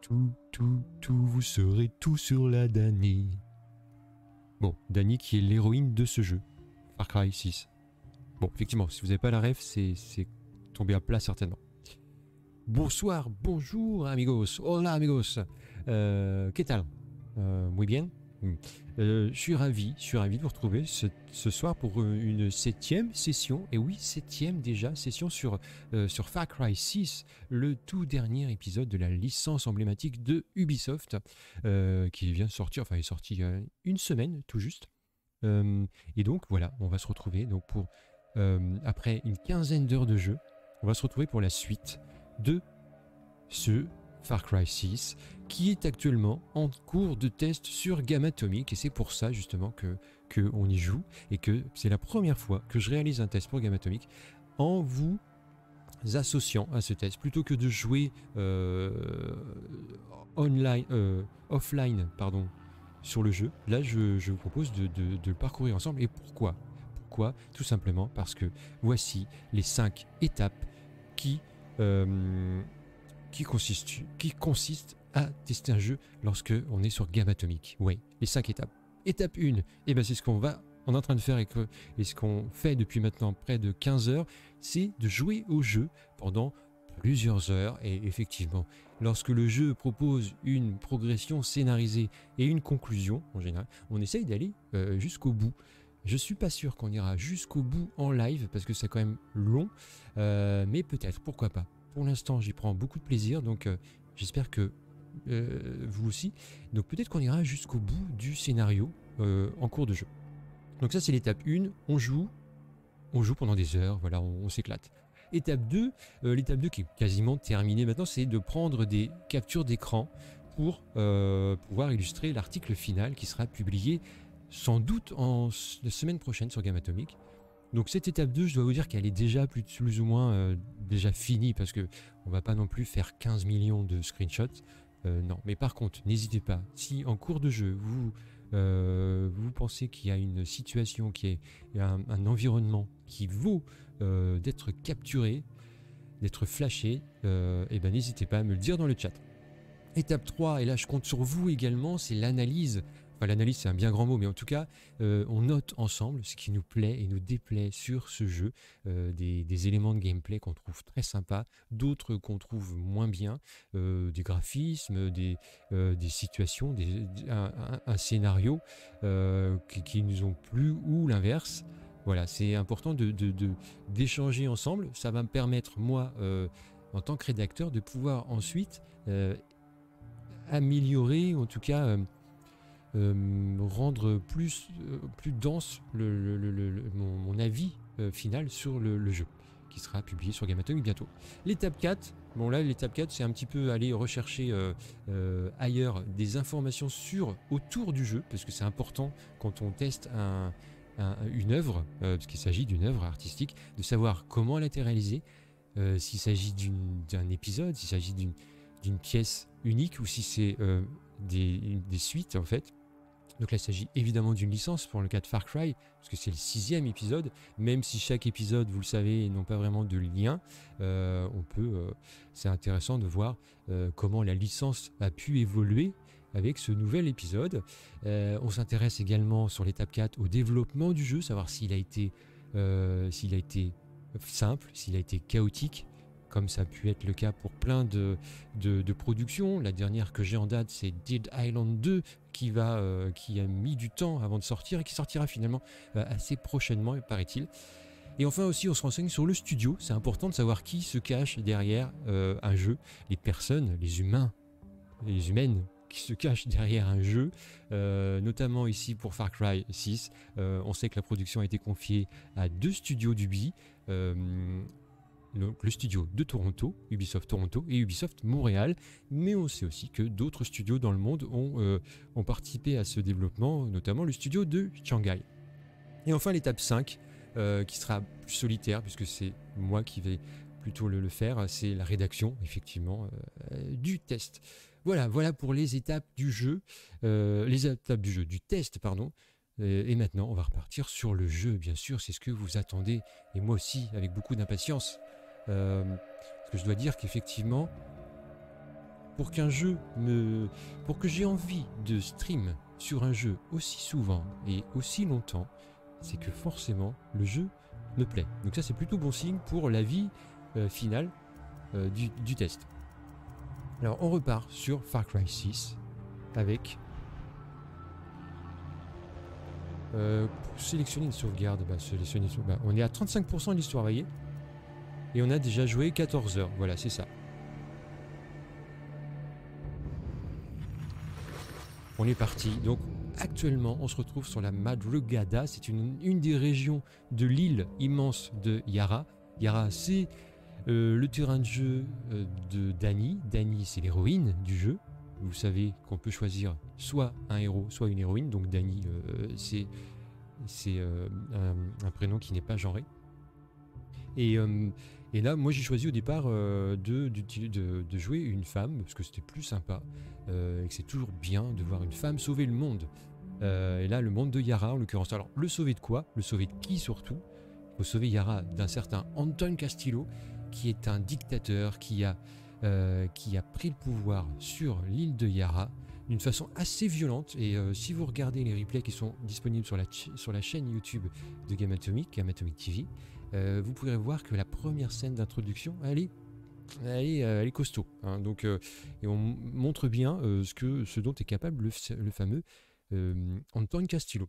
vous saurez tout sur la Dani. Bon, Dani qui est l'héroïne de ce jeu, Far Cry 6. Bon, effectivement, si vous n'avez pas la ref, c'est tombé à plat certainement. Bonsoir, bonjour amigos, hola amigos. ¿Qué tal? Muy bien. Je suis ravi de vous retrouver ce soir pour une 7e session. Et oui, 7e déjà session sur Far Cry 6, le tout dernier épisode de la licence emblématique de Ubisoft qui vient de sortir, enfin il est sorti il y a une semaine tout juste. Et donc voilà, on va se retrouver donc pour après une quinzaine d'heures de jeu, on va se retrouver pour la suite de ce Far Cry 6 qui est actuellement en cours de test sur Game Atomic, et c'est pour ça justement que on y joue et que c'est la première fois que je réalise un test pour Game Atomic en vous associant à ce test plutôt que de jouer offline sur le jeu. Là je vous propose de le parcourir ensemble. Et pourquoi? Tout simplement parce que voici les 5 étapes qui consiste à tester un jeu lorsque on est sur Game Atomic. Oui, les 5 étapes. Étape 1, et ben c'est ce qu'on est en train de faire et ce qu'on fait depuis maintenant près de 15 heures, c'est de jouer au jeu pendant plusieurs heures. Et effectivement, lorsque le jeu propose une progression scénarisée et une conclusion, en général, on essaye d'aller jusqu'au bout. Je suis pas sûr qu'on ira jusqu'au bout en live parce que c'est quand même long, mais peut-être, pourquoi pas. Pour l'instant, j'y prends beaucoup de plaisir, donc j'espère que vous aussi. Donc peut-être qu'on ira jusqu'au bout du scénario en cours de jeu. Donc ça, c'est l'étape 1. On joue pendant des heures, voilà, on s'éclate. Étape 2, l'étape 2 qui est quasiment terminée maintenant, c'est de prendre des captures d'écran pour pouvoir illustrer l'article final qui sera publié sans doute la semaine prochaine sur Game Atomic. Donc cette étape 2, je dois vous dire qu'elle est déjà plus ou moins déjà finie, parce que on va pas non plus faire 15 millions de screenshots. Non, mais par contre, n'hésitez pas, si en cours de jeu, vous pensez qu'il y a une situation, qu'il y a un environnement qui vaut d'être capturé, d'être flashé, et ben n'hésitez pas à me le dire dans le chat. Étape 3, et là je compte sur vous également, c'est l'analyse. Enfin, l'analyse, c'est un bien grand mot, mais en tout cas, on note ensemble ce qui nous plaît et nous déplaît sur ce jeu, des éléments de gameplay qu'on trouve très sympas, d'autres qu'on trouve moins bien, des graphismes, des situations, un scénario qui nous ont plu ou l'inverse. Voilà, c'est important d'échanger ensemble. Ça va me permettre, moi, en tant que rédacteur, de pouvoir ensuite améliorer, en tout cas rendre plus dense mon avis final sur le jeu, qui sera publié sur Game Atomic bientôt. L'étape 4, bon là l'étape 4 c'est un petit peu aller rechercher ailleurs des informations autour du jeu, parce que c'est important quand on teste une œuvre, parce qu'il s'agit d'une œuvre artistique, de savoir comment elle a été réalisée, s'il s'agit d'un épisode, s'il s'agit d'une pièce unique, ou si c'est des suites en fait. Donc là il s'agit évidemment d'une licence pour le cas de Far Cry, parce que c'est le 6e épisode, même si chaque épisode, vous le savez, n'ont pas vraiment de lien. C'est intéressant de voir comment la licence a pu évoluer avec ce nouvel épisode. On s'intéresse également sur l'étape 4 au développement du jeu, savoir s'il a été simple, s'il a été chaotique, comme ça a pu être le cas pour plein de productions. La dernière que j'ai en date, c'est Dead Island 2, qui a mis du temps avant de sortir et qui sortira finalement assez prochainement, paraît-il. Et enfin aussi, on se renseigne sur le studio. C'est important de savoir qui se cache derrière un jeu, les personnes, les humaines qui se cachent derrière un jeu, notamment ici pour Far Cry 6. On sait que la production a été confiée à 2 studios d'Ubi, le studio de Toronto, Ubisoft Toronto, et Ubisoft Montréal, mais on sait aussi que d'autres studios dans le monde ont participé à ce développement, notamment le studio de Shanghai. Et enfin l'étape 5, qui sera plus solitaire, puisque c'est moi qui vais plutôt le faire, c'est la rédaction, effectivement, du test. Voilà pour les étapes du jeu, du test, pardon. Et maintenant, on va repartir sur le jeu, bien sûr, c'est ce que vous attendez, et moi aussi, avec beaucoup d'impatience. Parce que je dois dire qu'effectivement, pour qu'un jeu me... pour que j'ai envie de stream sur un jeu aussi souvent et aussi longtemps, c'est que forcément le jeu me plaît. Donc ça c'est plutôt bon signe pour l'avis final du test. Alors on repart sur Far Cry 6 avec sélectionner une sauvegarde. On est à 35% de l'histoire, voyez, et on a déjà joué 14 heures. Voilà, c'est ça. On est parti. Donc actuellement, on se retrouve sur la Madrugada. C'est une des régions de l'île immense de Yara. Yara, c'est le terrain de jeu de Dani. Dani, c'est l'héroïne du jeu. Vous savez qu'on peut choisir soit un héros, soit une héroïne. Donc Dani, c'est un prénom qui n'est pas genré. Et là, moi j'ai choisi au départ de jouer une femme, parce que c'était plus sympa, et que c'est toujours bien de voir une femme sauver le monde. Et là, le monde de Yara en l'occurrence. Alors, le sauver de quoi? Le sauver de qui surtout? Il faut sauver Yara d'un certain Anton Castillo, qui est un dictateur qui a pris le pouvoir sur l'île de Yara d'une façon assez violente. Et si vous regardez les replays qui sont disponibles sur la chaîne YouTube de Game Atomic TV, vous pourrez voir que la première scène d'introduction, elle est costaud. Hein, donc, et on montre bien ce dont est capable le fameux Anton Castillo.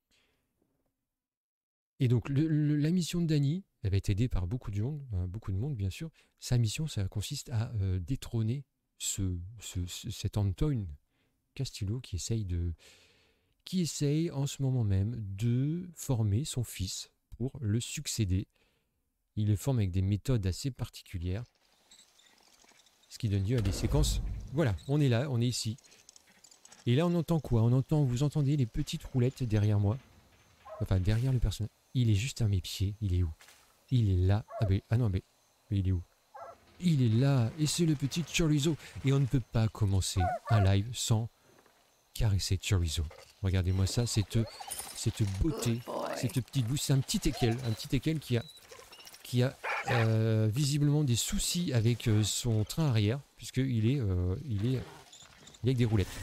Et donc la mission de Dani, elle va être aidée par beaucoup de monde bien sûr. Sa mission, ça consiste à détrôner cet Anton Castillo qui essaye en ce moment même de former son fils pour le succéder. Il le forme avec des méthodes assez particulières, ce qui donne lieu à des séquences. Voilà, on est là, on est ici. Et là on entend quoi? Vous entendez les petites roulettes derrière moi, enfin derrière le personnage. Il est juste à mes pieds. Il est où? Il est là. Ah non, mais il est où? Il est là. Et c'est le petit Chorizo. Et on ne peut pas commencer un live sans caresser Chorizo. Regardez-moi ça, cette beauté, cette petite bouche. C'est un petit teckel qui a visiblement des soucis avec son train arrière, puisqu'il est avec des roulettes.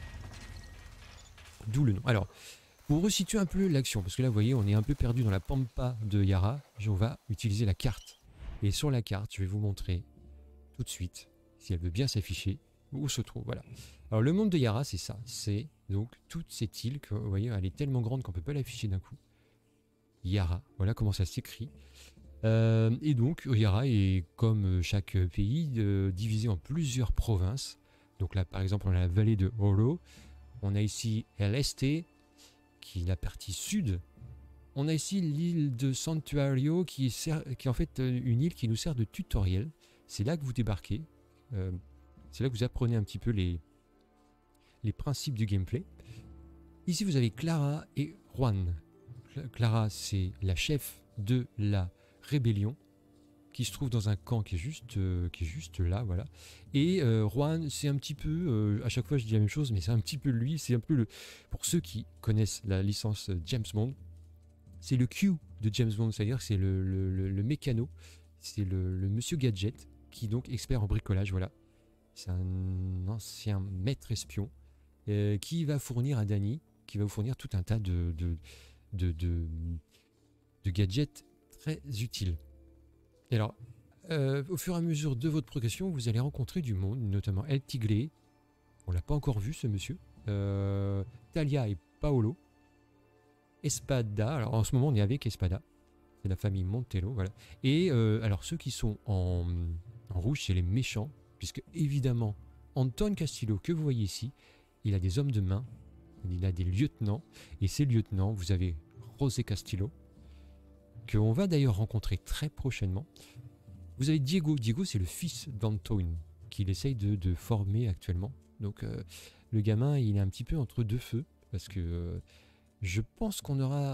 D'où le nom. Alors, pour resituer un peu l'action, parce que là, vous voyez, on est un peu perdu dans la pampa de Yara, on va utiliser la carte. Et sur la carte, je vais vous montrer tout de suite, si elle veut bien s'afficher, où se trouve. Voilà. Alors, le monde de Yara, c'est ça. C'est donc toute cette île, que vous voyez, elle est tellement grande qu'on ne peut pas l'afficher d'un coup. Yara, voilà comment ça s'écrit. Et donc, Yara est, comme chaque pays, divisé en plusieurs provinces. Donc là, par exemple, on a la vallée de Oro. On a ici El Este, qui est la partie sud. On a ici l'île de Santuario, qui est en fait une île qui nous sert de tutoriel. C'est là que vous débarquez. C'est là que vous apprenez un petit peu les principes du gameplay. Ici, vous avez Clara et Juan. Clara, c'est la chef de la rébellion, qui se trouve dans un camp qui est juste là, voilà. Et Juan, c'est un petit peu, à chaque fois je dis la même chose, mais c'est un petit peu lui, c'est un peu le... Pour ceux qui connaissent la licence James Bond, c'est le Q de James Bond, c'est-à-dire que c'est le mécano, c'est le monsieur gadget, qui est donc expert en bricolage, voilà. C'est un ancien maître espion, qui va fournir à Dani, qui va vous fournir tout un tas de gadgets très utiles. Et alors, au fur et à mesure de votre progression, vous allez rencontrer du monde, notamment El Tigre. On l'a pas encore vu, ce monsieur. Talia et Paolo. Espada. Alors, en ce moment, on est avec Espada. C'est la famille Montello, voilà. Et alors, ceux qui sont en rouge, c'est les méchants. Puisque, évidemment, Anton Castillo, que vous voyez ici, il a des hommes de main. Il a des lieutenants. Et ces lieutenants, vous avez José Castillo, qu'on va d'ailleurs rencontrer très prochainement. Vous avez Diego. Diego, c'est le fils d'Anton qu'il essaye de former actuellement. Donc, le gamin, il est un petit peu entre deux feux. Parce que je pense qu'on aura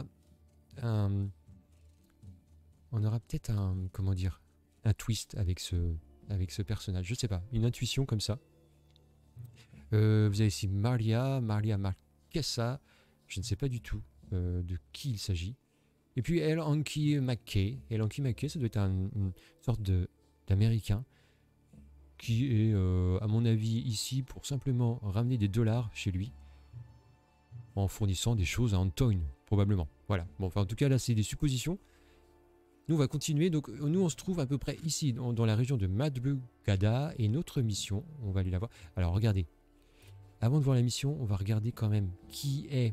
peut-être un twist avec ce personnage. Je sais pas, une intuition comme ça. Vous avez ici Maria Marquesa. Je ne sais pas du tout de qui il s'agit. Et puis El Anki McKay. El Anki McKay, ça doit être une sorte d'américain. qui est, à mon avis, ici pour simplement ramener des dollars chez lui en fournissant des choses à Antoine, probablement. Voilà. Bon, enfin, en tout cas, là, c'est des suppositions. Nous, on va continuer. Donc, nous, on se trouve à peu près ici, dans la région de Madrugada. Et notre mission, on va aller la voir. Alors, regardez. Avant de voir la mission, on va regarder quand même qui est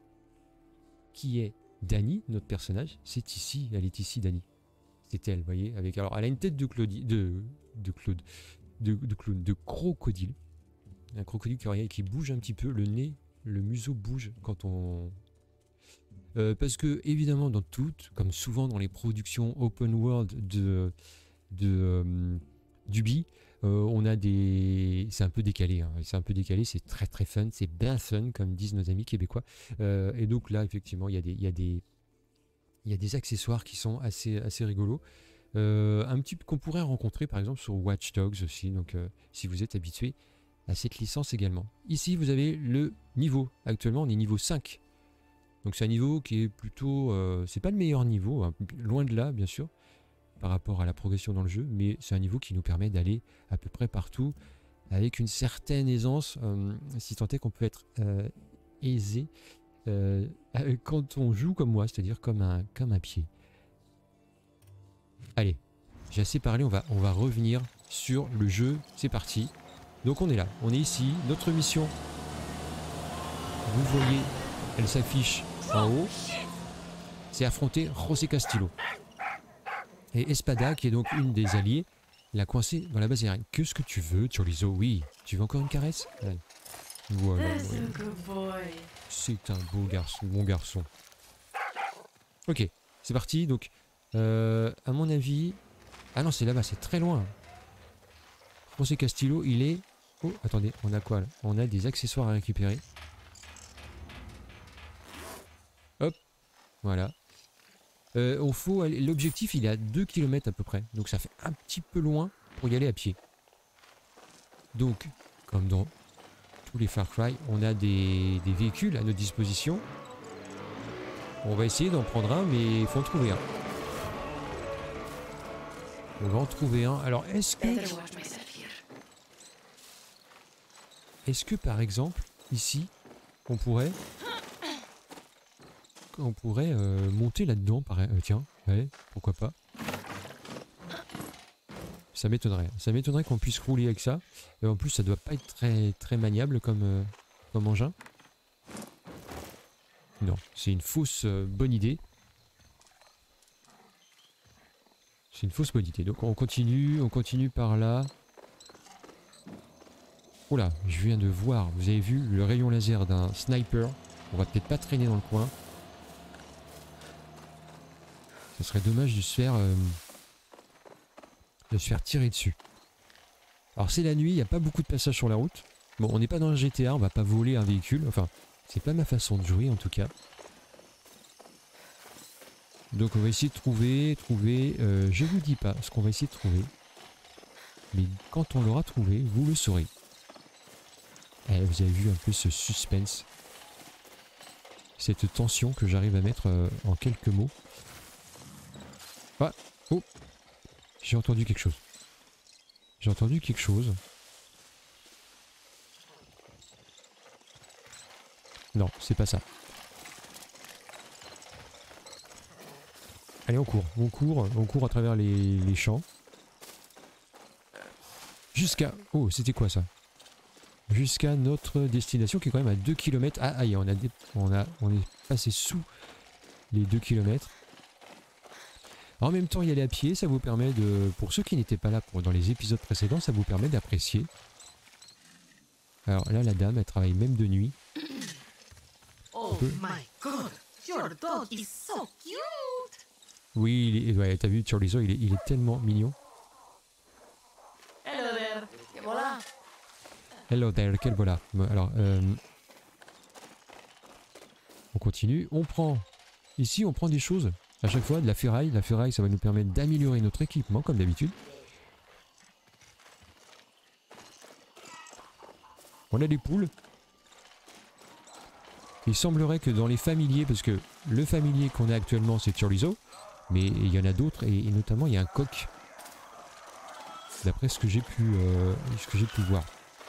Dani, notre personnage. C'est ici, elle est ici, Dani. C'est elle, vous voyez. Avec, alors, elle a une tête de crocodile. Un crocodile qui bouge un petit peu. Le nez, le museau bouge quand on... parce que, évidemment, dans toutes, comme souvent dans les productions open world d'Ubi, on a des... C'est un peu décalé, hein. C'est un peu décalé, c'est très très fun, c'est bien fun, comme disent nos amis québécois. Et donc là, effectivement, il y a des accessoires qui sont assez rigolos. Un petit qu'on pourrait rencontrer, par exemple, sur Watch Dogs aussi, donc si vous êtes habitué à cette licence également. Ici, vous avez le niveau. Actuellement, on est niveau 5. Donc c'est un niveau qui est plutôt... c'est pas le meilleur niveau, hein, loin de là, bien sûr, par rapport à la progression dans le jeu, mais c'est un niveau qui nous permet d'aller à peu près partout avec une certaine aisance, si tant est qu'on peut être aisé quand on joue comme moi, c'est-à-dire comme un pied. Allez, j'ai assez parlé, on va revenir sur le jeu, c'est parti. Donc on est là, on est ici, notre mission, vous voyez, elle s'affiche en haut, c'est affronter José Castillo. Et Espada, qui est donc une des alliées, l'a coincé dans la base aérienne. Qu'est-ce que tu veux, Chorizo? Oui, tu veux encore une caresse? Allez. Voilà, c'est un beau garçon, bon garçon. Ok, c'est parti, donc, à mon avis... Ah non, c'est là-bas, c'est très loin. José Castillo, il est... Oh, attendez, on a quoi là? On a des accessoires à récupérer. Hop, voilà. L'objectif, il est à 2 km à peu près. Donc ça fait un petit peu loin pour y aller à pied. Donc, comme dans tous les Far Cry, on a des véhicules à notre disposition. On va essayer d'en prendre un, mais il faut en trouver un. On va en trouver un. Alors, est-ce que par exemple, ici, on pourrait monter là-dedans, tiens, ouais, pourquoi pas. Ça m'étonnerait. Ça m'étonnerait qu'on puisse rouler avec ça. Et en plus, ça doit pas être très, très maniable comme engin. Non, c'est une fausse bonne idée. C'est une fausse bonne idée. Donc on continue par là. Oula, je viens de voir, vous avez vu le rayon laser d'un sniper. On va peut-être pas traîner dans le coin. Ce serait dommage de se faire tirer dessus. Alors c'est la nuit, il n'y a pas beaucoup de passages sur la route. Bon, on n'est pas dans un GTA, on va pas voler un véhicule. Enfin, c'est pas ma façon de jouer en tout cas. Donc on va essayer de trouver, je vous dis pas ce qu'on va essayer de trouver. Mais quand on l'aura trouvé, vous le saurez. Eh, vous avez vu un peu ce suspense. Cette tension que j'arrive à mettre en quelques mots. Ah, oh, j'ai entendu quelque chose. J'ai entendu quelque chose. Non, c'est pas ça. Allez, on court à travers les champs. Jusqu'à... Oh, c'était quoi ça? Jusqu'à notre destination qui est quand même à 2 km. Ah, aïe, on est passé sous les 2 km. En même temps, y aller à pied, ça vous permet de... Pour ceux qui n'étaient pas là dans les épisodes précédents, ça vous permet d'apprécier. Alors là, la dame, elle travaille même de nuit. Oh my god, your dog is so cute. Oui, ouais, t'as vu, Chorizo, il est tellement mignon. Hello there, que voilà. Hello there, quel voilà. Alors, on continue. On prend... Ici, on prend des choses. À chaque fois, de la ferraille. La ferraille, ça va nous permettre d'améliorer notre équipement, comme d'habitude. On a des poules. Il semblerait que dans les familiers, parce que le familier qu'on a actuellement, c'est Chorizo, mais il y en a d'autres, et notamment, il y a un coq. D'après ce que j'ai pu voir.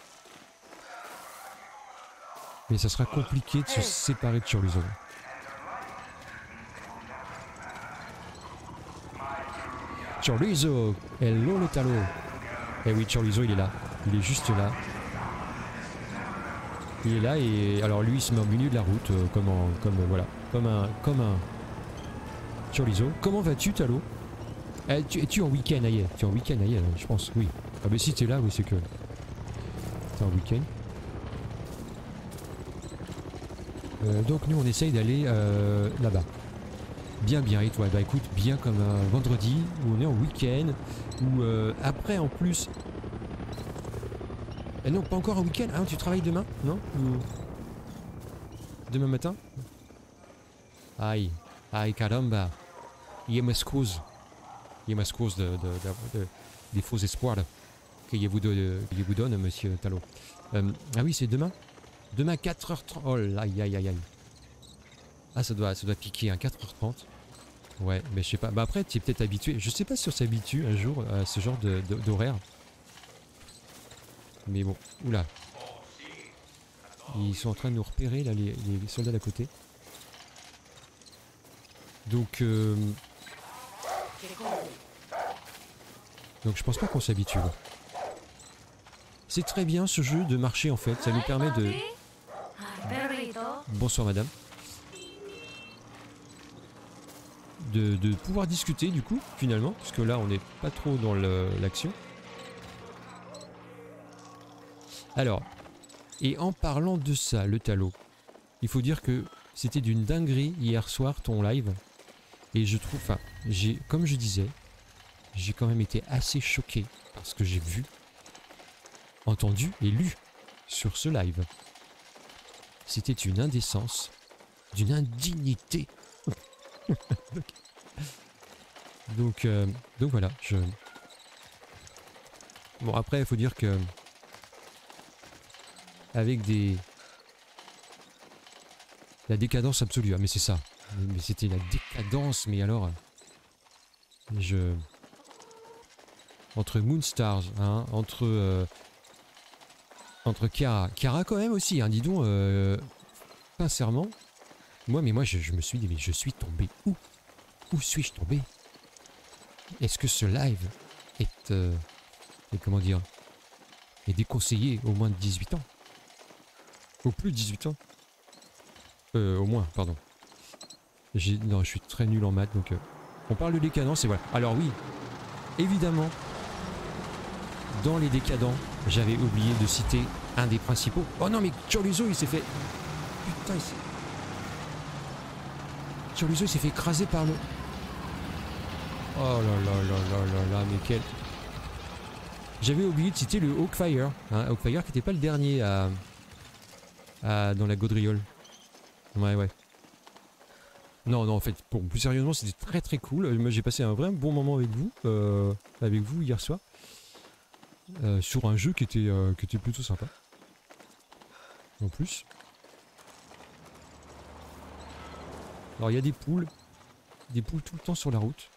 Mais ça sera compliqué de se séparer de Chorizo. Chorizo! Hello le talot! Eh oui, Chorizo il est là. Il est juste là. Il est là et alors lui il se met au milieu de la route comme un Chorizo. Comment vas-tu Talot? Es-tu en week-end ailleurs? Tu es en week-end ailleurs, je pense, oui. Ah bah si t'es là, oui c'est que... T'es en week-end. Donc nous on essaye d'aller là-bas. Bien et toi? Bah écoute, bien comme un vendredi où on est en week-end, où après en plus... non, pas encore un week-end. Ah, tu travailles demain? Non? Ou... Demain matin? Aïe, caramba. Je m'excuse des faux espoirs que je vous donne, monsieur Talot. Ah oui, c'est demain? Demain 4h30. Oh là, aïe. Ah, ça doit piquer, hein, 4h30. Ouais, mais je sais pas. Bah après, tu es peut-être habitué. Je sais pas si on s'habitue un jour à ce genre d'horaire. Mais bon, oula. Ils sont en train de nous repérer, là, les soldats d'à côté. Donc je pense pas qu'on s'habitue. C'est très bien ce jeu de marché en fait. Ça nous permet de... Bonsoir madame. De pouvoir discuter du coup, finalement. Parce que là, on n'est pas trop dans l'action. Alors... Et en parlant de ça, le Talot, il faut dire que c'était d'une dinguerie hier soir ton live. Et je trouve, enfin, comme je disais, j'ai quand même été assez choqué par ce que j'ai vu, entendu et lu sur ce live. C'était une indécence, d'une indignité. donc voilà, Bon après, il faut dire que avec la décadence absolue, ah mais c'est ça. Mais c'était la décadence, mais alors... Entre Moonstars, hein, entre Chiara quand même aussi, hein, dis donc, sincèrement, moi je me suis dit, mais je suis tombé où? Où suis-je tombé? Est-ce que ce live est comment dire, est déconseillé au moins de 18 ans? Au plus de 18 ans? Au moins, pardon. Non, je suis très nul en maths, donc... on parle de décadence et voilà. Alors oui, évidemment, dans les décadents, j'avais oublié de citer un des principaux. Oh non, mais Chorizo, il s'est fait... Putain, Chorizo, il s'est fait écraser par le... Oh là, mais quel... J'avais oublié de citer le Hawkfire. Hein, Hawkfire qui n'était pas le dernier dans la gaudriole. Ouais. Non, en fait, bon, plus sérieusement, c'était très très cool. Moi, j'ai passé un vrai bon moment avec vous hier soir. Sur un jeu qui était plutôt sympa. En plus. Alors, il y a des poules tout le temps sur la route.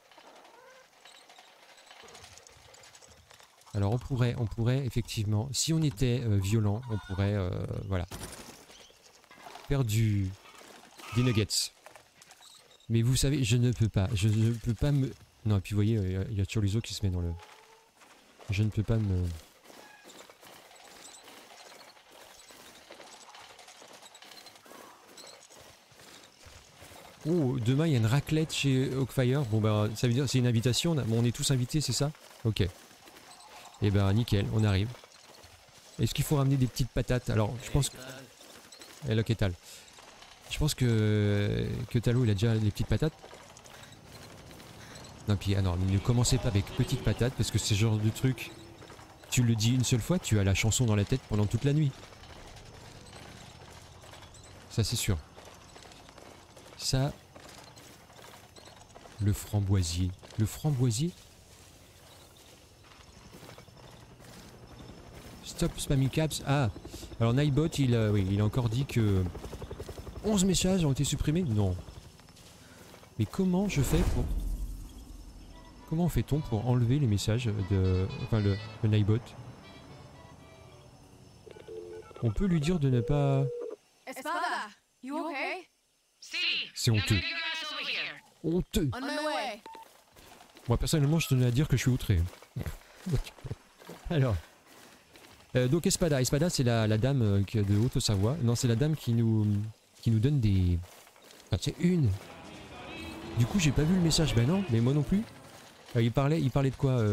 Alors, on pourrait effectivement, si on était violent, on pourrait, voilà, faire des nuggets. Mais vous savez, je ne peux pas me... Non, et puis vous voyez, il y a Chorizo qui se met dans le... Je ne peux pas me... Oh, demain il y a une raclette chez Hawkfire. Bon bah, ça veut dire c'est une invitation. Bon, on est tous invités, c'est ça? Ok. Et ben nickel, on arrive. Est-ce qu'il faut ramener des petites patates? Alors, je pense que... Hello, qu'est-ce que je pense que Talot il a déjà les petites patates. Non, puis non, ne commencez pas avec petites patates parce que c'est ce genre de truc. Tu le dis une seule fois, tu as la chanson dans la tête pendant toute la nuit. Ça c'est sûr. Ça... Le framboisier. Le framboisier? Stop spamming caps. Ah, alors Nightbot, il a encore dit que 11 messages ont été supprimés. Non. Mais comment je fais Comment fait-on pour enlever les messages de... Enfin, le Nightbot? On peut lui dire de ne pas... Espada, you okay? C'est honteux. Honteux. On my way. Moi, personnellement, je tenais à dire que je suis outré. Alors... donc Espada, Espada c'est la dame de Haute-Savoie. Non, c'est la dame qui nous donne des... Enfin, c'est une. Du coup, j'ai pas vu le message. Ben non, mais moi non plus. Il parlait de quoi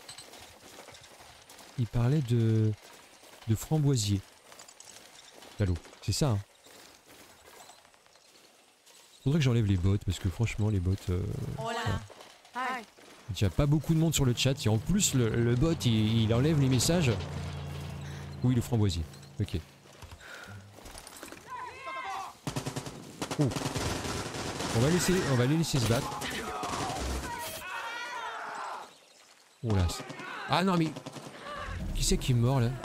Il parlait de framboisier. Allô, c'est ça. Hein. Faudrait que j'enlève les bots parce que franchement, les bots. Hola. Hi. Il n'y a pas beaucoup de monde sur le chat. Et en plus, le bot, il enlève les messages. Oui, le framboisier. Ok. Oh. On va les laisser se battre. Oh là. Ah non mais... Qui c'est qui est mort là?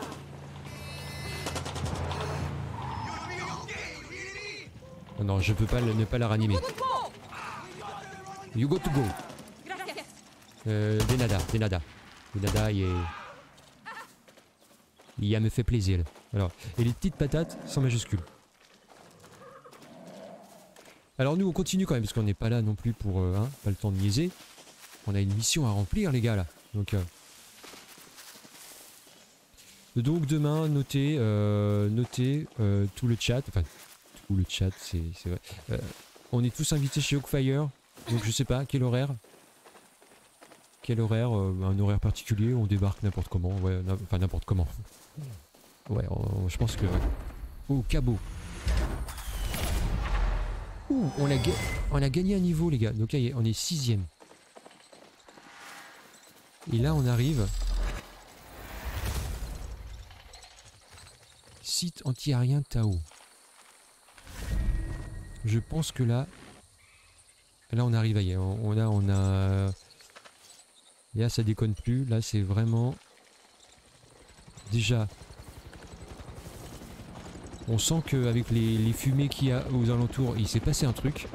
Oh non, je peux pas ne pas la ranimer. You got to go. Denada. Denada, il me fait plaisir. Alors, et les petites patates sans majuscule. Alors nous on continue quand même parce qu'on n'est pas là non plus pour pas le temps de niaiser. On a une mission à remplir les gars là. Donc demain notez tout le chat. Enfin tout le chat c'est vrai. On est tous invités chez Oakfire. Donc je sais pas quel horaire. Quel horaire, un horaire particulier, on débarque n'importe comment. Ouais, enfin n'importe comment. Ouais, je pense que... Ouais. Oh, cabot. Ouh, on a gagné un niveau les gars. Donc là, on est 6ème. Et là, on arrive... Site anti-aérien Tao. Je pense que là... Là, on arrive ailleurs. On a... Et là, ça déconne plus. Là, c'est vraiment... Déjà... On sent qu'avec les fumées qu'il y a aux alentours, il s'est passé un truc.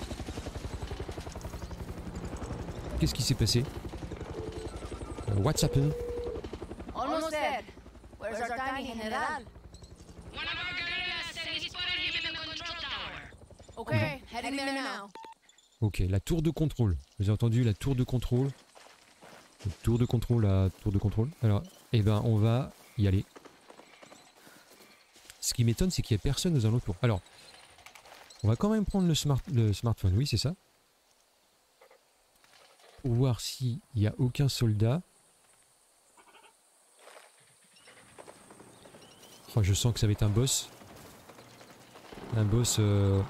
Qu'est-ce qui s'est passé? What's happened? Almost dead. Where's our tiny general? One of our guerrillas said he spotted him in the control tower. Okay, heading there now. Ok, la tour de contrôle. Vous avez entendu la tour de contrôle? La tour de contrôle, la tour de contrôle. Alors, eh ben, on va y aller. Ce qui m'étonne, c'est qu'il n'y a personne aux alentours. Alors, on va quand même prendre le smartphone, oui, c'est ça. Pour voir s'il n'y a aucun soldat. Oh, je sens que ça va être un boss. Un boss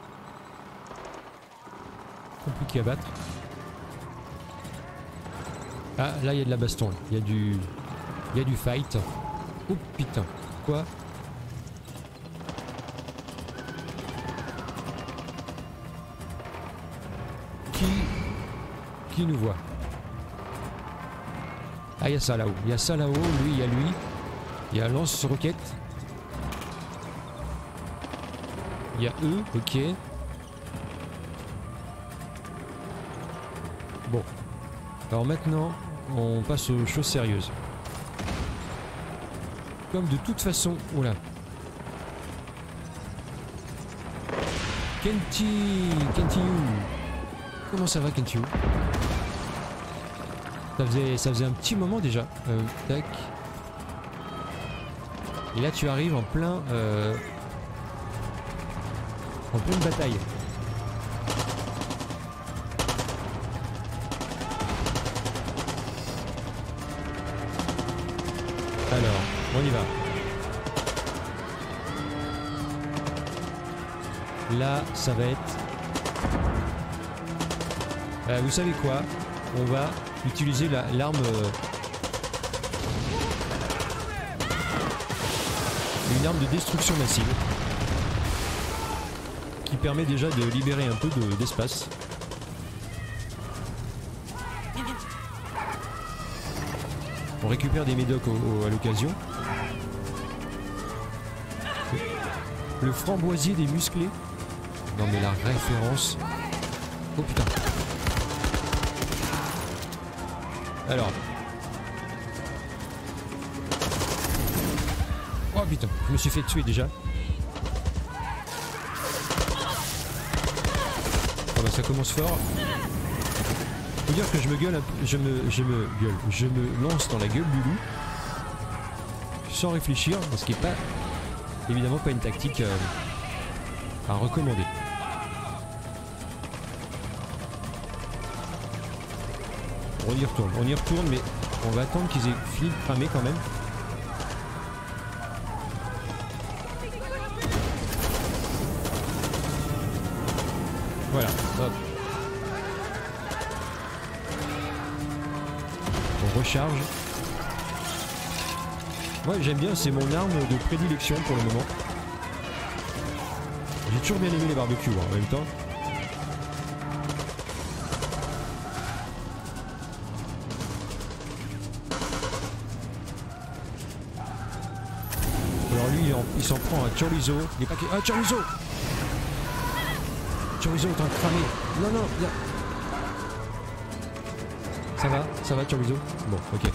compliqué à battre. Ah, là, il y a de la baston. Il y a du fight. Oh putain, quoi? Qui nous voit? Ah, il y a ça là-haut. Il y a ça là-haut. Lui, il y a lui. Il y a lance-roquette. Il y a eux. Ok. Bon. Alors maintenant, on passe aux choses sérieuses. Comme de toute façon... Oh là. Kenty You. Comment ça va, Kenty You? Ça faisait un petit moment déjà. Tac. Et là, tu arrives en pleine bataille. Alors, on y va. Là, ça va être... vous savez quoi? On va utiliser l'arme... une arme de destruction massive. Qui permet déjà de libérer un peu d'espace. On récupère des médocs à l'occasion. Le framboisier des musclés. Non mais la référence. Oh putain. Alors. Oh putain, je me suis fait tuer déjà. Oh bah ça commence fort. Faut dire que je me gueule un peu, je me lance dans la gueule du loup. Sans réfléchir, ce qui est pas, évidemment pas une tactique à recommander. On y retourne, mais on va attendre qu'ils aient fini de cramer quand même. Voilà, hop. On recharge. Moi j'aime bien, c'est mon arme de prédilection pour le moment. J'ai toujours bien aimé les barbecues en même temps. Alors lui il s'en prend à chorizo. Il est pas... Ah chorizo! Chorizo est en train de cramer. Non non, il y a... Ça va chorizo? Bon, ok.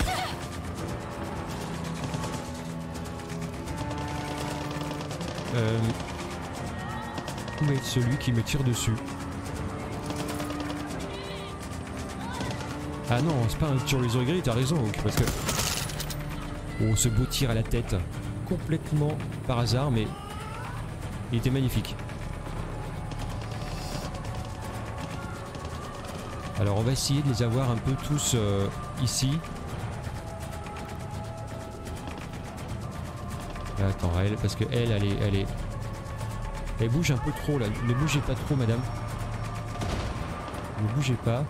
Où est celui qui me tire dessus? Ah non, c'est pas un chorizo gris, t'as raison, parce que... Oh, ce beau tir à la tête. Complètement par hasard, mais... Il était magnifique. Alors on va essayer de les avoir un peu tous ici. Attends, elle, parce que elle bouge un peu trop là. Ne bougez pas trop, madame. Ne bougez pas.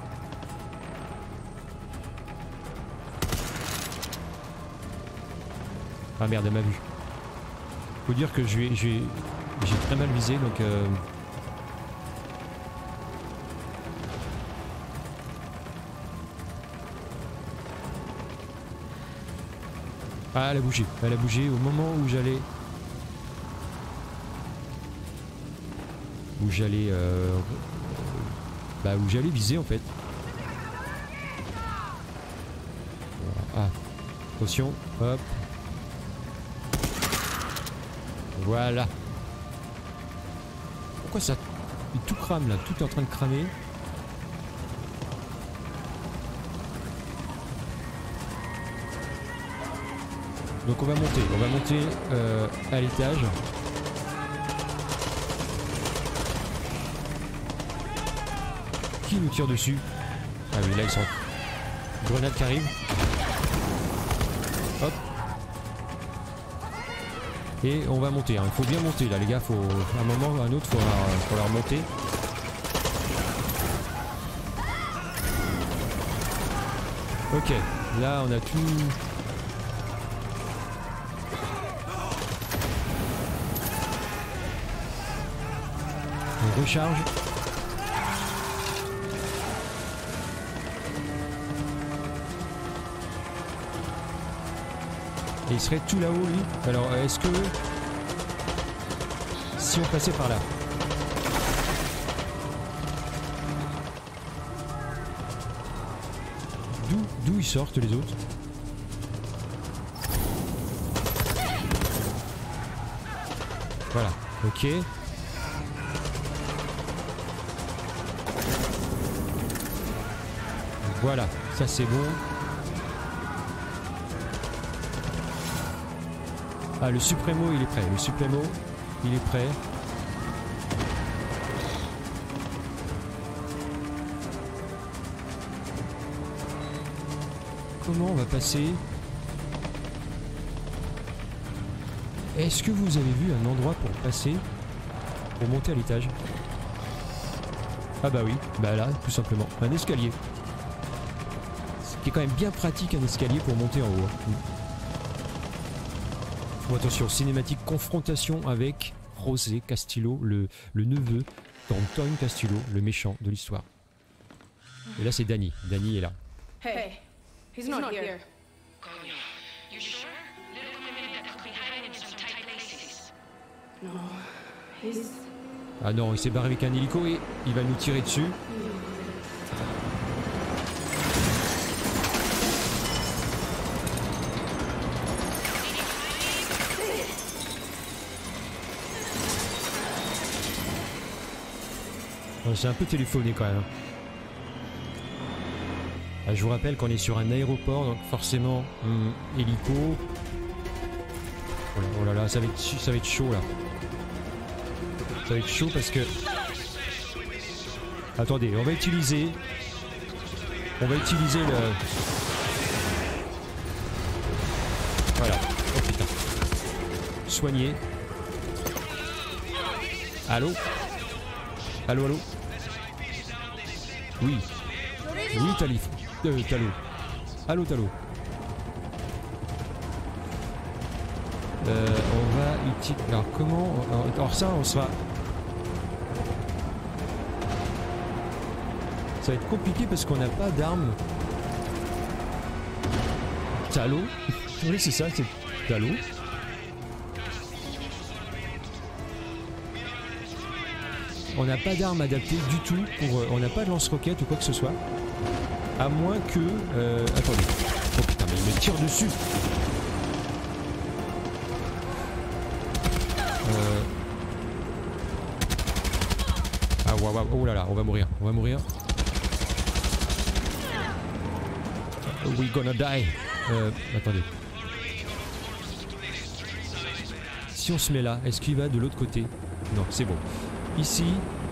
Ah merde, elle m'a vu. Faut dire que j'ai très mal visé, donc... Ah, elle a bougé au moment où j'allais... Où j'allais viser en fait. Ah, attention, hop. Voilà. Pourquoi ça... Tout crame là, tout est en train de cramer. Donc on va monter à l'étage. Qui nous tire dessus? Ah oui, là ils sont... Grenade qui arrive. Hop. Et on va monter, hein. Il faut bien monter là les gars, faut... À un moment ou à un autre, faut leur monter. Ok, là on a tout... On recharge. Et il serait tout là-haut lui. Alors est-ce que... Si on passait par là. D'où ils sortent les autres? Voilà, ok. Voilà, ça c'est bon. Ah, le Supremo il est prêt. Le Supremo il est prêt. Comment on va passer? Est-ce que vous avez vu un endroit pour passer? Pour monter à l'étage? Ah bah oui, bah là, tout simplement. Un escalier. Ce qui est quand même bien pratique, un escalier pour monter en haut. Bon, attention, cinématique confrontation avec José Castillo, le neveu d'Anton Castillo, le méchant de l'histoire. Et là c'est Danny. Danny est là. Hey, he's not here. You sure? Little women that could be hiding in some tight places. No, he's... Ah non, il s'est barré avec un hélico et il va nous tirer dessus. j'ai un peu téléphoné quand même. Je vous rappelle qu'on est sur un aéroport, donc forcément, hélico. Oh là là, ça va être chaud là. Ça va être chaud parce que... Attendez, on va utiliser le... Voilà. Oh putain. Soigner. Allô? Allô, allô? Oui. Oui, Talif. Talo. Allô, Talo. On va utiliser... Alors comment... Alors ça, on sera... Ça va être compliqué parce qu'on n'a pas d'armes. Talo. Oui, c'est ça, c'est Talo. On n'a pas d'armes adaptées du tout pour... on n'a pas de lance-roquettes ou quoi que ce soit. À moins que... attendez. Oh putain, mais il me tire dessus. Ah waouh, oh là là, on va mourir. On va mourir. We gonna die. Attendez. Si on se met là, est-ce qu'il va de l'autre côté? Non, c'est bon. Ici...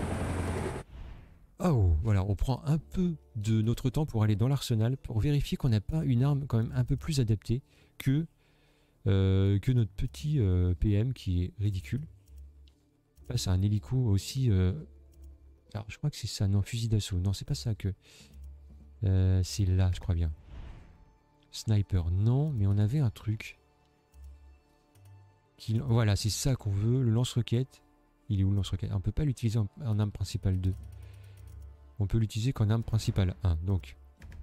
Oh, voilà, on prend un peu de notre temps pour aller dans l'arsenal, pour vérifier qu'on n'a pas une arme quand même un peu plus adaptée que notre petit PM qui est ridicule. Là, c'est un hélico aussi... Alors, je crois que c'est ça, non, fusil d'assaut. Non, c'est pas ça que... c'est là, je crois bien. Sniper, non, mais on avait un truc. Voilà, c'est ça qu'on veut, le lance-roquette. Il est où le lance-roquette? On peut pas l'utiliser en arme principale 2. On peut l'utiliser qu'en arme principale 1, donc.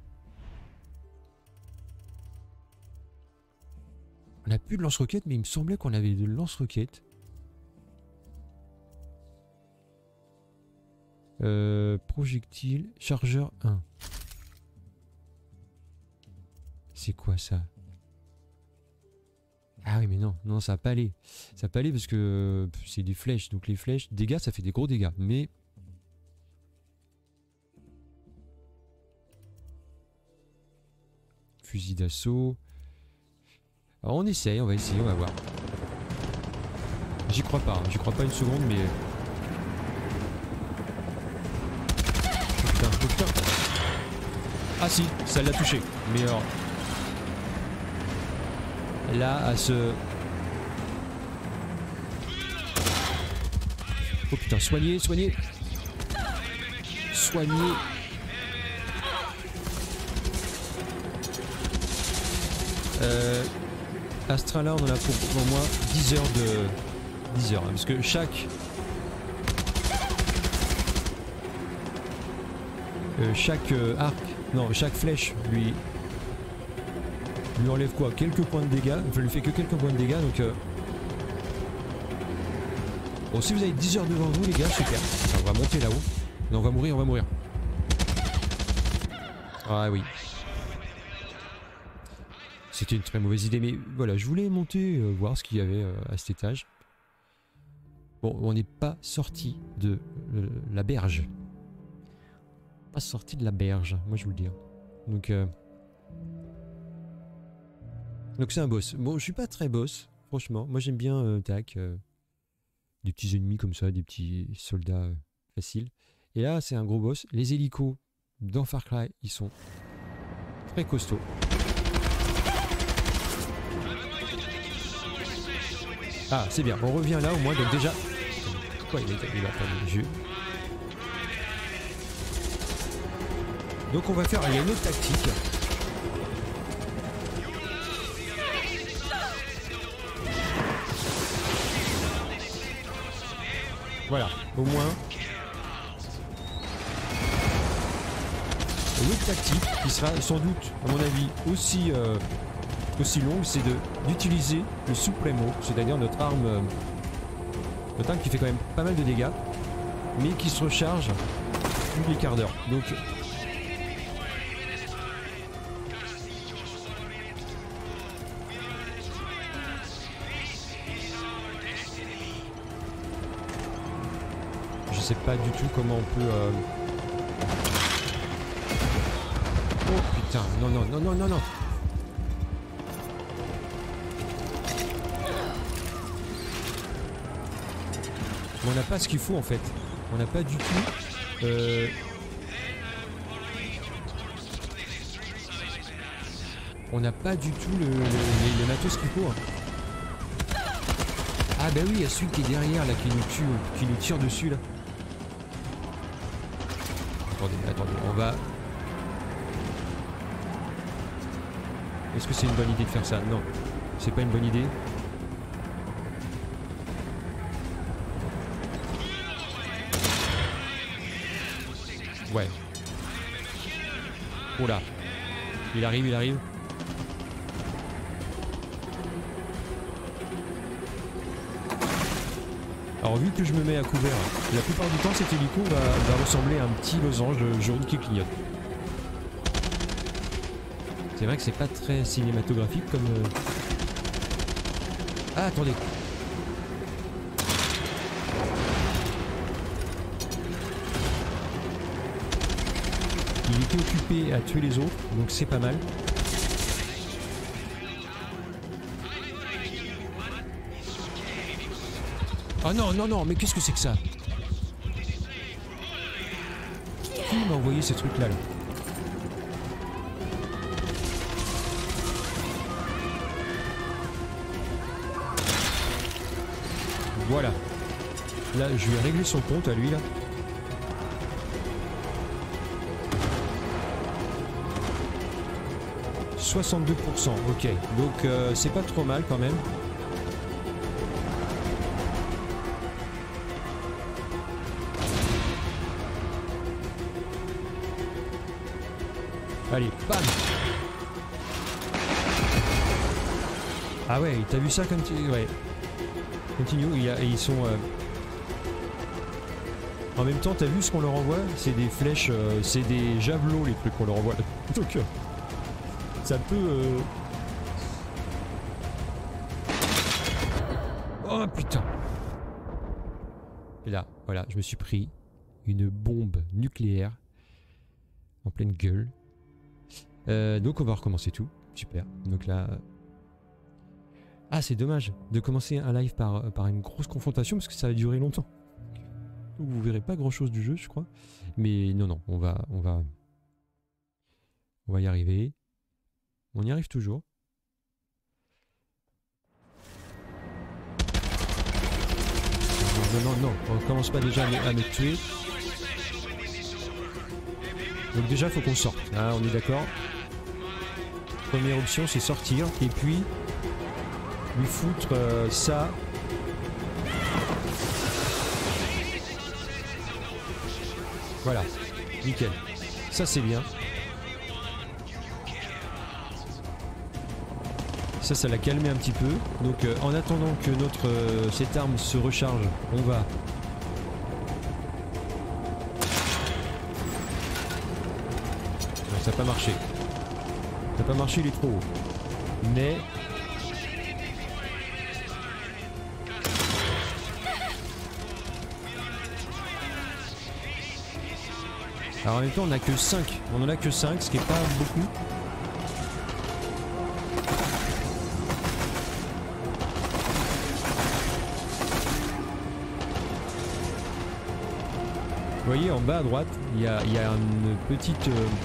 On n'a plus de lance-roquette, mais il me semblait qu'on avait de lance-roquette. Projectile, chargeur 1. C'est quoi ça? Ah oui mais non, non ça va pas aller. Ça va pas aller parce que c'est des flèches. Donc les flèches, dégâts, ça fait des gros dégâts. Mais... Fusil d'assaut. Alors on essaye, on va essayer, on va voir. J'y crois pas, hein. J'y crois pas une seconde mais... Oh putain. Ah si, ça l'a touché. Mais alors... Là, à ce... Oh putain, soignez. Soignez. Astra là, on en a pour moi 10 heures de... 10 heures, hein, parce que chaque arc, non, chaque flèche lui enlève quoi? Quelques points de dégâts. Je lui fais que quelques points de dégâts, donc... Bon, si vous avez 10 heures devant vous, les gars, super. On va monter là-haut. Non, on va mourir. Ah oui. C'était une très mauvaise idée, mais voilà, je voulais monter, voir ce qu'il y avait à cet étage. Bon, on n'est pas sorti de la berge. Pas sorti de la berge, moi je vous le dis. Donc c'est un boss. Bon, je suis pas très boss, franchement. Moi j'aime bien tac, des petits ennemis comme ça, des petits soldats faciles. Et là c'est un gros boss. Les hélicos dans Far Cry, ils sont très costauds. Ah c'est bien, on revient là au moins. Donc déjà... Pourquoi il a pas les yeux? Donc on va faire... Il y a une autre tactique. Voilà, au moins. Une autre tactique qui sera sans doute, à mon avis, aussi longue, c'est d'utiliser le Supremo, c'est-à-dire notre arme qui fait quand même pas mal de dégâts, mais qui se recharge tous les quarts d'heure. Donc sais pas du tout comment on peut... Oh putain, non, non, non, non, non, non. On n'a pas ce qu'il faut en fait. On n'a pas du tout... On n'a pas du tout les matos qu'il faut. Hein. Ah bah oui, il y a celui qui est derrière là, qui nous tue, qui nous tire dessus là. Attendez, attendez, on va... Est-ce que c'est une bonne idée de faire ça? Non, c'est pas une bonne idée. Ouais. Oh là. Il arrive, il arrive. Alors vu que je me mets à couvert, la plupart du temps cet hélico va ressembler à un petit losange jaune qui clignote. C'est vrai que c'est pas très cinématographique comme... Ah attendez. Il était occupé à tuer les autres, donc c'est pas mal. Oh non, non, non, mais qu'est-ce que c'est que ça? Qui m'a envoyé ces trucs-là là? Voilà. Là, je vais régler son compte à lui là. « 62%, ok. Donc c'est pas trop mal quand même. Allez, bam! Ah ouais, t'as vu ça comme... Ouais. Continue, ils sont... En même temps, t'as vu ce qu'on leur envoie? C'est des flèches, c'est des javelots les trucs qu'on leur envoie. Donc... ça peut... Oh putain! Et là, voilà, je me suis pris une bombe nucléaire en pleine gueule. Donc on va recommencer tout. Super. Donc là... Ah, c'est dommage de commencer un live par une grosse confrontation parce que ça va durer longtemps. Donc vous verrez pas grand chose du jeu, je crois. Mais non, non, on va y arriver. On y arrive toujours. Non, non, non, on commence pas déjà à me tuer. Donc déjà, il faut qu'on sorte. Hein, on est d'accord. Première option, c'est sortir. Et puis, lui foutre ça. Voilà. Nickel. Ça, c'est bien. Ça l'a calmé un petit peu. Donc en attendant que cette arme se recharge, on va... Non, ça n'a pas marché. Ça n'a pas marché, il est trop haut. Mais... Alors en même temps on n'a que 5. On en a que 5, ce qui n'est pas beaucoup. Vous voyez en bas à droite, il y a une petite...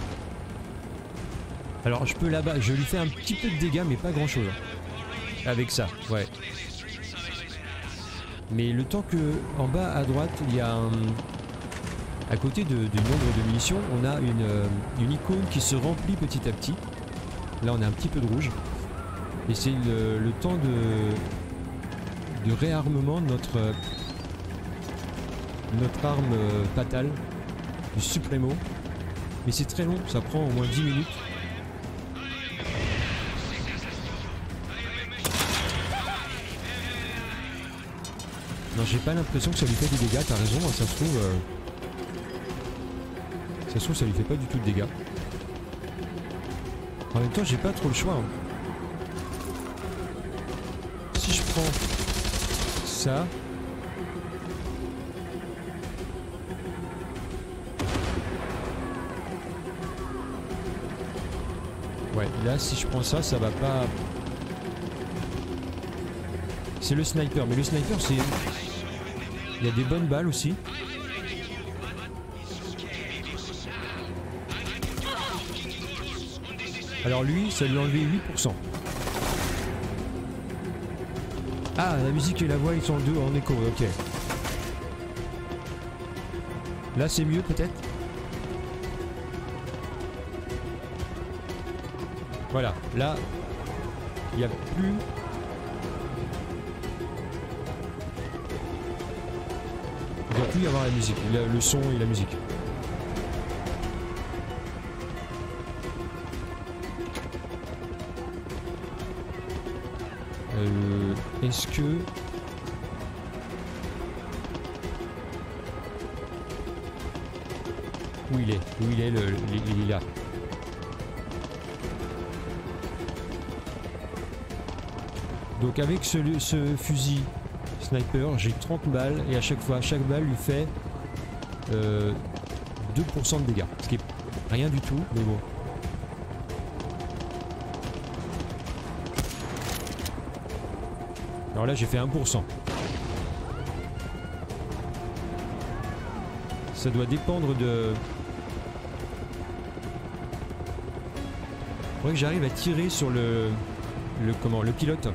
Alors je peux là-bas, je lui fais un petit peu de dégâts mais pas grand chose. Avec ça, ouais. Mais le temps que en bas à droite, il y a un... À côté du nombre de munitions, on a une icône qui se remplit petit à petit. Là on a un petit peu de rouge. Et c'est le temps de réarmement de notre arme fatale, du Supremo. Mais c'est très long, ça prend au moins 10 minutes. Non, j'ai pas l'impression que ça lui fait des dégâts, t'as raison, ça se trouve... Ça se trouve, ça lui fait pas du tout de dégâts. En même temps, j'ai pas trop le choix. Hein. Si je prends ça... Ouais, là si je prends ça, ça va pas... C'est le sniper, mais le sniper c'est... Il y a des bonnes balles aussi. Alors lui, ça lui a enlevé 8%. Ah, la musique et la voix, ils sont deux en écho, ok. Là c'est mieux peut-être. Voilà, là, il n'y a plus... Il ne doit plus y avoir la musique, le son et la musique. Est-ce que... Où il est? Où il est il est là. Donc avec ce fusil sniper, j'ai 30 balles et à chaque fois, chaque balle lui fait 2% de dégâts. Ce qui est rien du tout, mais bon. Alors là j'ai fait 1%. Ça doit dépendre de... Faudrait que j'arrive à tirer sur le pilote.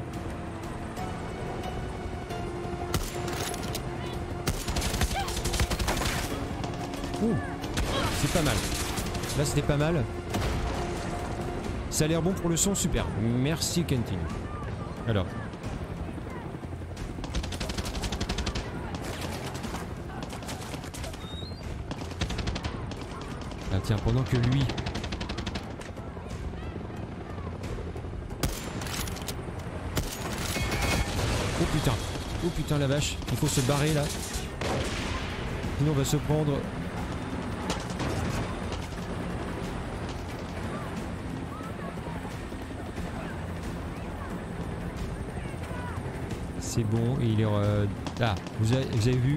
Ouh, c'est pas mal. Là c'était pas mal. Ça a l'air bon pour le son, super. Merci Kentin. Alors. Ah tiens, pendant que lui... Oh putain la vache, il faut se barrer là. Sinon on va se prendre... C'est bon, et il est... Ah, vous avez vu?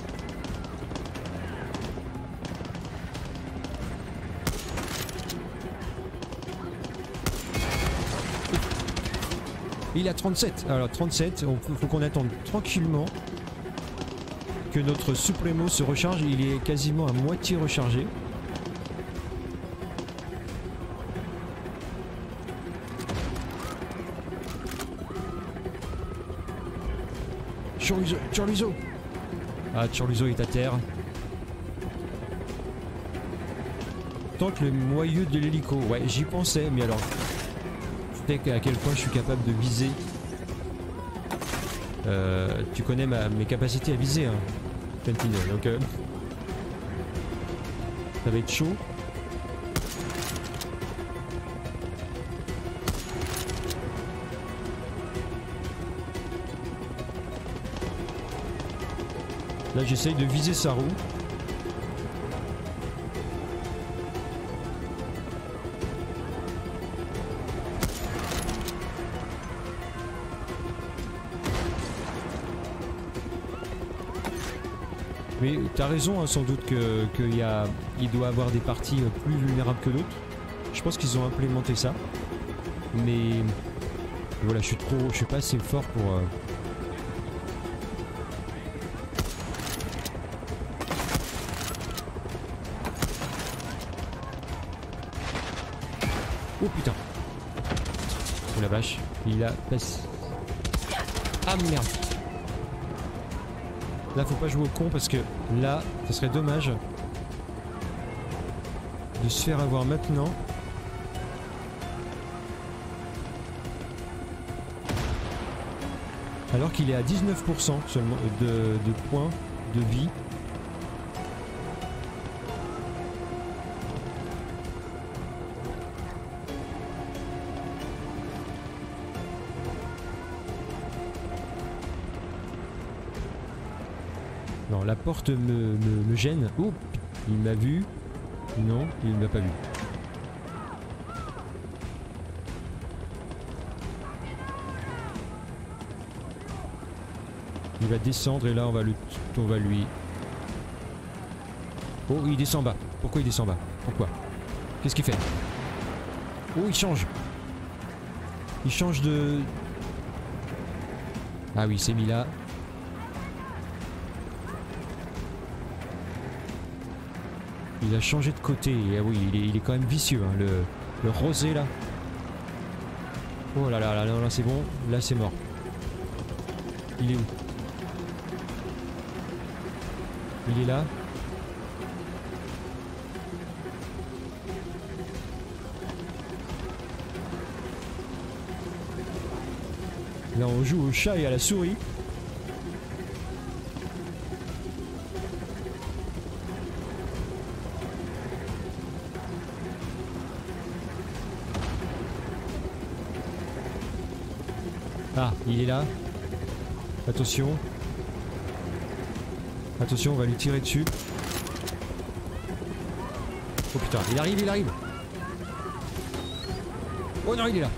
Il a 37. Alors 37, il faut qu'on attende tranquillement que notre Supremo se recharge. Il est quasiment à moitié rechargé. Chorizo. Ah, Chorizo est à terre. Tente le moyeu de l'hélico. Ouais, j'y pensais, mais alors... à quel point je suis capable de viser. Tu connais mes capacités à viser, hein, Fentino, donc ça va être chaud. Là j'essaye de viser sa roue. Mais t'as raison, hein, sans doute qu'il doit avoir des parties plus vulnérables que d'autres. Je pense qu'ils ont implémenté ça. Mais voilà, je suis pas assez fort pour... Oh putain. Oh la vache, il a passé... Ah merde. Là faut pas jouer au con parce que là ça serait dommage de se faire avoir maintenant. Alors qu'il est à 19% seulement de points de vie. Non, la porte me gêne. Oh, il m'a vu. Non, il ne m'a pas vu. Il va descendre et là on va lui... Oh, il descend bas. Pourquoi il descend bas? Pourquoi? Qu'est-ce qu'il fait? Oh, il change. Il change de... Ah oui, c'est mis là. Il a changé de côté. Ah oui, il est quand même vicieux, hein, le rosé là. Oh là là, là, là c'est bon. Là c'est mort. Il est où? Il est là. Là on joue au chat et à la souris. Ah, il est là. Attention. Attention, on va lui tirer dessus. Oh putain, il arrive, il arrive. Oh non, il est là.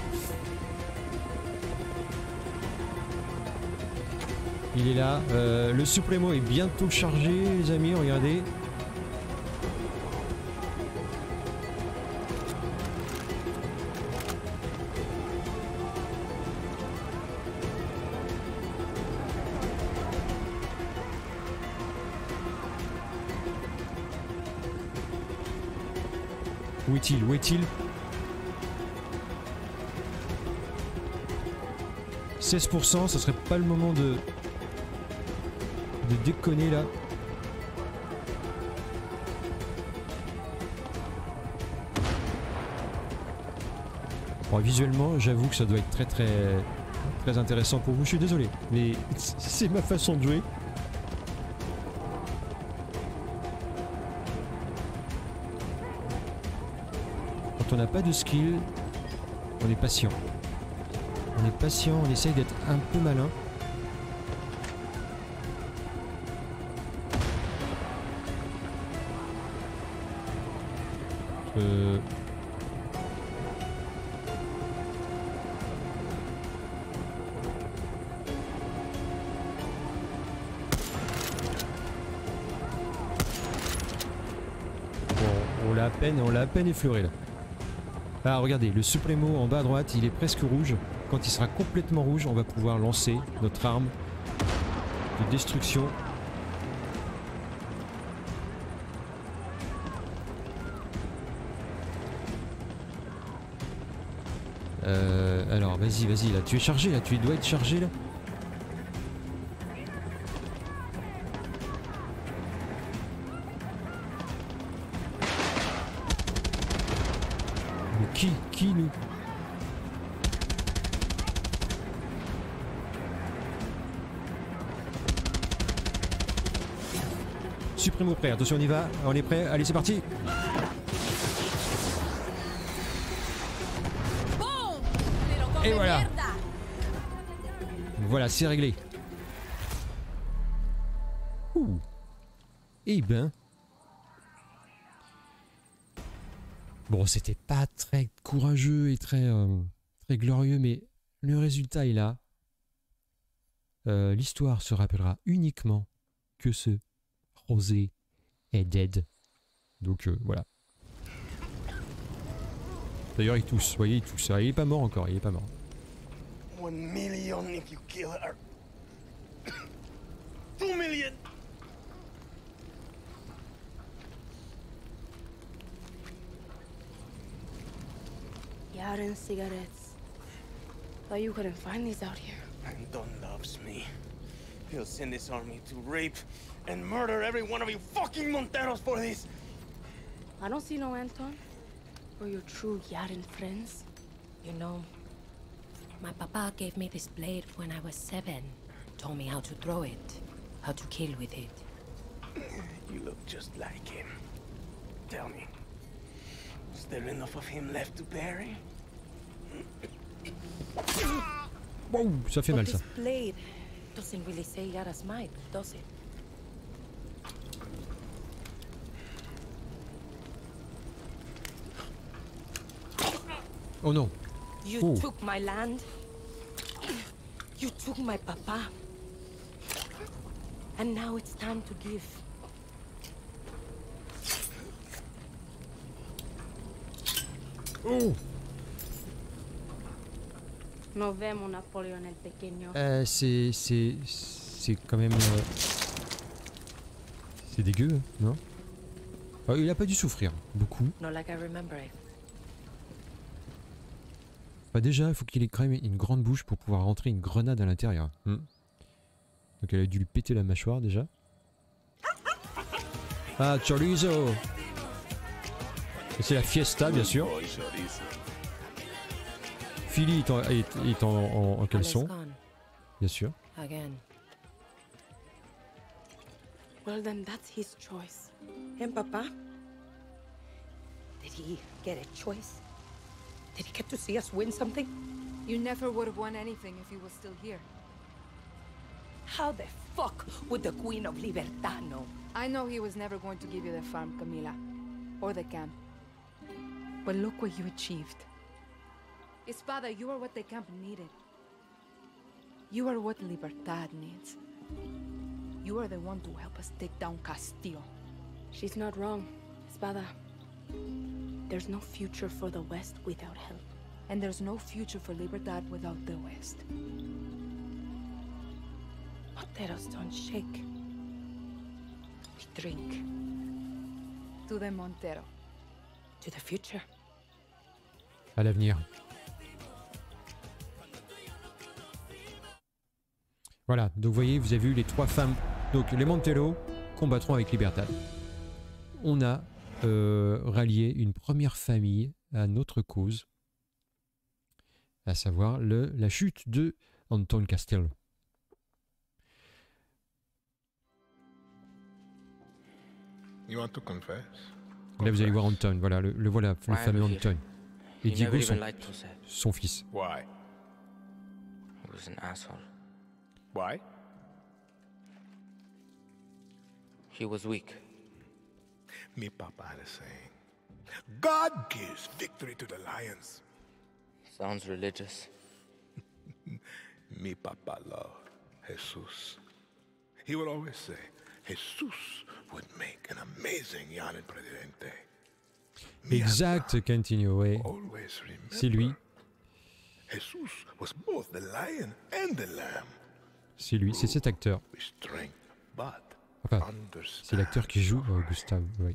Il est là. Le Supremo est bientôt chargé, les amis, regardez. Où est-il? Où est-il? 16%, ça serait pas le moment de déconner là. Bon, visuellement, j'avoue que ça doit être très intéressant pour vous. Je suis désolé, mais c'est ma façon de jouer. Quand on n'a pas de skill, on est patient. On est patient, on essaye d'être un peu malin. Bon, on l'a à peine effleuré là. Ah regardez, le Supremo en bas à droite, il est presque rouge. Quand il sera complètement rouge, on va pouvoir lancer notre arme de destruction. Alors vas-y, vas-y, là, tu es chargé, là, tu dois être chargé, là. Mais qui nous... Supremo prêt, attention, on y va, on est prêt, allez c'est parti. Et voilà. Voilà, c'est réglé. Ouh. Eh ben. Bon, c'était pas très courageux et très glorieux, mais le résultat est là. L'histoire se rappellera uniquement que ce Rosé est dead. Donc voilà. D'ailleurs il tousse, vous voyez, il tousse. Il est pas mort encore, il est pas mort. 1 million if you kill her. 2 million. Yaren cigarettes. Thought you couldn't find these out here. Anton loves me. He'll send his army to rape and murder every one of you fucking Monteros for this. I don't see no Anton. Or your true Yaren friends. You know, my papa gave me this blade when I was 7. Told me how to throw it, how to kill with it. You look just like him. Tell me, is there enough of him left to bury? Wow, ça fait mal ça. This blade doesn't really say Yara's might, does it? Oh non. You took my land. You took my papa. And now it's time to give. Oh. Nos vemos, Napoleón el Pequeño. C'est quand même... C'est dégueu, non? Il a pas dû souffrir, beaucoup. Not like I remember it. Bah déjà, il faut qu'il ait quand même une grande bouche pour pouvoir rentrer une grenade à l'intérieur. Donc elle a dû lui péter la mâchoire déjà. Ah, chorizo! C'est la fiesta, bien sûr. Philly est en caleçon, bien sûr. Again. Well, then that's his choice. And Papa? Did he get a choice? Did he get to see us win something? You never would have won anything if he was still here. How the fuck would the Queen of Libertad know? I know he was never going to give you the farm, Camila. Or the camp. But look what you achieved. Espada, you are what the camp needed. You are what Libertad needs. You are the one to help us take down Castillo. She's not wrong, Espada. There's no future for the West without help. And there's no future for Libertad without the West. Monteros don't shake. We drink. To the Montero. To the future. À l'avenir. Voilà, donc vous voyez, vous avez vu les trois femmes. Donc les Montero combattront avec Libertad. On a rallié une première famille à notre cause, à savoir la chute de Anton Castillo. You want to confess? Là vous allez voir Anton, voilà, le voilà, le fameux Anton. Et Diego, son fils. Why? He was an asshole. Why? He was weak. Me papa had a saying. God gives victory to the lions. Sounds religious. Me papa loved Jesus. He would always say, Jesus would make an amazing Yanin Presidente. Exact, Cantinho, ouais. C'est lui. Jesus was both the lion and the lamb. C'est lui, c'est cet acteur. Enfin, c'est l'acteur qui joue Gustave, oui.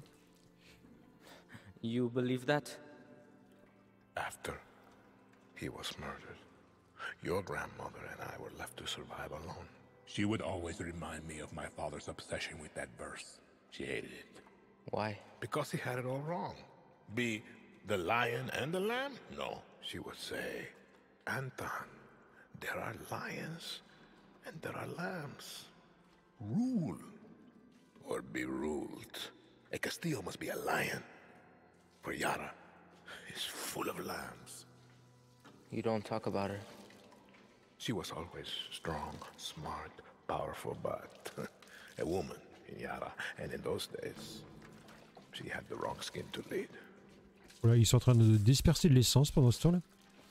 You believe that? After he was murdered, your grandmother and I were left to survive alone. She would always remind me of my father's obsession with that verse. She hated it. Why? Because he had it all wrong. Be the lion and the lamb? No, she would say, Anton, there are lions and there are lambs. Rule or be ruled. A Castillo must be a lion, for Yara is full of lambs. You don't talk about her. She was always strong, smart, powerful, but a woman in Yara. And in those days, she had the wrong skin to lead. Voilà, ils sont en train de disperser de l'essence pendant ce temps-là.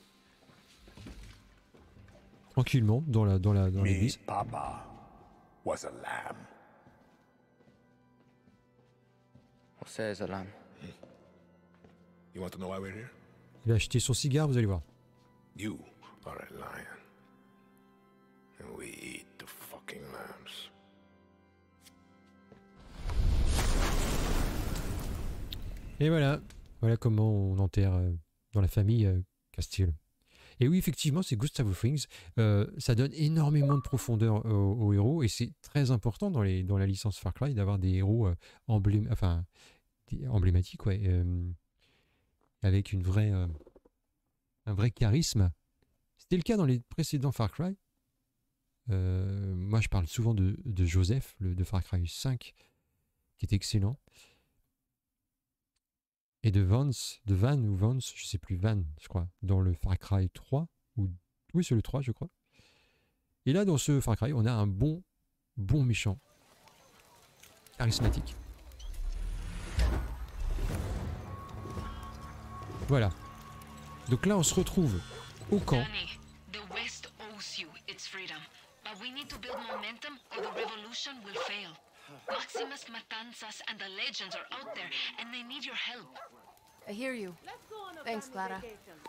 Tranquillement, dans l'église. Papa was a lamb. José is a lamb. You want to know why we're here? Il a acheté son cigare, vous allez voir. You are a lion. And we eat the fucking lambs. Et voilà. Voilà comment on enterre dans la famille Castillo. Et oui, effectivement, c'est Gustavo Frings. Ça donne énormément de profondeur aux héros et c'est très important dans la licence Far Cry d'avoir des héros emblématiques, ouais, avec un vrai charisme. C'était le cas dans les précédents Far Cry. Moi, je parle souvent de Joseph, de Far Cry 5, qui est excellent. Et de Van, je sais plus, Van, je crois, dans le Far Cry 3, oui, c'est le 3, je crois. Et là, dans ce Far Cry, on a un bon méchant, charismatique. Voilà. Donc là, on se retrouve au camp. Danny, the West owes you its freedom, but we need to build momentum or the revolution will fail. Maximus Matanzas and the legends are out there, and they need your help. I hear you. Thanks, Clara.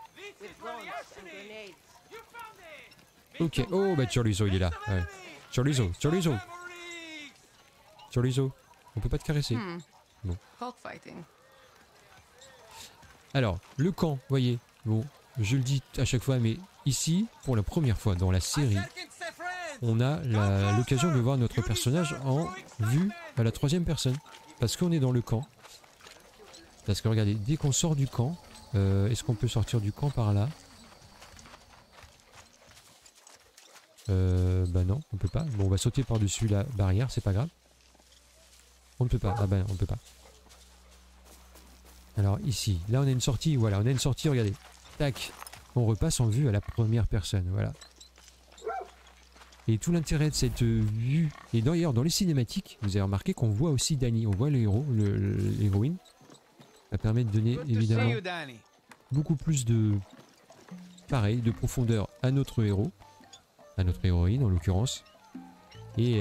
Ok, oh bah Chorizo il est là. Ouais. Chorizo, Chorizo. Chorizo, on peut pas te caresser. Bon. Cockfighting. Alors, le camp, voyez, bon, je le dis à chaque fois, mais ici, pour la première fois dans la série, on a l'occasion de voir notre personnage en vue à la troisième personne. Parce qu'on est dans le camp. Parce que regardez, dès qu'on sort du camp, est-ce qu'on peut sortir du camp par là? Bah non, on peut pas. Bon, on va sauter par-dessus la barrière, c'est pas grave. On ne peut pas. Ah bah non, on ne peut pas. Alors ici, là on a une sortie, voilà, on a une sortie, regardez. Tac, on repasse en vue à la première personne, voilà. Et tout l'intérêt de cette vue, et d'ailleurs dans les cinématiques, vous avez remarqué qu'on voit aussi Danny, on voit le héros, l'héroïne. Ça permet de donner évidemment beaucoup plus de, pareil, de profondeur à notre héros, à notre héroïne en l'occurrence, et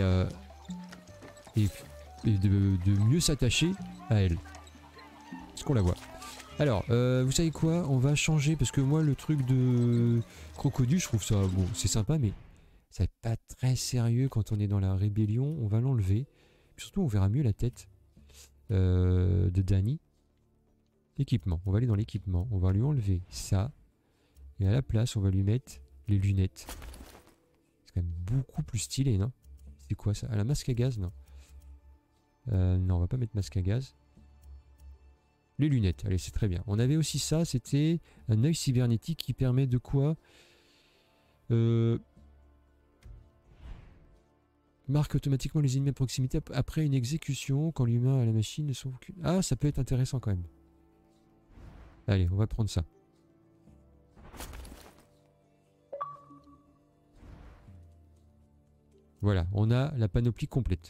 de mieux s'attacher à elle. Est-ce qu'on la voit? Alors, vous savez quoi? On va changer, parce que moi le truc de crocodile, je trouve ça, bon, c'est sympa, mais c'est pas très sérieux quand on est dans la rébellion. On va l'enlever. Surtout, on verra mieux la tête de Danny. Équipement. On va aller dans l'équipement. On va lui enlever ça. Et à la place, on va lui mettre les lunettes. C'est quand même beaucoup plus stylé, non? C'est quoi ça? Ah, la masque à gaz, non? Non, on va pas mettre masque à gaz. Les lunettes. Allez, c'est très bien. On avait aussi ça. C'était un œil cybernétique qui permet de quoi? Marque automatiquement les ennemis à proximité après une exécution quand l'humain à la machine ne sont aucune. Ah, ça peut être intéressant quand même. Allez, on va prendre ça. Voilà, on a la panoplie complète.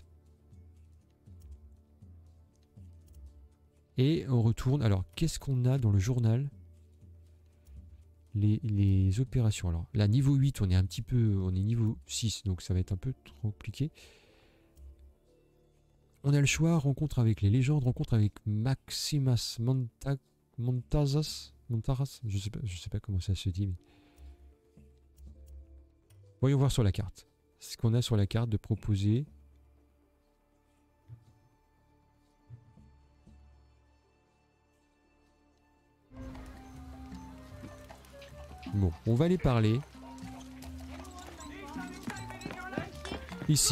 Et on retourne. Alors, qu'est-ce qu'on a dans le journal? Les opérations. Alors là, niveau 8, on est un petit peu, on est niveau 6, donc ça va être un peu trop compliqué. On a le choix, rencontre avec les légendes, rencontre avec Maximas Montaras, je sais pas comment ça se dit, mais voyons voir sur la carte. Ce qu'on a sur la carte de proposer. Bon, on va aller parler. Ici.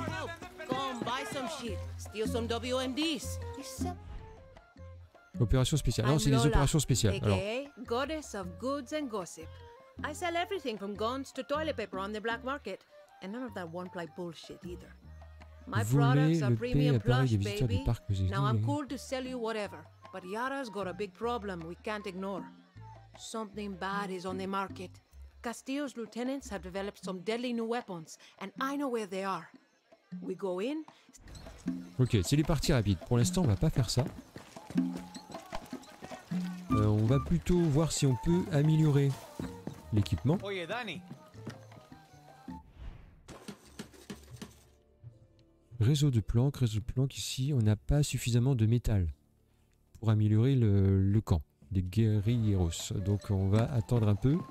Opération spéciale. Non, c'est des opérations spéciales. Alors. Goddess of goods and gossip. I sell everything from guns to toilet paper on the black market, and none of that one-ply bullshit either. My products are premium plush, baby. Now I'm cool to sell you whatever, but Yara's got a big problem we can't ignore. Something bad is on the market. Castillo's lieutenants have developed some deadly new weapons, and I know where they are. We go in. Ok, c'est les parties rapides. Pour l'instant, on va pas faire ça. On va plutôt voir si on peut améliorer l'équipement. Réseau de planques ici, on n'a pas suffisamment de métal pour améliorer le camp des guerrilleros. Donc on va attendre un peu.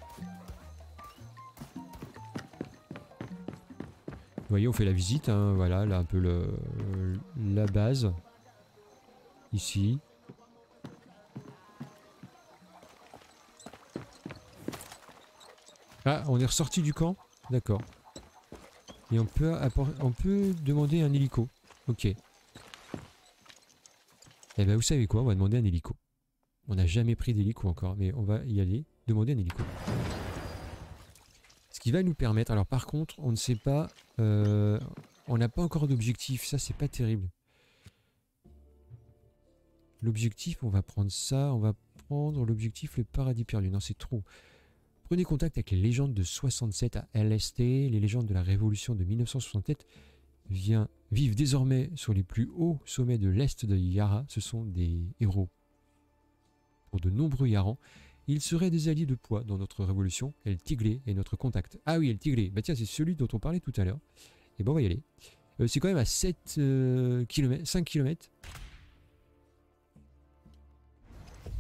Vous voyez, on fait la visite, hein, voilà, là un peu la base. Ici. Ah, on est ressorti du camp? D'accord. Et on peut demander un hélico. Ok. Eh ben vous savez quoi, on va demander un hélico. On n'a jamais pris d'hélico encore, mais on va y aller, demander un hélico. Ce qui va nous permettre, alors par contre, on ne sait pas, on n'a pas encore d'objectif, ça c'est pas terrible. L'objectif, on va prendre ça, on va prendre l'objectif le paradis perdu, non c'est trop. Prenez contact avec les légendes de 67 à LST, les légendes de la révolution de 1967 vivent désormais sur les plus hauts sommets de l'Est de Yara, ce sont des héros. Pour de nombreux Yarans, ils seraient des alliés de poids dans notre révolution. El Tiglé est notre contact. Ah oui, El Tiglé, bah tiens, c'est celui dont on parlait tout à l'heure. Et bon, on va y aller. C'est quand même à 7 km, 5 km.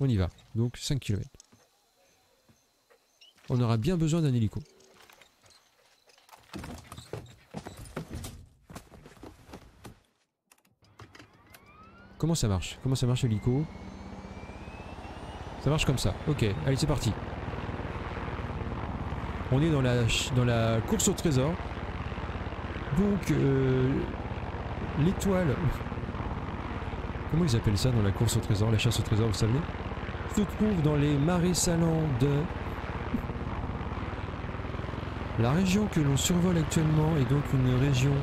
On y va. Donc 5 km. On aura bien besoin d'un hélico. Comment ça marche? Comment ça marche l'hélico? Ça marche comme ça. Ok, allez c'est parti. On est dans la course au trésor. Donc l'étoile... Comment ils appellent ça dans la course au trésor? La chasse au trésor, vous savez? Se trouve dans les marais salants de... La région que l'on survole actuellement est donc une région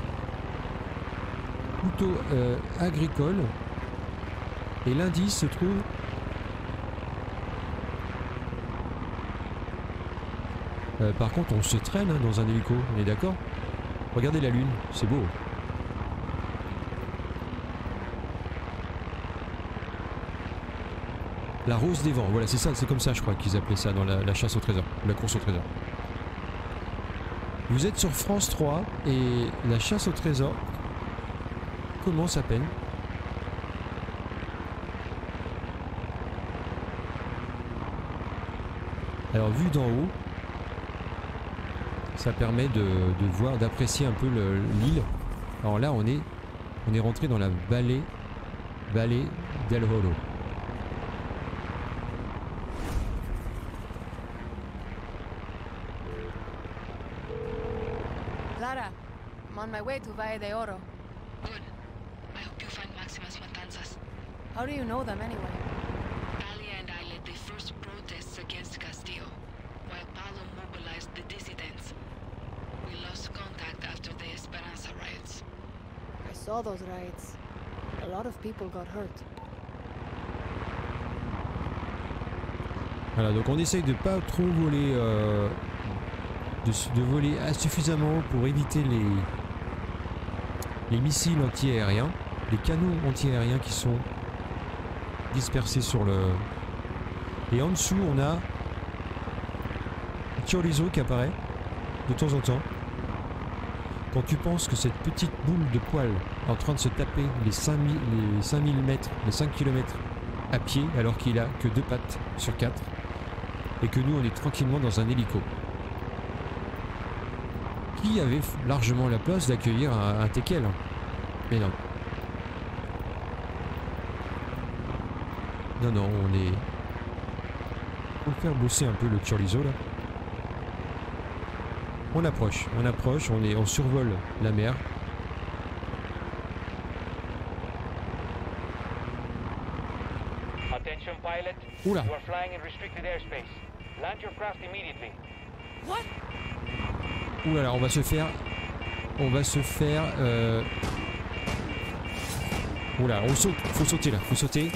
plutôt agricole. Et l'indice se trouve... par contre, on se traîne hein, dans un hélico, on est d'accord? Regardez la lune, c'est beau. La rose des vents, voilà, c'est ça, c'est comme ça, je crois qu'ils appelaient ça dans la chasse au trésor, la course au trésor. Vous êtes sur France 3 et la chasse au trésor commence à peine. Alors, vu d'en haut, ça permet de voir, d'apprécier un peu l'île. Alors là, on est rentré dans la vallée del Holo. Clara, I'm on my way to Valle de Oro. Good. I hope you find Maximus Matanzas. How do you know them anyway? Talia and I led the first protests against Castillo, while Paulo mobilized the dissidents. We lost contact after the Esperanza riots. I saw those riots. A lot of people got hurt. Voilà, donc on essaye de pas trop voler, de voler suffisamment pour éviter les missiles anti-aériens, les canons anti-aériens qui sont dispersés sur le... Et en dessous, on a Chorizo qui apparaît de temps en temps. Quand tu penses que cette petite boule de poil est en train de se taper les 5000 mètres, les 5 km à pied, alors qu'il a que 2 pattes sur 4, et que nous on est tranquillement dans un hélico qui avait largement la place d'accueillir un teckel. Mais non. Non, non, on est... Faut le faire bosser un peu le chorizo là. On approche, on survole la mer. Attention pilot. Oula. You are flying in restricted airspace. Land your craft immediately. What? Ouh là là, on va se faire... Oula, on saute, faut sauter là, faut sauter.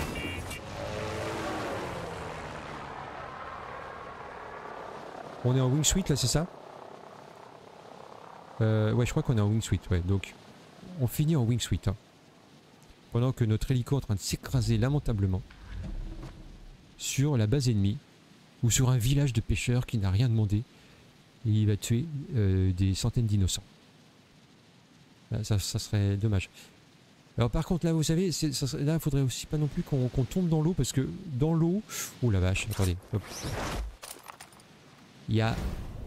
On est en wingsuit là, c'est ça? Ouais, je crois qu'on est en wingsuit, ouais, donc on finit en wingsuit. Hein. Pendant que notre hélico est en train de s'écraser lamentablement sur la base ennemie ou sur un village de pêcheurs qui n'a rien demandé et il va tuer des centaines d'innocents. Ça serait dommage. Alors par contre là vous savez, là il faudrait aussi pas non plus qu'on tombe dans l'eau parce que dans l'eau... Oh la vache, attendez. Hop. Il y a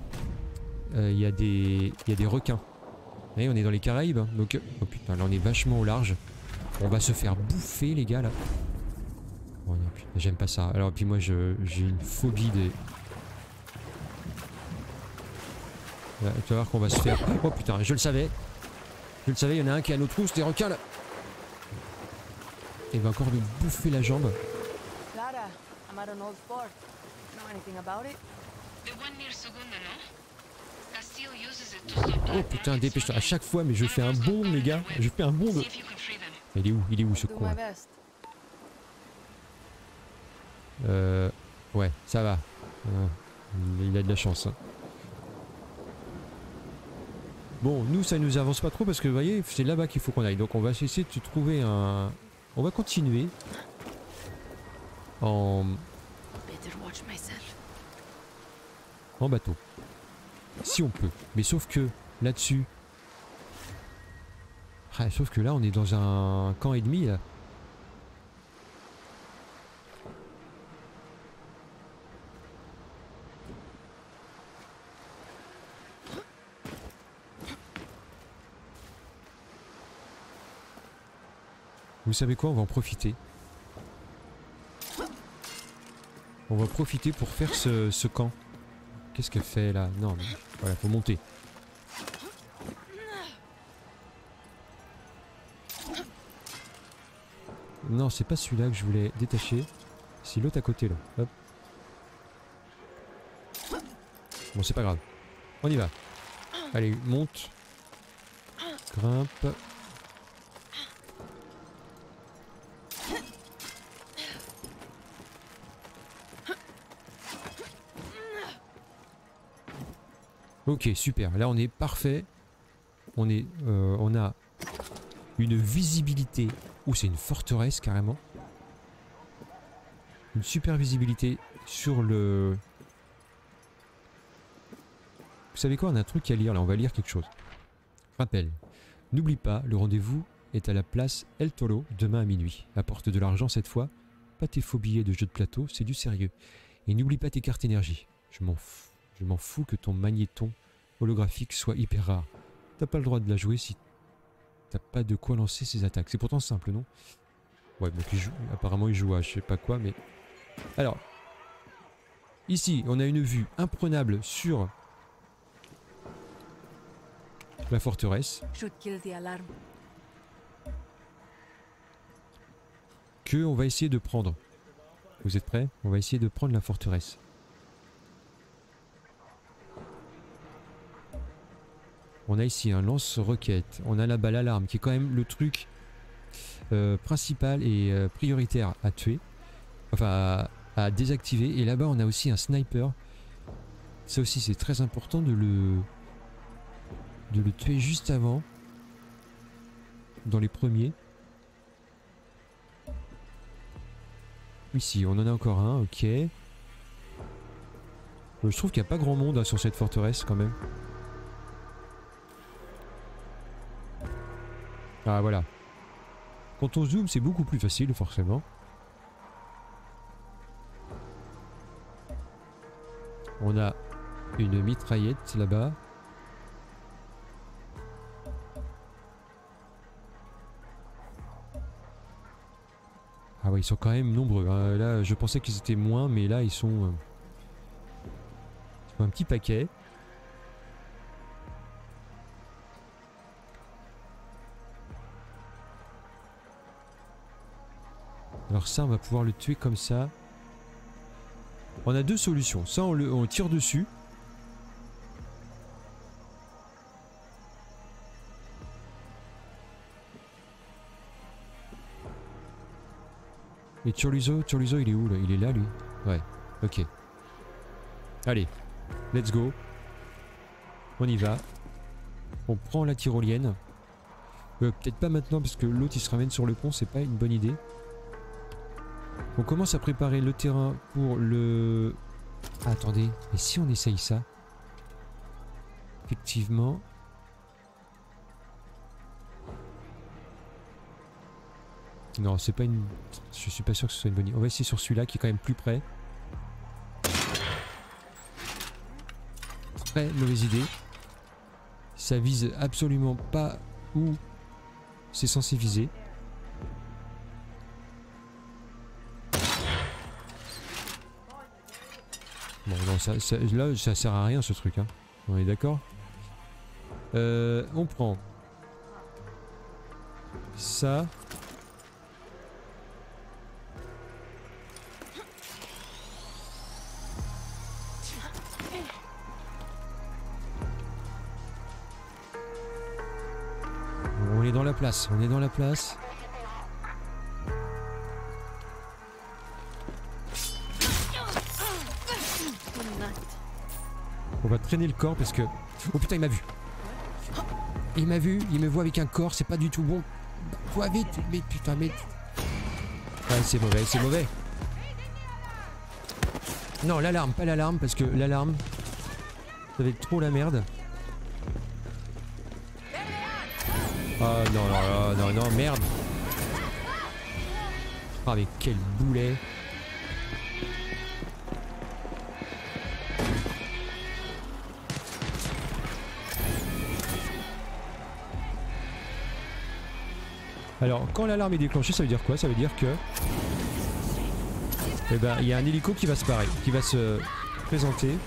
des requins. Vous voyez, on est dans les Caraïbes, hein, donc... Oh putain, là on est vachement au large. On va se faire bouffer les gars là. Oh non, putain, j'aime pas ça. Alors puis moi j'ai une phobie des... Là, tu vas voir qu'on va se faire... Oh putain, je le savais. Je le savais, il y en a un qui est à nos trousses, des requins là. Il va encore nous bouffer la jambe. Clara, I'm at an old fort. Know anything about it? The one near Segunda, no? Castillo uses it to stop Oh putain, dépêche-toi. À chaque fois, mais je fais un bond les gars. Je fais un bond de... Il est où? Il est où ce con là? Ouais, ça va. Il a de la chance. Hein. Bon, nous ça nous avance pas trop parce que vous voyez, c'est là-bas qu'il faut qu'on aille. Donc on va essayer de trouver un... On va continuer en bateau. Si on peut. Mais sauf que là-dessus... Ah, sauf que là on est dans un camp ennemi là. savez quoi, on va en profiter. On va profiter pour faire ce camp. Qu'est-ce qu'elle fait là? Non, mais voilà, faut monter. Non, c'est pas celui-là que je voulais détacher. C'est l'autre à côté là. Hop. Bon, c'est pas grave. On y va. Allez, monte. Grimpe. Ok, super. Là, on est parfait. On a une visibilité. Ouh, c'est une forteresse carrément. Une super visibilité sur le... Vous savez quoi, on a un truc à lire là, on va lire quelque chose. Rappel. N'oublie pas, le rendez-vous est à la place El Tolo demain à minuit. Apporte de l'argent cette fois. Pas tes faux billets de jeu de plateau, c'est du sérieux. Et n'oublie pas tes cartes énergie. Je m'en fous que ton magnéton holographique soit hyper rare. T'as pas le droit de la jouer si t'as pas de quoi lancer ses attaques. C'est pourtant simple, non? Ouais, donc apparemment il joue à je sais pas quoi, mais... Alors, ici, on a une vue imprenable sur la forteresse. Que on va essayer de prendre. Vous êtes prêts? On va essayer de prendre la forteresse. On a ici un lance-roquette. On a là-bas l'alarme qui est quand même le truc principal et prioritaire à tuer. Enfin à désactiver. Et là-bas on a aussi un sniper. Ça aussi c'est très important de le tuer juste avant. Dans les premiers. Ici on en a encore un, ok. Je trouve qu'il n'y a pas grand monde sur cette forteresse quand même. Ah voilà. Quand on zoome c'est beaucoup plus facile forcément. On a une mitraillette là-bas. Ah ouais, ils sont quand même nombreux. Hein. Là, je pensais qu'ils étaient moins, mais là, ils sont un petit paquet. Alors ça, on va pouvoir le tuer comme ça. On a deux solutions. Ça, on tire dessus. Et Chorizo, il est où là? Il est là lui? Ouais, ok. Allez, let's go. On y va. On prend la tyrolienne. Peut-être pas maintenant parce que l'autre il se ramène sur le pont, c'est pas une bonne idée. On commence à préparer le terrain pour le... Ah, attendez, et si on essaye ça? Effectivement... Non, c'est pas une... Je suis pas sûr que ce soit une bonne idée. On va essayer sur celui-là qui est quand même plus près. Très mauvaise idée. Ça vise absolument pas où c'est censé viser. Bon, non, là, ça sert à rien ce truc. Hein. On est d'accord? On prend ça. On est dans la place, on est dans la place. On va traîner le corps parce que... Oh putain, il m'a vu. Il m'a vu, il me voit avec un corps, c'est pas du tout bon. Toi vite, mais putain, mais... Ouais, c'est mauvais, c'est mauvais. Non, l'alarme, pas l'alarme, parce que l'alarme... Ça va être trop la merde. Oh non, non, non, non, merde. Ah mais quel boulet. Alors, quand l'alarme est déclenchée, ça veut dire quoi? Ça veut dire que... Eh ben, il y a un hélico qui va se parer, qui va se présenter.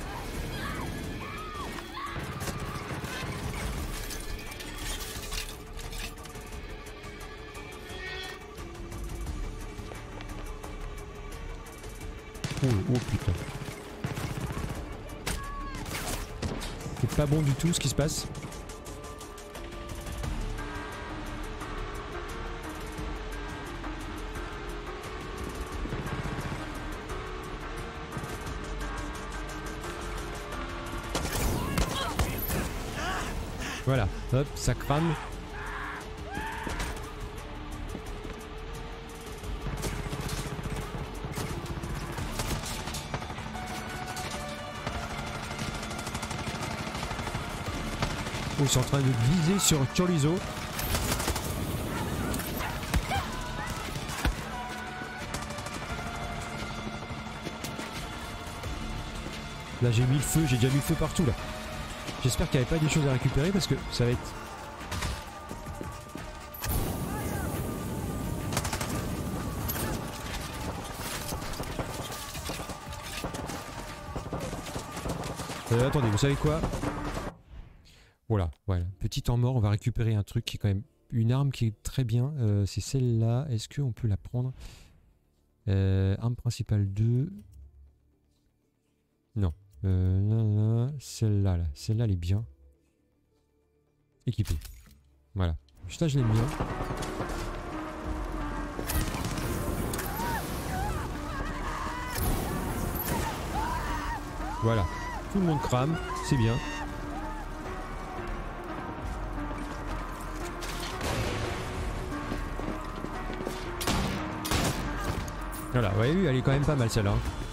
Oh putain. C'est pas bon du tout ce qui se passe. Voilà, hop, ça crame. Oh, ils sont en train de viser sur Chorizo. Là j'ai mis le feu, j'ai déjà mis le feu partout là. J'espère qu'il n'y avait pas des choses à récupérer parce que ça va être... Attendez, vous savez quoi? Voilà, voilà. Petit temps mort, on va récupérer un truc qui est quand même... Une arme qui est très bien, c'est celle-là. Est-ce qu'on peut la prendre? Arme principale 2. Non. Celle-là, là. Celle-là, elle est bien. Équipée. Voilà. Juste là, je l'aime bien. Voilà. Tout le monde crame. C'est bien. Voilà, vous avez vu, elle est quand même pas mal celle-là.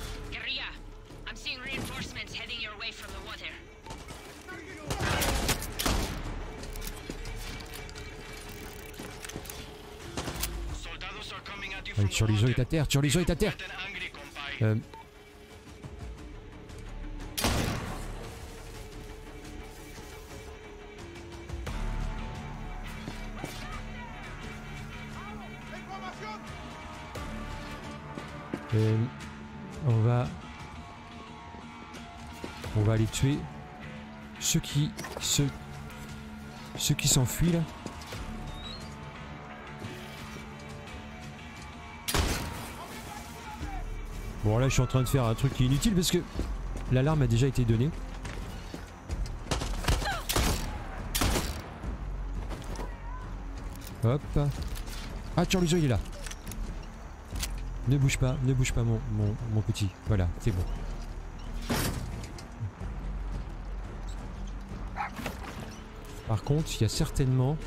Chorizo est à terre, Chorizo est à terre. On va aller tuer ceux qui s'enfuient là. Bon là je suis en train de faire un truc qui est inutile parce que l'alarme a déjà été donnée. Hop. Ah Chorizo il est là. Ne bouge pas mon petit. Voilà, c'est bon. Par contre, il y a certainement...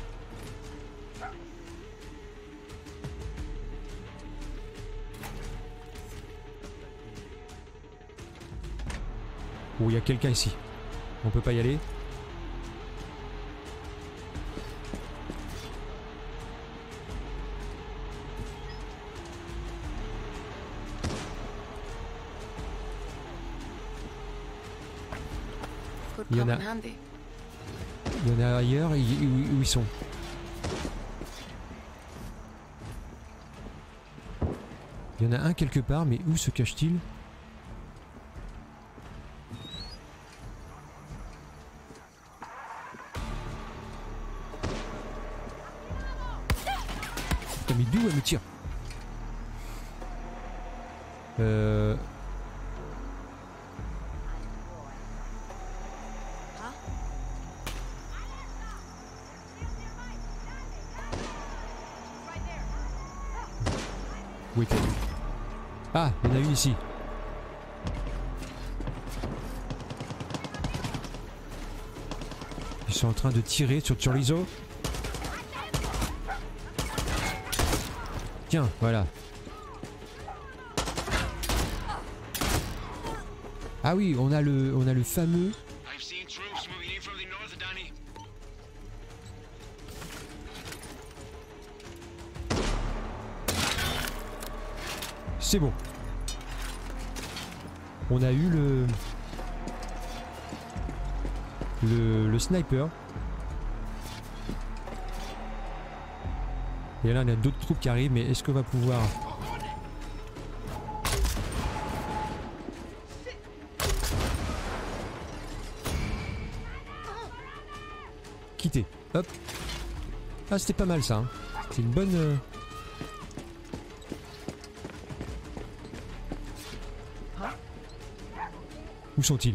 Oh, il y a quelqu'un ici. On peut pas y aller. Il y en a ailleurs, où ils sont? Il y en a un quelque part, mais où se cache-t-il? Putain, mais d'où elle me tire? Où est-elle? Ah, il y en a une ici. Ils sont en train de tirer sur Chorizo. Tiens, voilà. Ah oui, on a le fameux... C'est bon. On a eu le sniper. Et Et là, on a d'autres troupes qui arrivent, mais est-ce qu'on va pouvoir... quitter. Hop. Ah, c'était pas mal ça. Hein. C'est une bonne... Où sont-ils?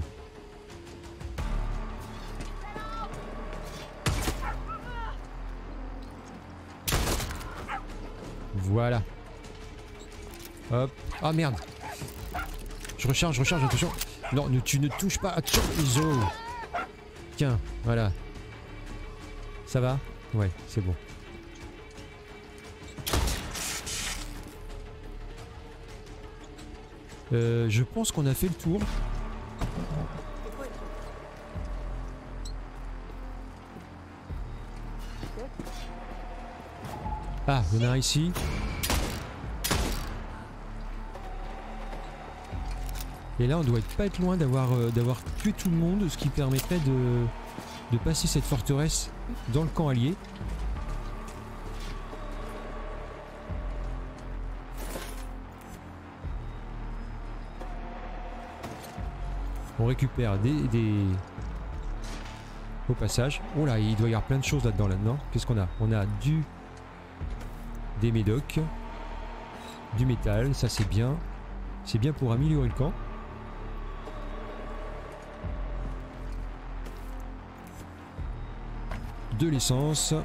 Voilà. Hop. Ah merde. Je recharge, attention. Non, tu ne touches pas. Attention, les os. Tiens, voilà. Ça va? Ouais, c'est bon. Je pense qu'on a fait le tour. Ah, il y en a un ici. Et là, on doit pas être loin d'avoir tué tout le monde, ce qui permettrait de passer cette forteresse dans le camp allié. On récupère des... Au passage. Oh là, il doit y avoir plein de choses là-dedans. Qu'est-ce qu'on a? On a des médocs, du métal, ça c'est bien. C'est bien pour améliorer le camp. De l'essence.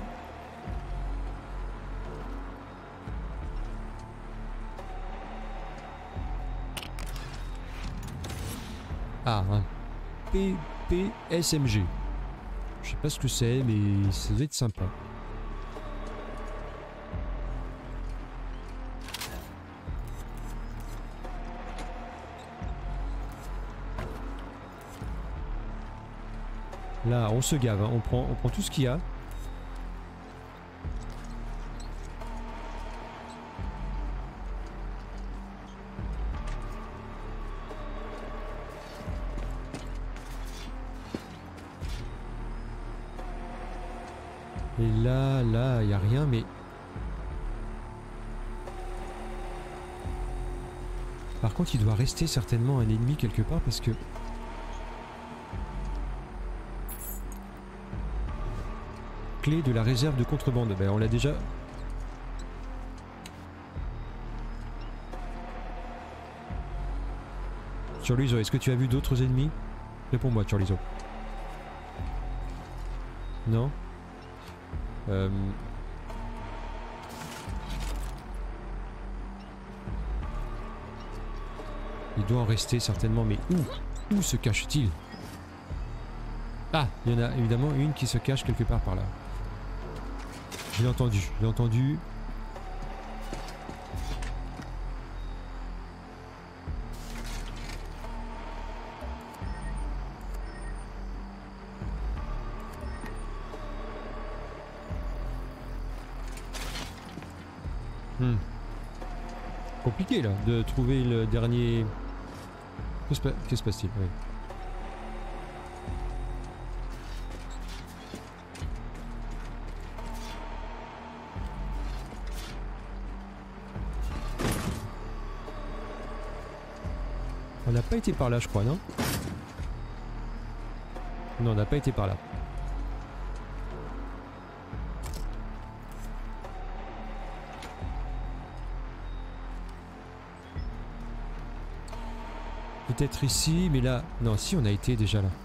Ah, un PPSMG. Je sais pas ce que c'est, mais ça doit être sympa. Là, on se gave, hein. On prend tout ce qu'il y a. Et là, il n'y a rien, mais... Par contre, il doit rester certainement un ennemi quelque part parce que... Clé de la réserve de contrebande. Ben, on l'a déjà... Chorizo, est-ce que tu as vu d'autres ennemis? Réponds-moi, Chorizo. Non? Il doit en rester certainement, mais où se cache-t-il? Ah, il y en a évidemment une qui se cache quelque part par là. Je l'ai entendu, Compliqué là, de trouver le dernier... Qu'est-ce qui se passe-t-il? Oui. On n'a pas été par là, je crois, non? Non, on n'a pas été par là. Peut-être ici, mais là... Non, si, on a été déjà là.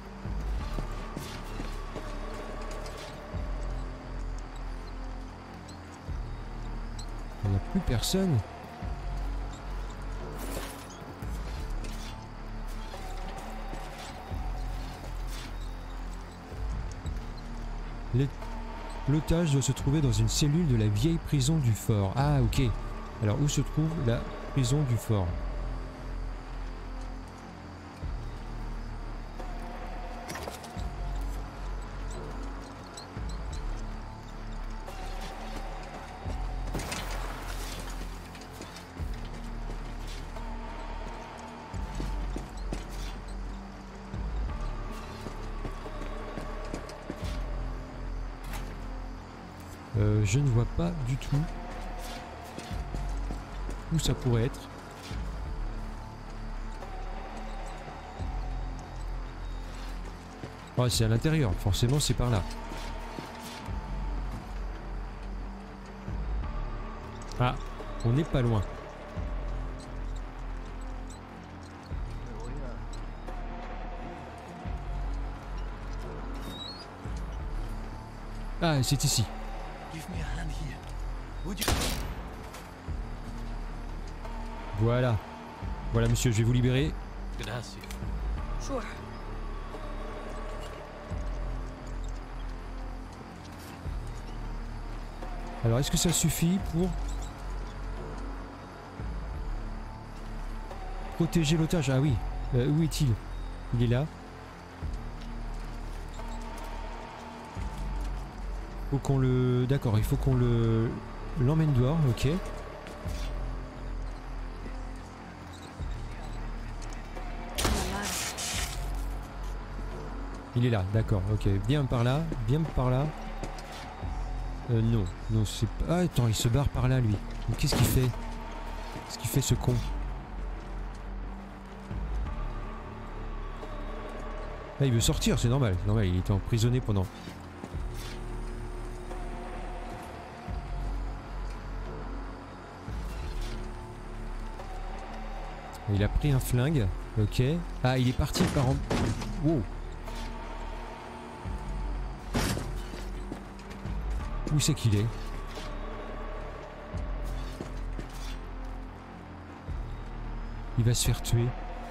Il n'y a plus personne. L'otage doit se trouver dans une cellule de la vieille prison du fort. Ah, ok. Alors, où se trouve la prison du fort? Je ne vois pas du tout. où ça pourrait être. Oh, c'est à l'intérieur, forcément c'est par là. Ah, on n'est pas loin. Ah, c'est ici. Voilà. Voilà, monsieur, je vais vous libérer. Sure. Alors, est-ce que ça suffit pour protéger l'otage? Ah oui. Où est-il? Il est là. Faut qu'on le... D'accord, il faut qu'on l'emmène dehors, ok. Il est là, d'accord, ok. Viens par là, viens par là. Non, non, c'est pas... Ah, attends, il se barre par là, lui. Mais qu'est-ce qu'il fait? Qu'est-ce qu'il fait, ce con? Ah, il veut sortir, c'est normal, il était emprisonné pendant... Il a pris un flingue, ok. Ah, il est parti par en... Wow. Où c'est qu'il est? Il va se faire tuer.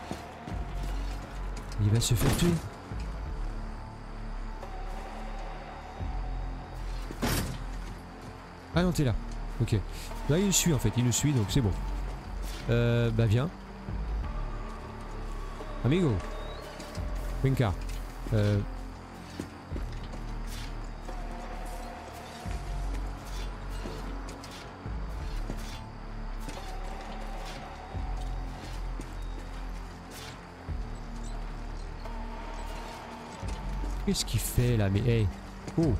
Il va se faire tuer. Ah non, t'es là. Ok. Là, il le suit en fait. Il le suit, donc c'est bon. Bah viens. Amigo. Winka. Qu'est-ce qu'il fait là? Mais hey. Oh.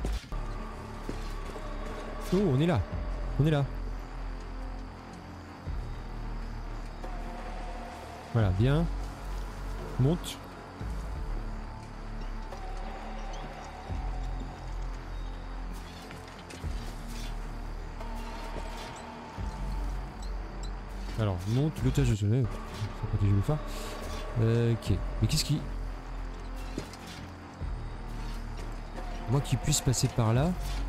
Oh, on est là. On est là. Voilà, bien. Monte. Alors, monte l'otage de soleil. Faut protéger le phare. Ok. Mais qu'est-ce qui... Moi qui puisse passer par là.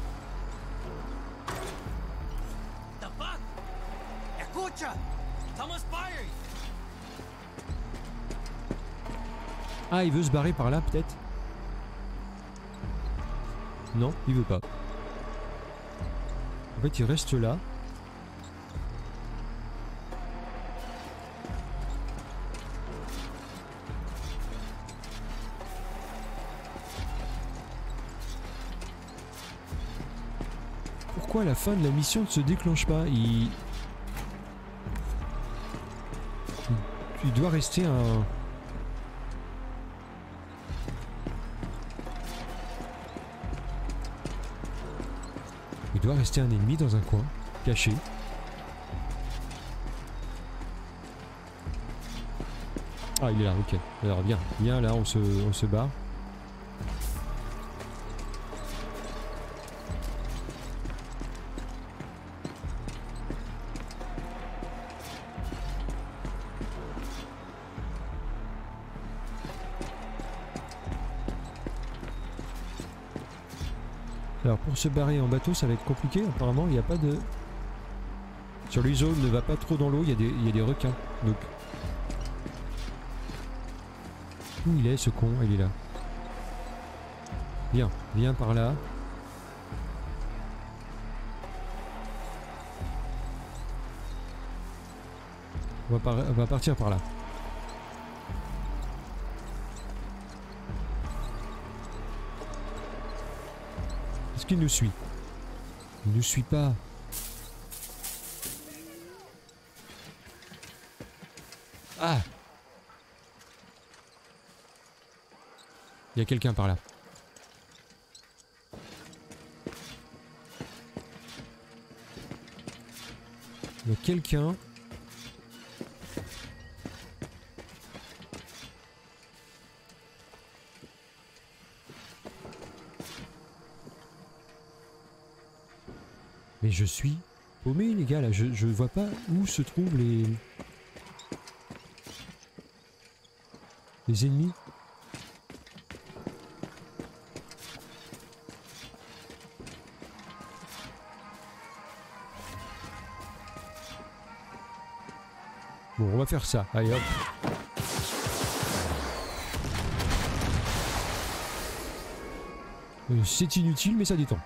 Ah, il veut se barrer par là, peut-être? Non, il veut pas. En fait, il reste là. Pourquoi la fin de la mission ne se déclenche pas? Il doit rester un... Il doit rester un ennemi dans un coin, caché. Ah, il est là, ok. Alors viens, viens là, on se barre. Alors pour se barrer en bateau ça va être compliqué, apparemment il n'y a pas de... Sur l'ISO ne va pas trop dans l'eau, il y a des requins. Donc... Où il est ce con? Il est là. Viens, viens par là. On va partir par là. Est-ce qu'il nous suit? Il ne nous suit pas. Ah! Il y a quelqu'un par là. Il y a quelqu'un. Mais je suis paumé les gars là, je vois pas où se trouvent les ennemis. Bon, on va faire ça. Allez hop. C'est inutile, mais ça détend.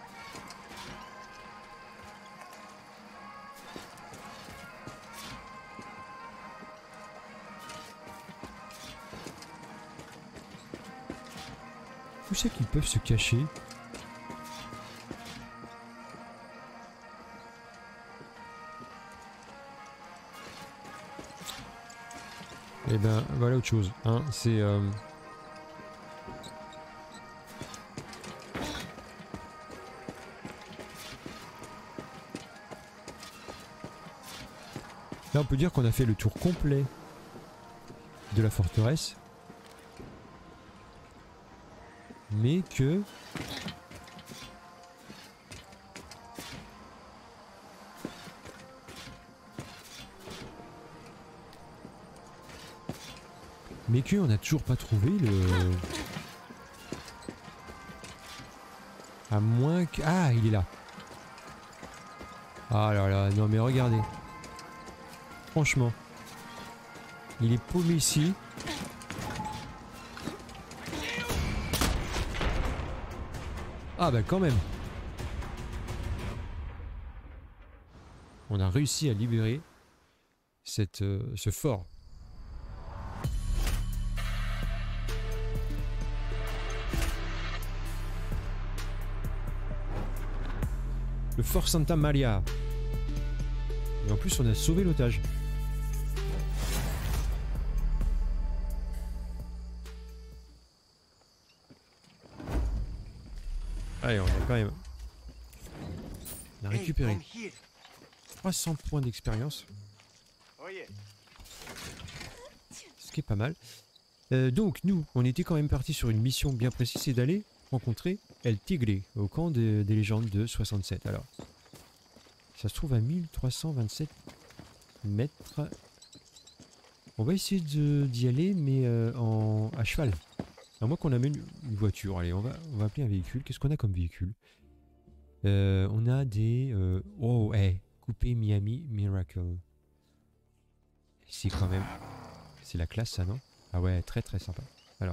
Où c'est qu'ils peuvent se cacher? Eh ben, voilà autre chose. Hein, c'est... Là, on peut dire qu'on a fait le tour complet de la forteresse. Mais que... on n'a toujours pas trouvé le... À moins que... Ah, il est là. Ah là là, non mais regardez. Franchement. Il est paumé ici. Ah bah quand même. On a réussi à libérer ce fort. Le fort Santa Maria. Et en plus on a sauvé l'otage. Allez, on a quand même... On a récupéré 300 points d'expérience. Ce qui est pas mal. Donc nous, on était quand même parti sur une mission bien précise, c'est d'aller rencontrer El Tigre au camp des légendes de 67. Alors, ça se trouve à 1327 mètres. On va essayer d'y aller, mais à cheval. À moins qu'on amène une voiture. Allez, on va appeler un véhicule. Qu'est-ce qu'on a comme véhicule? On a des... Oh, hey, Coupé Miami Miracle. C'est quand même... C'est la classe, ça, non? Ah ouais, très très sympa. Alors...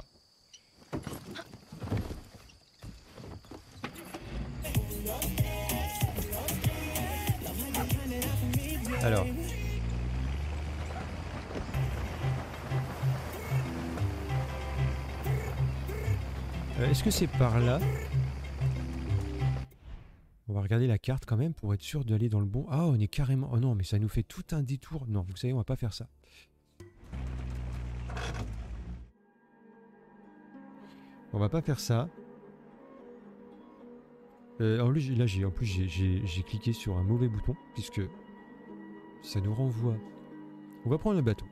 est-ce que c'est par là? On va regarder la carte quand même pour être sûr d'aller dans le bon... Ah, on est carrément... Oh non, mais ça nous fait tout un détour. Non, vous savez, on va pas faire ça. On va pas faire ça. En plus, là, j'ai cliqué sur un mauvais bouton puisque ça nous renvoie... On va prendre le bateau.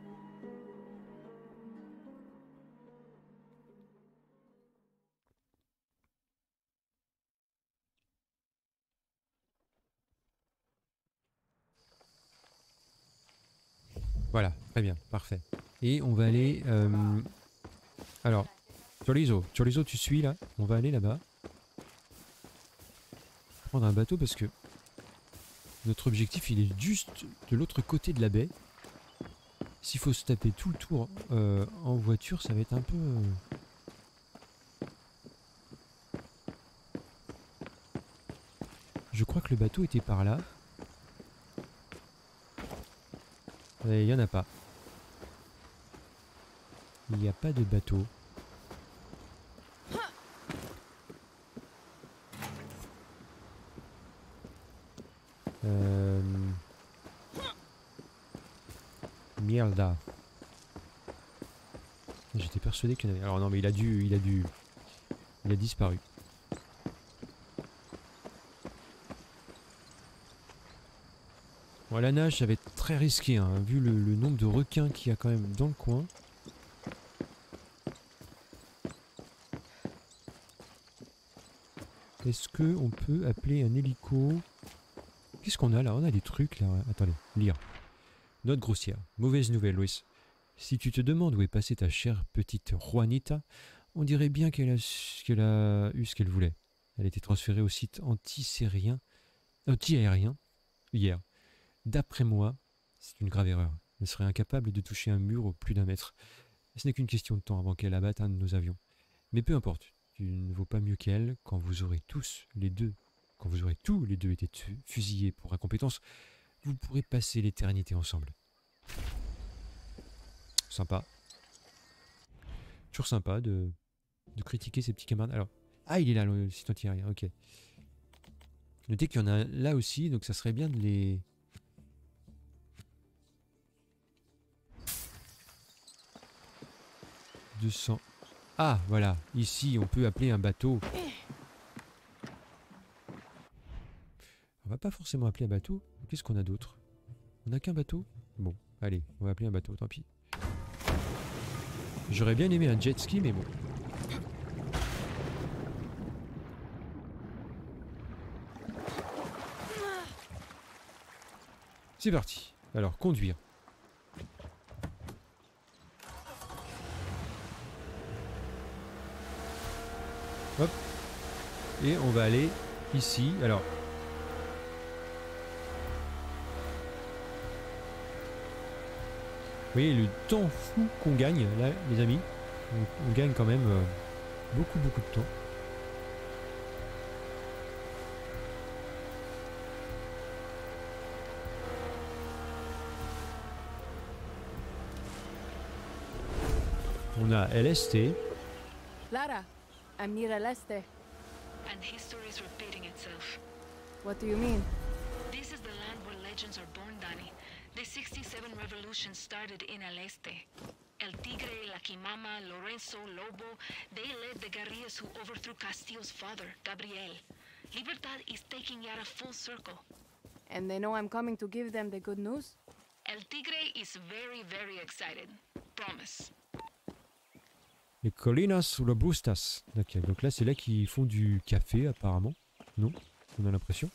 Voilà, très bien, parfait. Et on va aller... Alors, Chorizo, tu suis là. On va aller là-bas. Prendre un bateau parce que notre objectif, il est juste de l'autre côté de la baie. S'il faut se taper tout le tour en voiture, ça va être un peu... Je crois que le bateau était par là. Il n'y en a pas. Il n'y a pas de bateau. Mierda. J'étais persuadé qu'il y en avait. Alors non mais il a disparu. Bon, la nage, ça va être très risqué, hein, vu le nombre de requins qu'il y a quand même dans le coin. Est-ce qu'on peut appeler un hélico? Qu'est-ce qu'on a là? On a des trucs là. Attendez, lire. Note grossière. Mauvaise nouvelle, Luis. Si tu te demandes où est passée ta chère petite Juanita, on dirait bien qu'elle a eu ce qu'elle voulait. Elle a été transférée au site anti-aérien hier. D'après moi, c'est une grave erreur. Elle serait incapable de toucher un mur au plus d'1 mètre. Ce n'est qu'une question de temps avant qu'elle abatte un de nos avions. Mais peu importe, tu ne vaux pas mieux qu'elle quand vous aurez tous les deux été fusillés pour incompétence. Vous pourrez passer l'éternité ensemble. Sympa. Toujours sympa de critiquer ses petits camarades. Alors, ah, il est là, le site anti-aérien, ok. Notez qu'il y en a là aussi, donc ça serait bien de les... Ah, voilà. Ici, on peut appeler un bateau. On va pas forcément appeler un bateau. Qu'est-ce qu'on a d'autre? On n'a qu'un bateau? Bon, allez, on va appeler un bateau, tant pis. J'aurais bien aimé un jet ski, mais bon. C'est parti. Alors, conduire. Hop. Et on va aller ici. Alors. Vous voyez le temps fou qu'on gagne là, les amis. On gagne quand même beaucoup de temps. On a LST. Lara, I'm near Aleste. And history is repeating itself. What do you mean? This is the land where legends are born, Danny. The 67 revolution started in Aleste. El Tigre, La Quimama, Lorenzo, Lobo, they led the guerrillas who overthrew Castillo's father, Gabriel. Libertad is taking Yara full circle. And they know I'm coming to give them the good news? El Tigre is very, very excited. Promise. Les Colinas Robustas. Ok, donc là c'est là qu'ils font du café apparemment. Non? On a l'impression.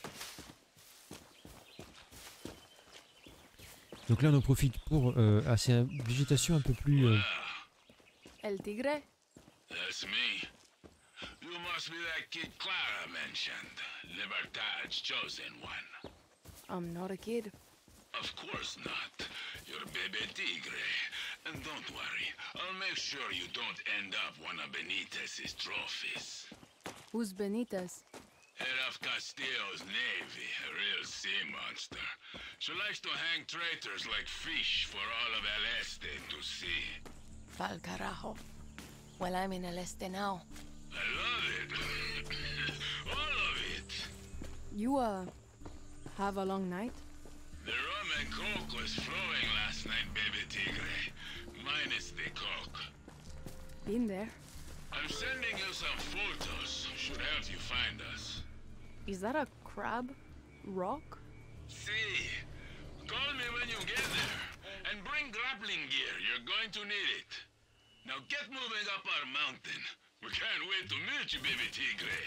Donc là on en profite pour... c'est une végétation un peu plus... El Tigre? That's me. You must be that kid Clara mentioned. Libertad's chosen one. I'm not a kid. Of course not. You're Bebe Tigre. And don't worry, I'll make sure you don't end up one of Benitez's trophies. Who's Benitez? Head of Castillo's navy, a real sea monster. She likes to hang traitors like fish for all of El Este to see. Pal carajo. Well, I'm in El Este now. I love it. All of it. You, have a long night? The rum and coke was flowing last night, Baby Tigre. Minus the coke. Been there. I'm sending you some photos. Should help you find us. Is that a crab? Rock? See. Call me when you get there. And bring grappling gear. You're going to need it. Now get moving up our mountain. We can't wait to meet you, Baby Tigre.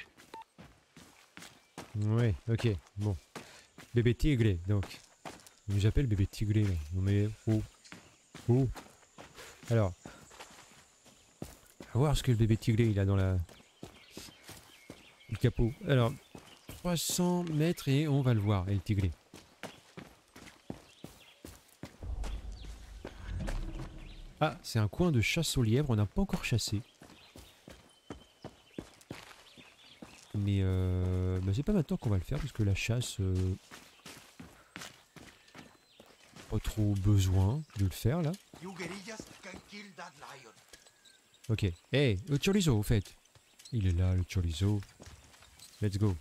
Ouais, ok, bon. Bébé Tigre, donc. J'appelle Bébé Tigre, là. Non mais... Oh. Oh. Alors. On va voir ce que le Bébé Tigre, il a dans la... le capot. Alors, 300 mètres et on va le voir, El Tigre. Ah, c'est un coin de chasse au lièvre, on n'a pas encore chassé. Mais bah c'est pas maintenant qu'on va le faire parce que la chasse, pas trop besoin de le faire là. Ok, hey, le chorizo au fait. Il est là le chorizo. Let's go.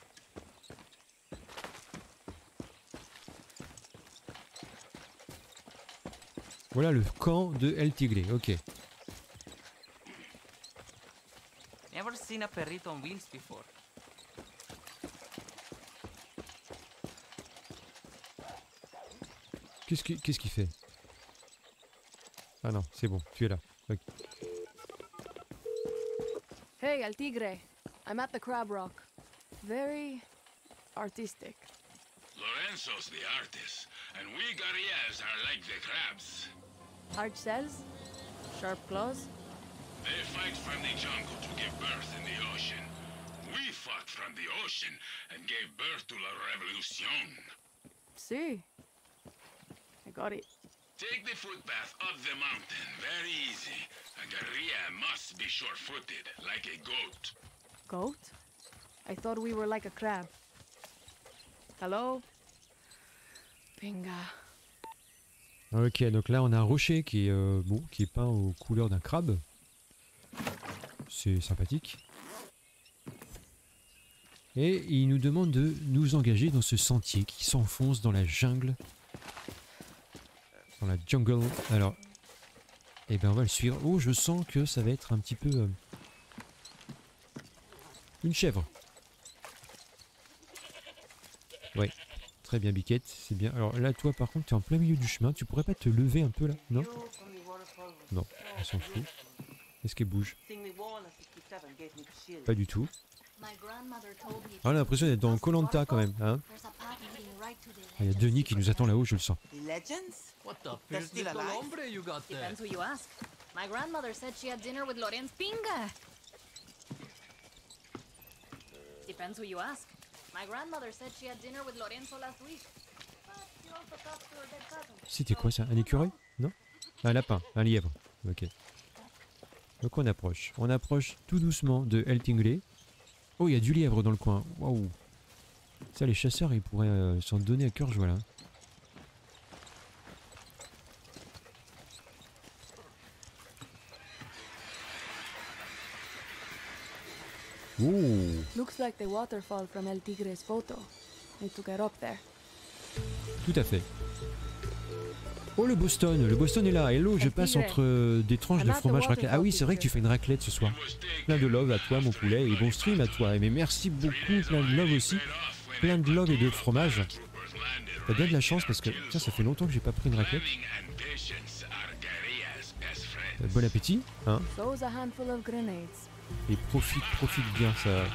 Voilà le camp de El Tigre, ok. Never seen a perrito on wheels before. Qu'est-ce qu'il fait? Ah non, c'est bon, tu es là. Okay. Hey, El Tigre. I'm at the Crab Rock. Very artistic. Lorenzo's the artist, and we guerrillas are like the crabs. Hard shells? Sharp claws? They fight from the jungle to give birth in the ocean. We fought from the ocean and gave birth to la revolution. See? I got it. Take the footpath up the mountain, very easy. A guerrilla must be sure-footed, like a goat. Goat? I thought we were like a crab. Hello? Pinga. Ok, donc là on a un rocher qui est, bon, qui est peint aux couleurs d'un crabe. C'est sympathique. Et il nous demande de nous engager dans ce sentier qui s'enfonce dans la jungle. Dans la jungle. Alors, eh ben on va le suivre. Oh, je sens que ça va être un petit peu... une chèvre. Ouais, très bien Biquette, c'est bien. Alors là, toi par contre, tu es en plein milieu du chemin. Tu pourrais pas te lever un peu là? Non? Non, on s'en fout. Est-ce qu'elle bouge? Pas du tout. Ah, on a l'impression d'être dans Koh-Lanta quand même, hein? Il y a Denis qui nous attend là-haut, je le sens. What the fierce little hombre you got there? Depends who you ask. My grandmother said she had dinner with Lorenz Pinga. Depends who you ask. My grandmother said she had dinner with Lorenzo last week. But she also talked to her dead cousin. C'était quoi ça? Un écureuil? Non? Un lapin, un lièvre. Ok. Donc on approche. On approche tout doucement de El Tingle. Oh, il y a du lièvre dans le coin. Waouh. Ça, les chasseurs, ils pourraient s'en donner à cœur joie là. Oh. Looks like the waterfall from El Tigre's photo. Need to get up there. Tout à fait. Oh, le Boston est là. Hello, je passe entre des tranches de fromage raclette. Ah oui, c'est vrai que tu fais une raclette ce soir. Plein de love à toi, mon poulet, et bon stream à toi. Mais merci beaucoup, plein de love aussi. Plein de love et de fromage. T'as bien de la chance parce que, tiens, ça fait longtemps que j'ai pas pris une raclette. Bon appétit, hein. Et profite bien, ça.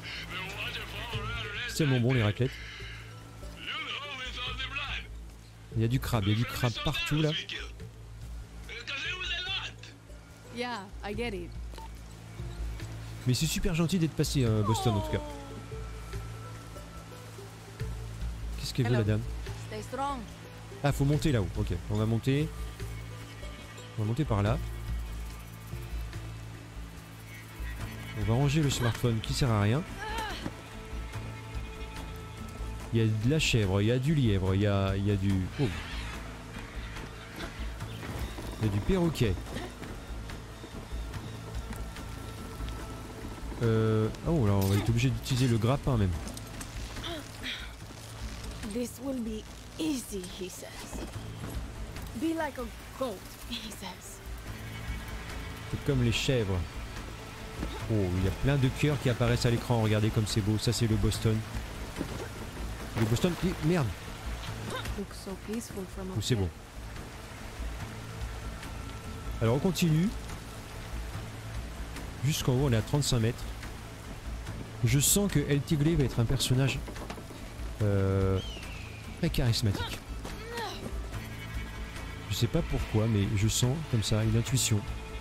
C'est tellement bon les raclettes. Il y a du crabe partout là. Yeah, I get it. Mais c'est super gentil d'être passé, Boston en tout cas. Qu'est-ce qu'elle veut la dame? Stay strong. Ah, faut monter là-haut. Ok, on va monter. On va monter par là. On va ranger le smartphone qui sert à rien. Il y a de la chèvre, il y a du lièvre, il y a du... Oh. Il y a du perroquet. Oh là, on va être obligé d'utiliser le grappin même. This will be easy, he says. Be like a goat, he says. C'est comme les chèvres. Oh, il y a plein de cœurs qui apparaissent à l'écran. Regardez comme c'est beau. Ça, c'est le Boston. Le Boston... Merde. Oh, c'est bon. Alors, on continue. Jusqu'en haut, on est à 35 mètres. Je sens que El Tigre va être un personnage très charismatique. Je sais pas pourquoi, mais je sens comme ça une intuition.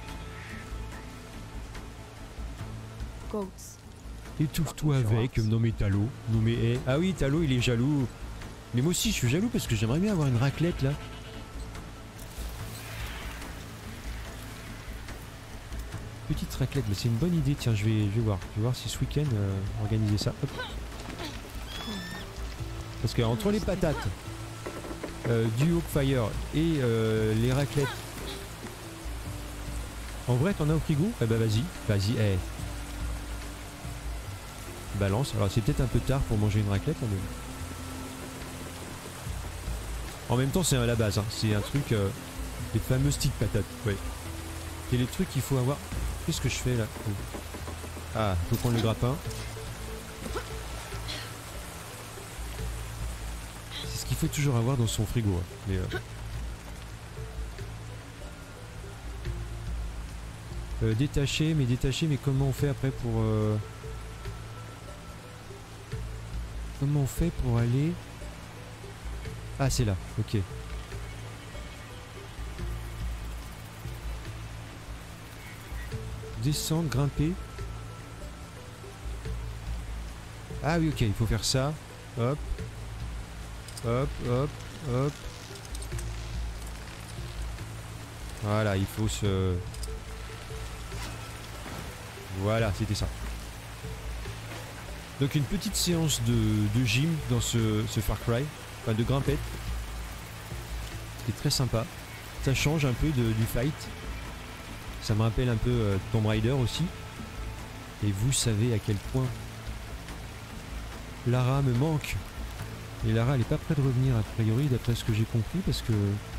Étouffe-toi avec, non mais Talo, non mais hey. Ah oui, Talo il est jaloux. Mais moi aussi je suis jaloux parce que j'aimerais bien avoir une raclette là. Petite raclette, mais c'est une bonne idée, tiens je vais voir si ce week-end organiser ça. Hop. Parce que entre les patates, du Hawkfire et les raclettes. En vrai t'en as au frigo? Eh bah vas-y, hey. Balance, alors c'est peut-être un peu tard pour manger une raclette hein, mais... En même temps c'est à la base, hein. C'est un truc, les fameux sticks patates, ouais. C'est les trucs qu'il faut avoir. Qu'est-ce que je fais là? Ah, faut prendre le grappin. C'est ce qu'il faut toujours avoir dans son frigo. Hein. Mais détacher, mais comment on fait après pour... Comment on fait pour aller... Ah, c'est là, ok. Descendre, grimper. Ah oui, ok, il faut faire ça. Hop. Hop, hop, hop. Voilà, il faut se... Voilà, c'était ça. Donc une petite séance de gym dans ce Far Cry. Enfin, de grimpette. C'est très sympa. Ça change un peu du fight. Ça me rappelle un peu Tomb Raider aussi. Et vous savez à quel point Lara me manque. Et Lara, elle est pas prête de revenir a priori, d'après ce que j'ai compris, parce que...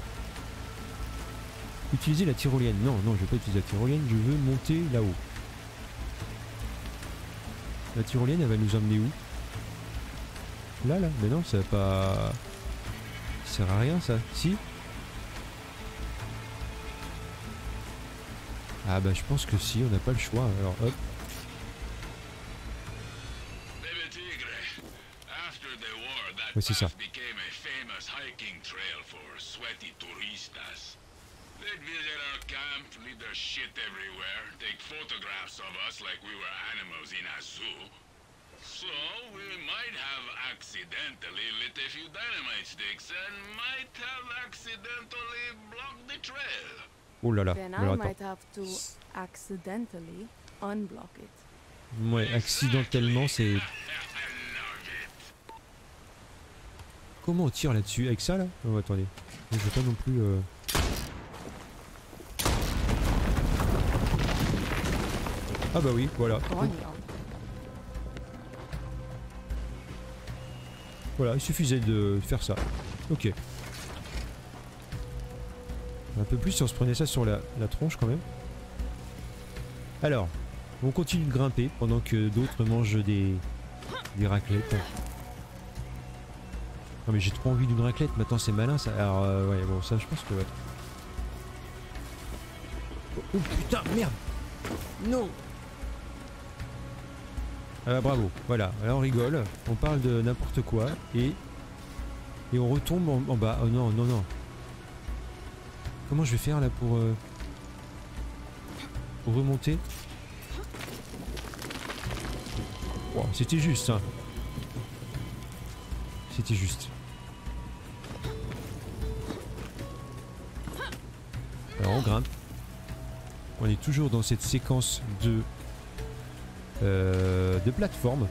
Utiliser la tyrolienne. Non, non, je vais pas utiliser la tyrolienne, je veux monter là-haut. La tyrolienne, elle va nous emmener où? Là, là. Mais non, ça va pas... Ça sert à rien, ça. Si? Ah bah je pense que si, on n'a pas le choix. Alors hop. Oui, c'est ça. So, we might have accidentally lit a few dynamite sticks and might have accidentally blocked the trail. Oh là là. Then I might have to accidentally unblock it. Ouais, accidentellement, c'est... Comment on tire là-dessus? Avec ça, là? Oh, attendez. Je vais pas non plus... Ah bah oui, voilà. Voilà, il suffisait de faire ça. Ok. Un peu plus si on se prenait ça sur la tronche quand même. Alors, on continue de grimper pendant que d'autres mangent des raclettes. Non mais j'ai trop envie d'une raclette, maintenant c'est malin ça. Alors ouais, bon ça je pense que ouais. Oh putain, merde. Non. Ah bravo, voilà, là on rigole, on parle de n'importe quoi et on retombe en bas. Oh non, non, non. Comment je vais faire là pour remonter? Wow, c'était juste hein. C'était juste. Alors on grimpe. On est toujours dans cette séquence de plateforme.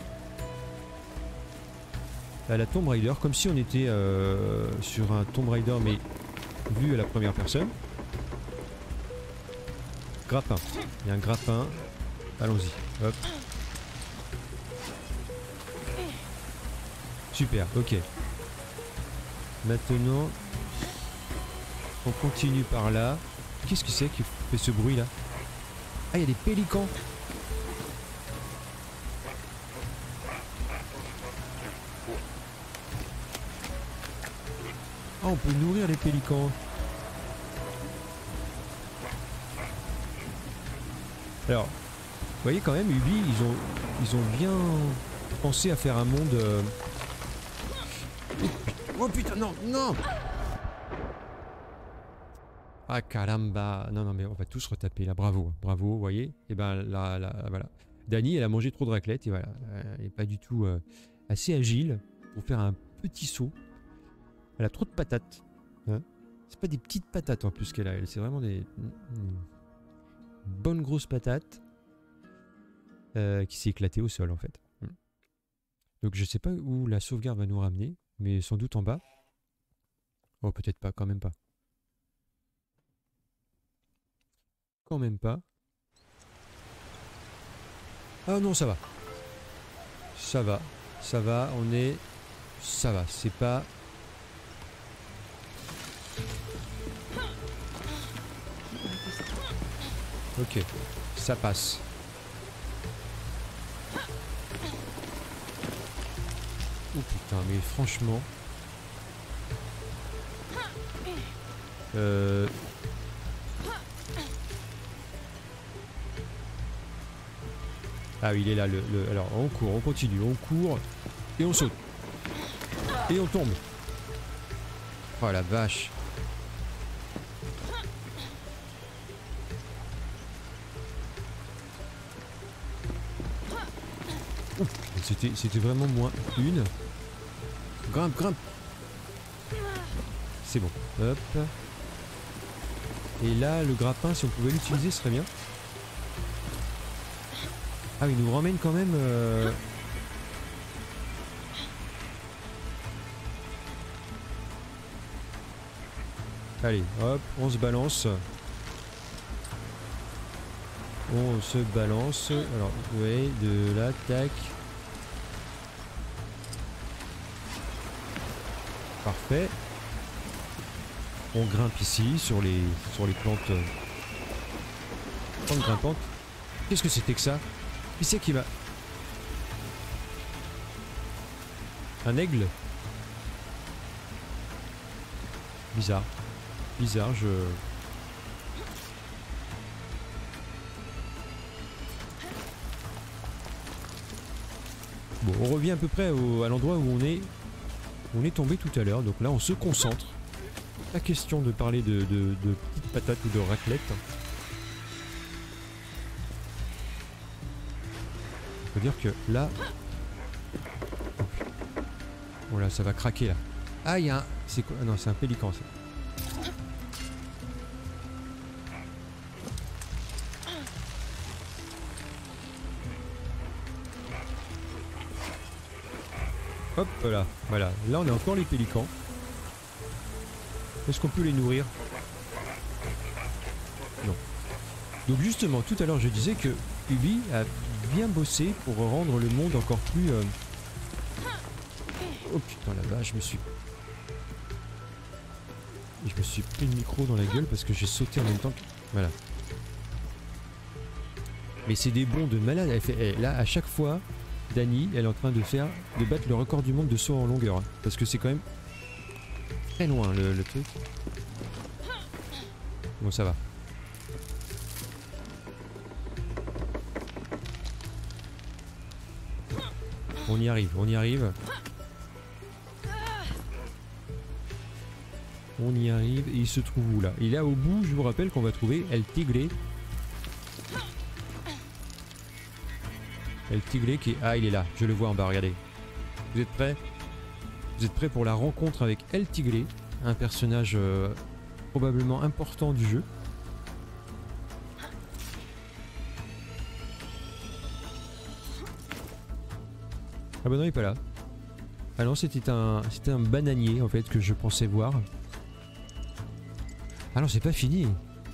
À la Tomb Raider, comme si on était sur un Tomb Raider mais vu à la première personne. Grappin. Il y a un grappin. Allons-y. Hop. Super, ok. Maintenant, on continue par là. Qu'est-ce que c'est qui fait ce bruit là? Ah, il y a des pélicans. Ah, on peut nourrir les pélicans. Alors, vous voyez quand même, Ubi, ils ont bien pensé à faire un monde... Oh putain, non, non! Ah caramba! Non, non, mais on va tous retaper là, bravo, bravo, vous voyez? Et ben là, voilà. Dani, elle a mangé trop de raclette et voilà. Elle est pas du tout assez agile pour faire un petit saut. Elle a trop de patates. Hein, c'est pas des petites patates en plus qu'elle a, c'est vraiment des bonnes grosses patates qui s'est éclatée au sol en fait. Donc je sais pas où la sauvegarde va nous ramener, mais sans doute en bas. Oh peut-être pas, quand même pas. Quand même pas. Ah non, ça va. Ça va, ça va, on est... Ça va, c'est pas... Ok, ça passe. Oh putain, mais franchement... Ah oui, il est là, alors on court, on continue, on court, et on saute. Et on tombe. Oh la vache. C'était vraiment moins une. Grimpe, grimpe. C'est bon. Hop. Et là, le grappin, si on pouvait l'utiliser, ce serait bien. Ah, il nous ramène quand même... Allez, hop, on se balance. On se balance. Alors, ouais, de là, tac. Parfait. On grimpe ici sur les plantes grimpantes. Qu'est-ce que c'était que ça? Qui c'est qui va? Un aigle? Bizarre. Bizarre, je... Bon, on revient à peu près à l'endroit où on est tombé tout à l'heure. Donc là, on se concentre. Pas question de parler de petites patates ou de raclette. Faut dire que là... Oh là, ça va craquer là. Ah, il y a un... C'est quoi? Non, c'est un pélican ça. Hop là, voilà. Là on a encore les pélicans. Est-ce qu'on peut les nourrir? Non. Donc justement, tout à l'heure je disais que Ubi a bien bossé pour rendre le monde encore plus... Oh putain la vache, je me suis pris le micro dans la gueule parce que j'ai sauté en même temps que... Voilà. Mais c'est des bonds de malade. Elle fait... là, à chaque fois... Dani, elle est en train de battre le record du monde de saut en longueur. Hein, parce que c'est quand même très loin le truc. Bon, ça va. On y arrive, on y arrive. On y arrive et il se trouve où là? Il est là au bout, je vous rappelle qu'on va trouver El Tigre. El Tigre qui est... Ah, il est là, je le vois en bas, regardez. Vous êtes prêts? Vous êtes prêts pour la rencontre avec El Tigre, un personnage probablement important du jeu. Ah bah non, il est pas là. Ah non, c'était un bananier en fait que je pensais voir. Ah non, c'est pas fini.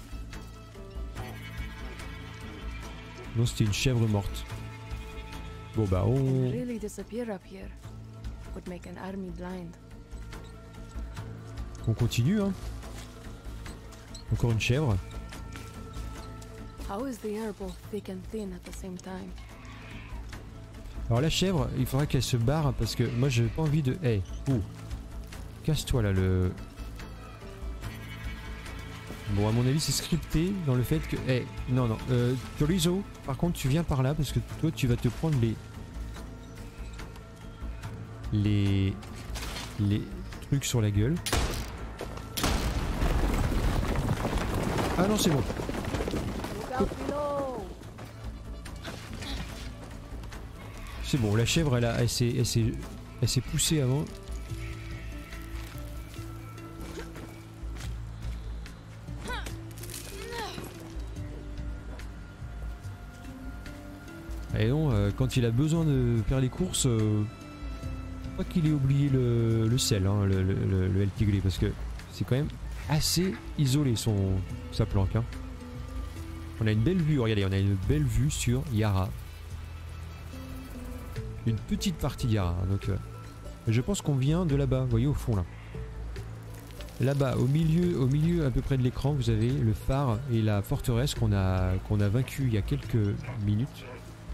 Non, c'était une chèvre morte. Bon bah on... On continue hein. Encore une chèvre. Alors la chèvre, il faudra qu'elle se barre parce que moi j'ai pas envie de... Hey, oh. Casse-toi là le... Bon à mon avis c'est scripté dans le fait que... Hey, non non, Chorizo, par contre tu viens par là parce que toi tu vas te prendre les trucs sur la gueule. Ah non c'est bon. C'est bon, la chèvre elle s'est poussée avant. Et non, quand il a besoin de faire les courses, pas qu'il ait oublié le sel, hein, le El Tigre, parce que c'est quand même assez isolé sa planque. Hein. On a une belle vue, regardez, on a une belle vue sur Yara. Une petite partie d'Yara, donc je pense qu'on vient de là-bas, vous voyez au fond là. Là-bas, au milieu à peu près de l'écran, vous avez le phare et la forteresse qu'on a vaincu il y a quelques minutes.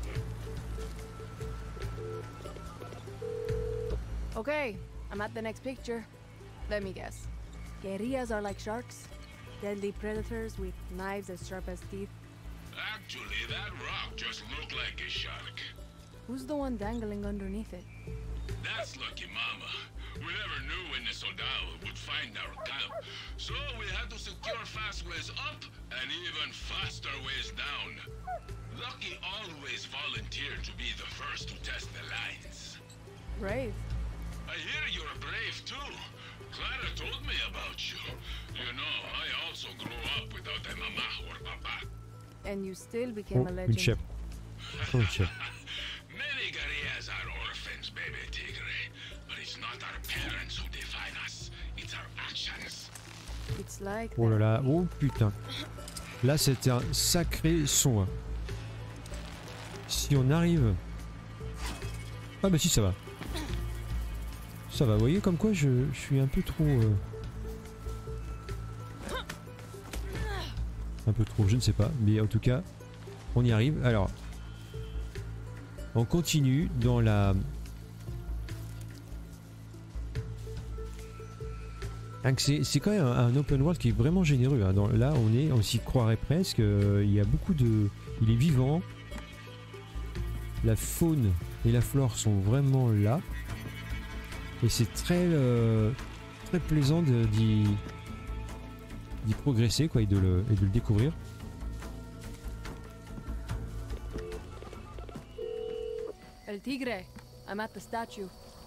Okay, I'm at the next picture. Let me guess. Guerrillas are like sharks? Deadly predators with knives as sharp as teeth? Actually, that rock just looked like a shark. Who's the one dangling underneath it? That's Lucky Mama. We never knew when the Soldado would find our camp, so we had to secure fast ways up and even faster ways down. Lucky always volunteered to be the first to test the lines. Brave. I hear you're brave too. Clara told me about you. You know, I also grew up without a mama or papa. And you still became a Une legend. chèvre. Oh, une chèvre. Many guerrillas are orphans, baby Tigre. But it's not our parents who define us. It's our actions. It's like Oh là là, oh putain. Là c'était un sacré son. Hein. Si on arrive... Ah bah si ça va. Ça va, vous voyez comme quoi je suis un peu trop... Un peu trop, je ne sais pas. Mais en tout cas, on y arrive. Alors, on continue dans la... C'est quand même un open world qui est vraiment généreux. Hein. Là, on s'y croirait presque. Il y a beaucoup de... Il est vivant. La faune et la flore sont vraiment là. Et c'est très plaisant d'y progresser quoi, et de le découvrir. El Tigre, I'm at the statue.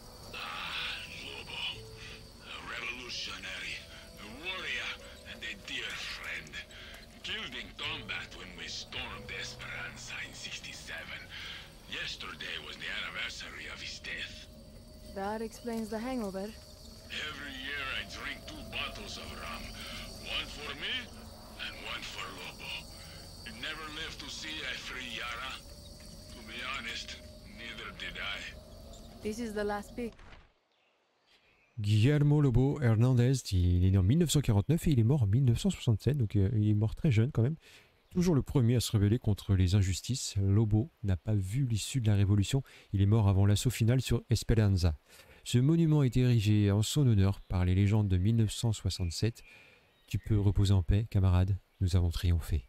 Revolutionary, a warrior, and a dear friend. Killed in combat when we stormed Esperanza in '67. Yesterday was the anniversary of his death. That explains the hangover. Every year I drink 2 bottles of rum. One for me and one for Lobo. You never lived to see a free Yara. To be honest, neither did I. This is the last pic. Guillermo Lobo Hernandez, il est né en 1949 et il est mort en 1967, donc il est mort très jeune quand même. Toujours le premier à se rebeller contre les injustices, Lobo n'a pas vu l'issue de la révolution, il est mort avant l'assaut final sur Esperanza. Ce monument a été érigé en son honneur par les légendes de 1967. Tu peux reposer en paix, camarade, nous avons triomphé.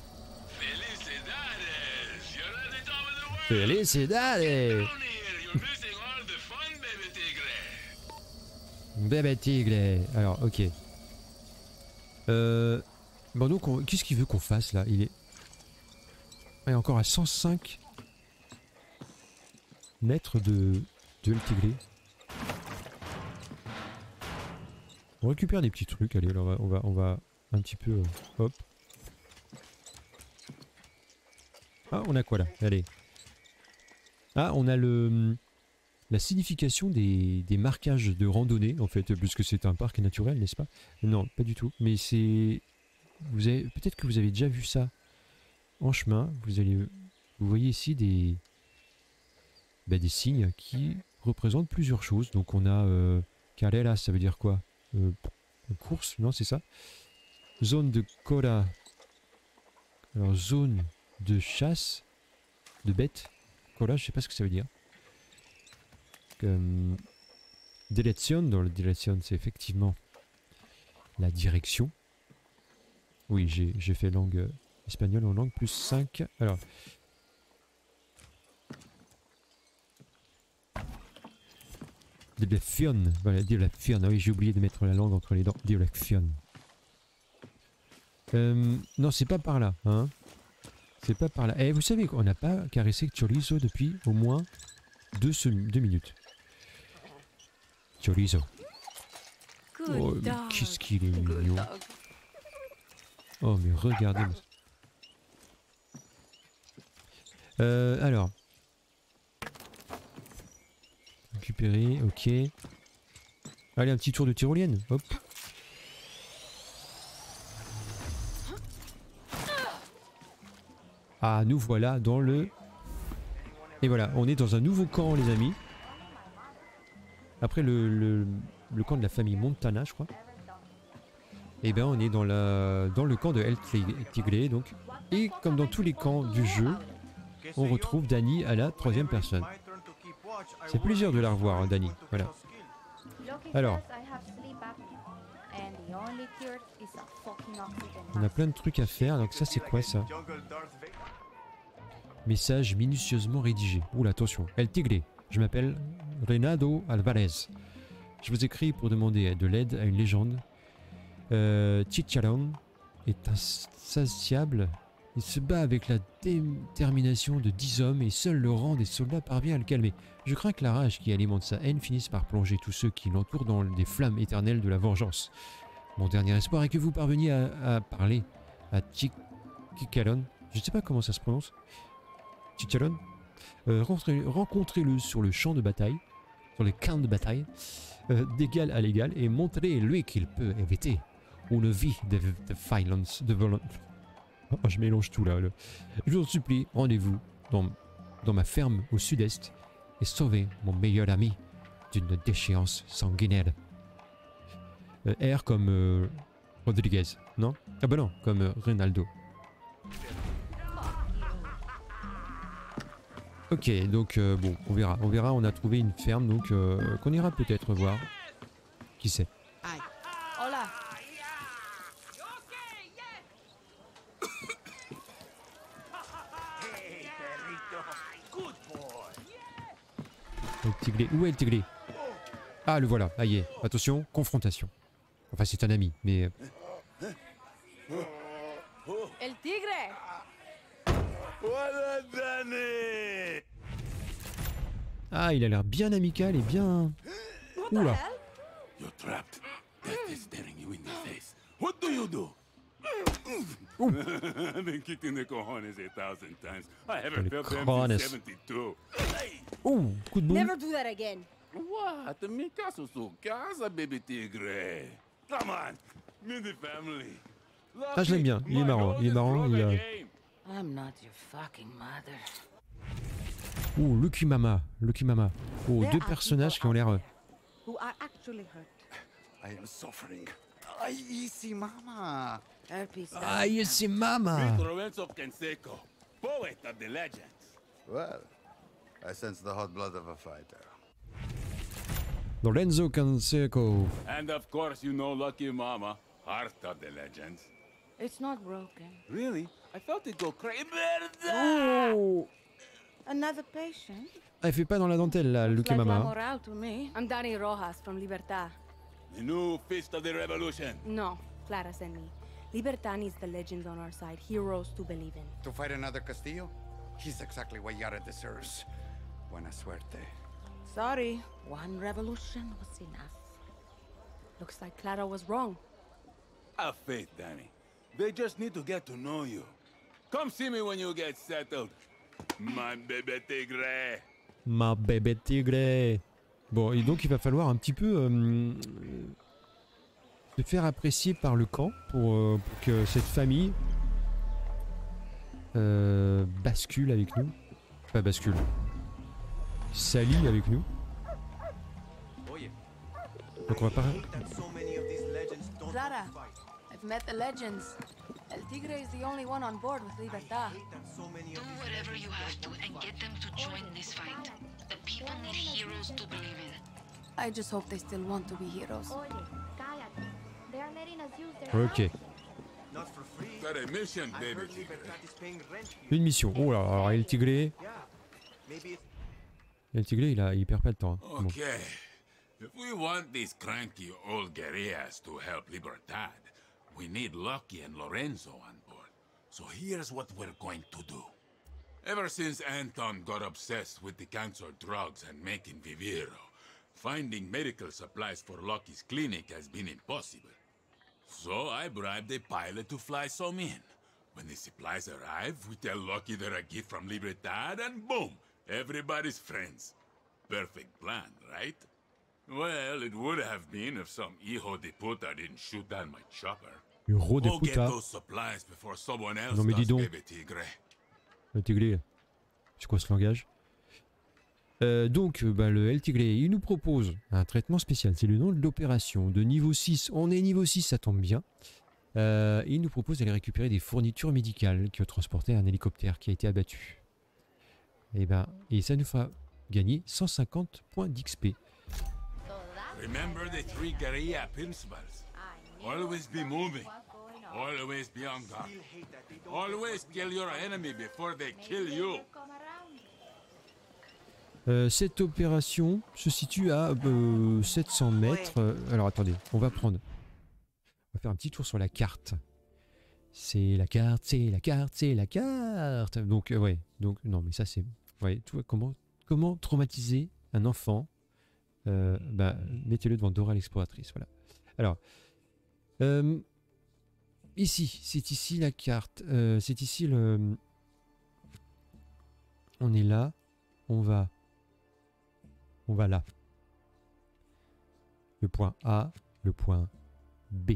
Felicidades! Bébé Tigre. Alors, ok. Bon, donc, qu'est-ce qu'il veut qu'on fasse là? Il est encore à 105 mètres de El Tigre. On récupère des petits trucs. Allez, alors on va un petit peu. Hop. Ah, on a quoi là? Allez. Ah, on a la signification des marquages de randonnée, en fait, puisque c'est un parc naturel, n'est-ce pas? Non, pas du tout. Mais c'est... Peut-être que vous avez déjà vu ça en chemin. Vous voyez ici des signes qui représentent plusieurs choses. Donc on a carrera, ça veut dire quoi? Course, non, c'est ça? Zone de Cora. Alors zone de chasse de bêtes. Cora, je sais pas ce que ça veut dire. Direction, dans le direction, c'est effectivement la direction. Oui, j'ai fait langue espagnole en langue plus 5. Alors. Direction. Voilà, direction. Ah oui, j'ai oublié de mettre la langue entre les dents. Direction. Non, c'est pas par là. Hein. C'est pas par là. Eh, vous savez qu'on n'a pas caressé Chorizo depuis au moins 2 minutes. Chorizo. Oh, mais qu'est-ce qu'il est mignon. Oh, mais regardez. Alors. Récupérer, ok. Allez, un petit tour de tyrolienne. Hop. Ah, nous voilà dans le... Et voilà, on est dans un nouveau camp, les amis. Après le camp de la famille Montana, je crois. Et bien on est dans le camp de El Tigre, donc. Et comme dans tous les camps du jeu, on retrouve Dani à la 3e personne. C'est plaisir de la revoir, hein, Dani. Voilà. Alors. On a plein de trucs à faire, donc ça c'est quoi ça? Message minutieusement rédigé. Oula, attention. El Tigre. Je m'appelle Renato Alvarez. Je vous écris pour demander de l'aide à une légende. Chicharron est insatiable. Il se bat avec la détermination de 10 hommes et seul le rang des soldats parvient à le calmer. Je crains que la rage qui alimente sa haine finisse par plonger tous ceux qui l'entourent dans des flammes éternelles de la vengeance. Mon dernier espoir est que vous parveniez à parler à Chicharron. Je ne sais pas comment ça se prononce. Chicharron. Rencontrez-le sur le champ de bataille, sur les camps de bataille, d'égal à l'égal, et montrez-lui qu'il peut éviter une vie de violence. Oh, je mélange tout là. Je vous en supplie, rendez-vous dans ma ferme au sud-est et sauvez mon meilleur ami d'une déchéance sanguinaire. R comme Rodriguez, non? Ah bah non, comme Ronaldo. Ok, donc bon, on verra, on a trouvé une ferme, donc qu'on ira peut-être voir. Qui sait? Hola. Le tigré, où est le tigré? Ah, le voilà, ah y est. Attention, confrontation. Enfin, c'est un ami, mais... El tigre. Ah, il a l'air bien amical et bien... Oula. You're trapped. Death is staring you in the face. What do you do? I've been kicked in the cojones 1,000 times. I haven't felt them since 72. Ouh, coup de boule. Never do that again. What? Mi caso su casa, baby tigre. Come on, meet the family. Ah, je l'aime bien, il est marrant, il a... I'm not your fucking mother. Ouh, Lucky Mama. Oh, deux personnages qui ont l'air... Who are actually hurt. I am suffering. Ay, easy, mama. Ah, easy, mama. Lorenzo Canseco, poet of the legends. Well, I sense the hot blood of a fighter. Lorenzo Canseco. And of course, you know Lucky Mama, heart of the legends. It's not broken. Really? I felt it go crazy. Oh. Another patient? Elle fait pas dans la dentelle, là, Lucky Mama. I'm Dani Rojas from Libertad. The new fist of the revolution. No, Clara sent me. Libertad needs the legends on our side, heroes to believe in. To fight another Castillo? He's exactly what Yara deserves. Buena suerte. Sorry, one revolution was enough. Looks like Clara was wrong. Have faith, Danny. They just need to get to know you. Come see me when you get settled. My baby tigre. Ma bébé tigre. Bon, et donc il va falloir un petit peu se faire apprécier par le camp pour que cette famille bascule avec nous. Pas bascule. S'allie avec nous. Donc on va pas... Clara, I've met the legends. El Tigre is the only one on board with Libertad. Do whatever you have to and get them to join this fight. The people need heroes to believe in. I just hope they still want to be heroes. Ok. Got a mission, baby. Une mission. Oh là, alors El Tigre... El Tigre, il perd pas de temps. Hein. Bon. Okay. If we want these cranky old guerrillas to help Libertad, we need Lucky and Lorenzo on board. So here's what we're going to do. Ever since Anton got obsessed with the cancer drugs and making Viviro, finding medical supplies for Lucky's clinic has been impossible. So I bribed a pilot to fly some in. When the supplies arrive, we tell Lucky they're a gift from Libertad, and boom, everybody's friends. Perfect plan, right? Well, it would have been if some hijo de puta didn't shoot down my chopper. Hijo de Go get puta. those supplies before someone else Non mais dis does, donc. baby tigre. Le Tigre, c'est quoi ce langage? Donc, le El Tigre, il nous propose un traitement spécial. C'est le nom de l'opération. De niveau 6. On est niveau 6, ça tombe bien. Il nous propose d'aller récupérer des fournitures médicales qui ont transporté un hélicoptère qui a été abattu. Et ça nous fera gagner 150 points d'XP. Remember the 3 guerrilla principles. Always be moving. Always be on guard. Always kill your enemy before they kill you. Cette opération se situe à 700 mètres. Alors attendez, on va faire un petit tour sur la carte. C'est la carte, c'est la carte, c'est la carte. Donc ouais, donc non mais ça c'est, ouais, tu vois comment traumatiser un enfant. Mettez-le devant Dora l'exploratrice, voilà. Alors ici, c'est ici la carte. C'est ici le. On est là, on va là. Le point A, le point B.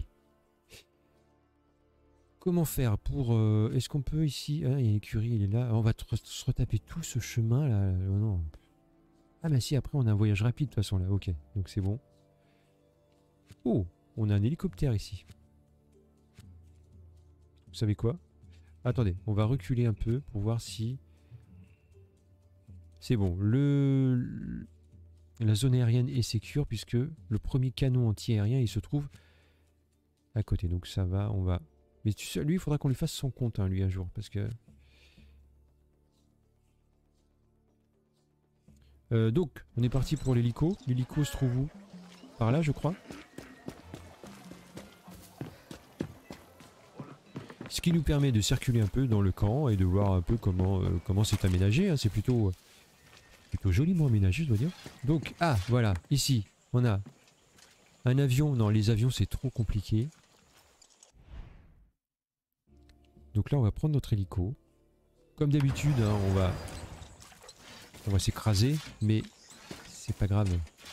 Comment faire pour... Est-ce qu'on peut ici... Ah, il y a l'écurie, il est là. On va se retaper tout ce chemin là. Oh, non. Ah mais si, après on a un voyage rapide de toute façon là. Ok, donc c'est bon. Oh, on a un hélicoptère ici. Vous savez quoi? Attendez, on va reculer un peu pour voir si... C'est bon, la zone aérienne est sécure puisque le premier canon anti-aérien il se trouve à côté. Donc ça va, on va... Mais tu sais, lui il faudra qu'on lui fasse son compte lui un jour parce que... donc on est parti pour l'hélico. L'hélico se trouve où? Par là je crois. Ce qui nous permet de circuler un peu dans le camp et de voir un peu comment c'est aménagé. Hein. C'est plutôt joliment aménagé, je dois dire. Donc, ah, voilà, ici, on a un avion. Non, les avions, c'est trop compliqué. Donc là, on va prendre notre hélico. Comme d'habitude, hein, on va s'écraser, mais c'est pas grave.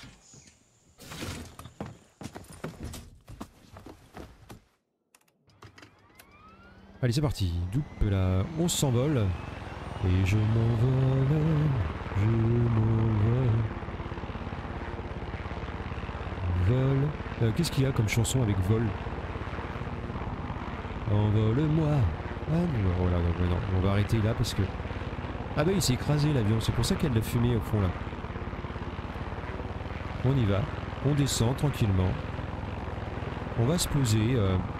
Allez, c'est parti. Doupe là, on s'envole. Et je m'envole. Je m'envole. Vol. Qu'est-ce qu'il y a comme chanson avec vol? Envole-moi. Ah non, voilà, non, on va arrêter là parce que... Ah bah il s'est écrasé l'avion, c'est pour ça qu'il y a de la fumée au fond là. On y va. On descend tranquillement. On va se poser...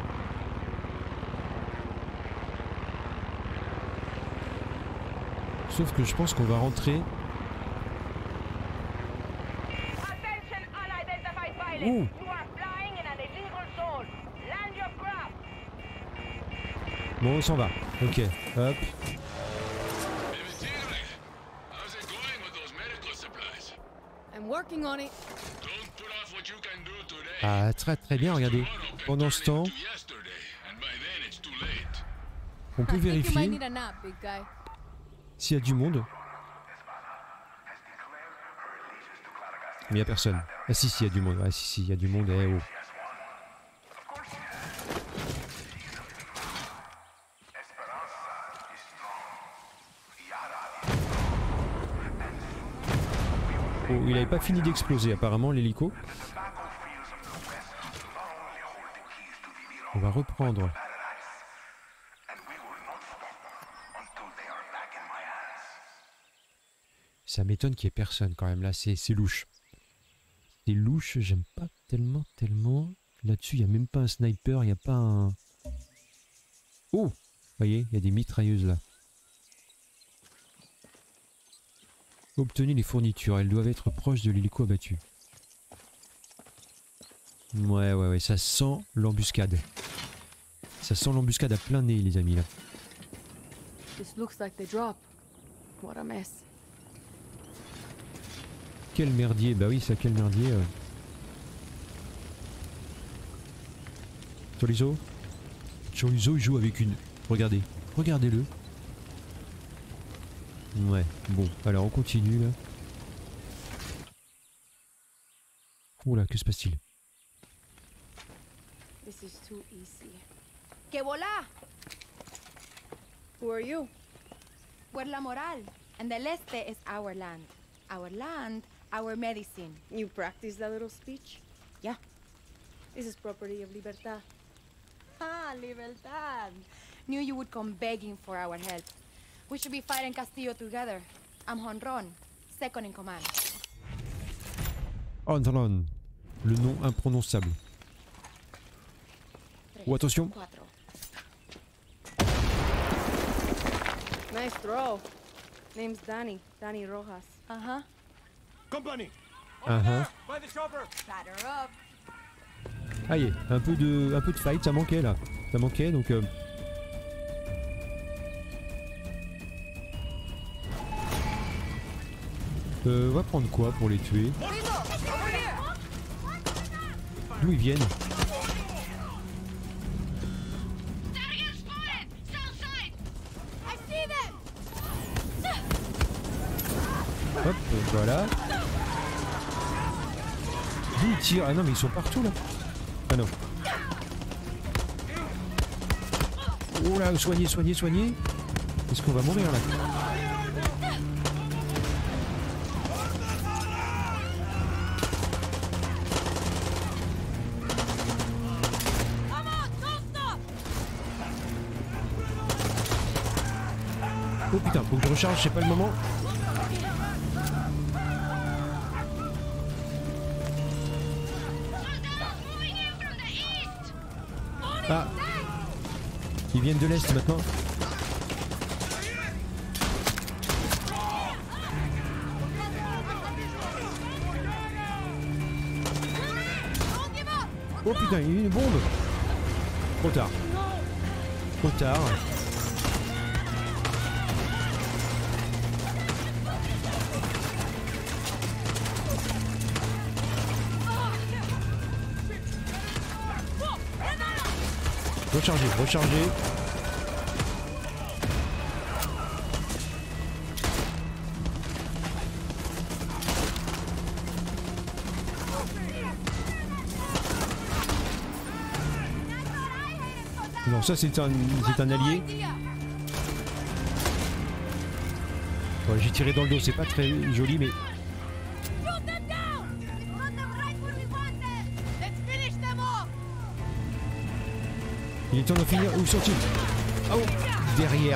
Sauf que je pense qu'on va rentrer... Ouh. Bon, on s'en va. Ok, hop. Ah, très très bien, regardez. Pendant ce temps, on peut vérifier s'il y a du monde. Mais il n'y a personne. Ah si, il y a du monde. Ah si, il y a du monde. Eh oh. Oh, il n'avait pas fini d'exploser apparemment l'hélico. On va reprendre. Ça m'étonne qu'il n'y ait personne quand même là, c'est louche. C'est louche, j'aime pas tellement. Là-dessus, il n'y a même pas un sniper, il n'y a pas un... Oh! Vous voyez, il y a des mitrailleuses là. Obtenez les fournitures, elles doivent être proches de l'hélico abattu. Ouais, ça sent l'embuscade. Ça sent l'embuscade à plein nez les amis là. This looks like the drop. What a mess. Quel merdier, bah oui, ça quel merdier. Chorizo il joue avec une... Regardez-le. Ouais, bon, alors on continue là. Oula, que se passe-t-il? This is too easy. Que voilà! Who are you? We're La Moral, and the Leste is our land. Our land, our medicine. You practice that little speech? Yeah. This is property of Libertad. Ah, Libertad. Knew you would come begging for our help. We should be fighting Castillo together. I'm Honron, second in command. Honron, le nom imprononçable. Oh, attention. Nice throw. Name's Danny Rojas. Uh-huh. Ah y est, un peu de fight, ça manquait là. Ça manquait donc... on va prendre quoi pour les tuer? D'où ils viennent? Hop, voilà. D'où ils tirent? Ah non mais ils sont partout là. Ah non. Oh là, soignez, soignez, soignez. Est-ce qu'on va mourir là? Oh putain, faut que je recharge, c'est pas le moment. Ah, ils viennent de l'est maintenant. Oh putain, il y a une bombe. Trop tard. Trop tard. Recharger, recharger. Non, ça c'est un allié. Ouais, j'ai tiré dans le dos, c'est pas très joli mais... Il est temps de finir. Où sont-ils? Oh, derrière.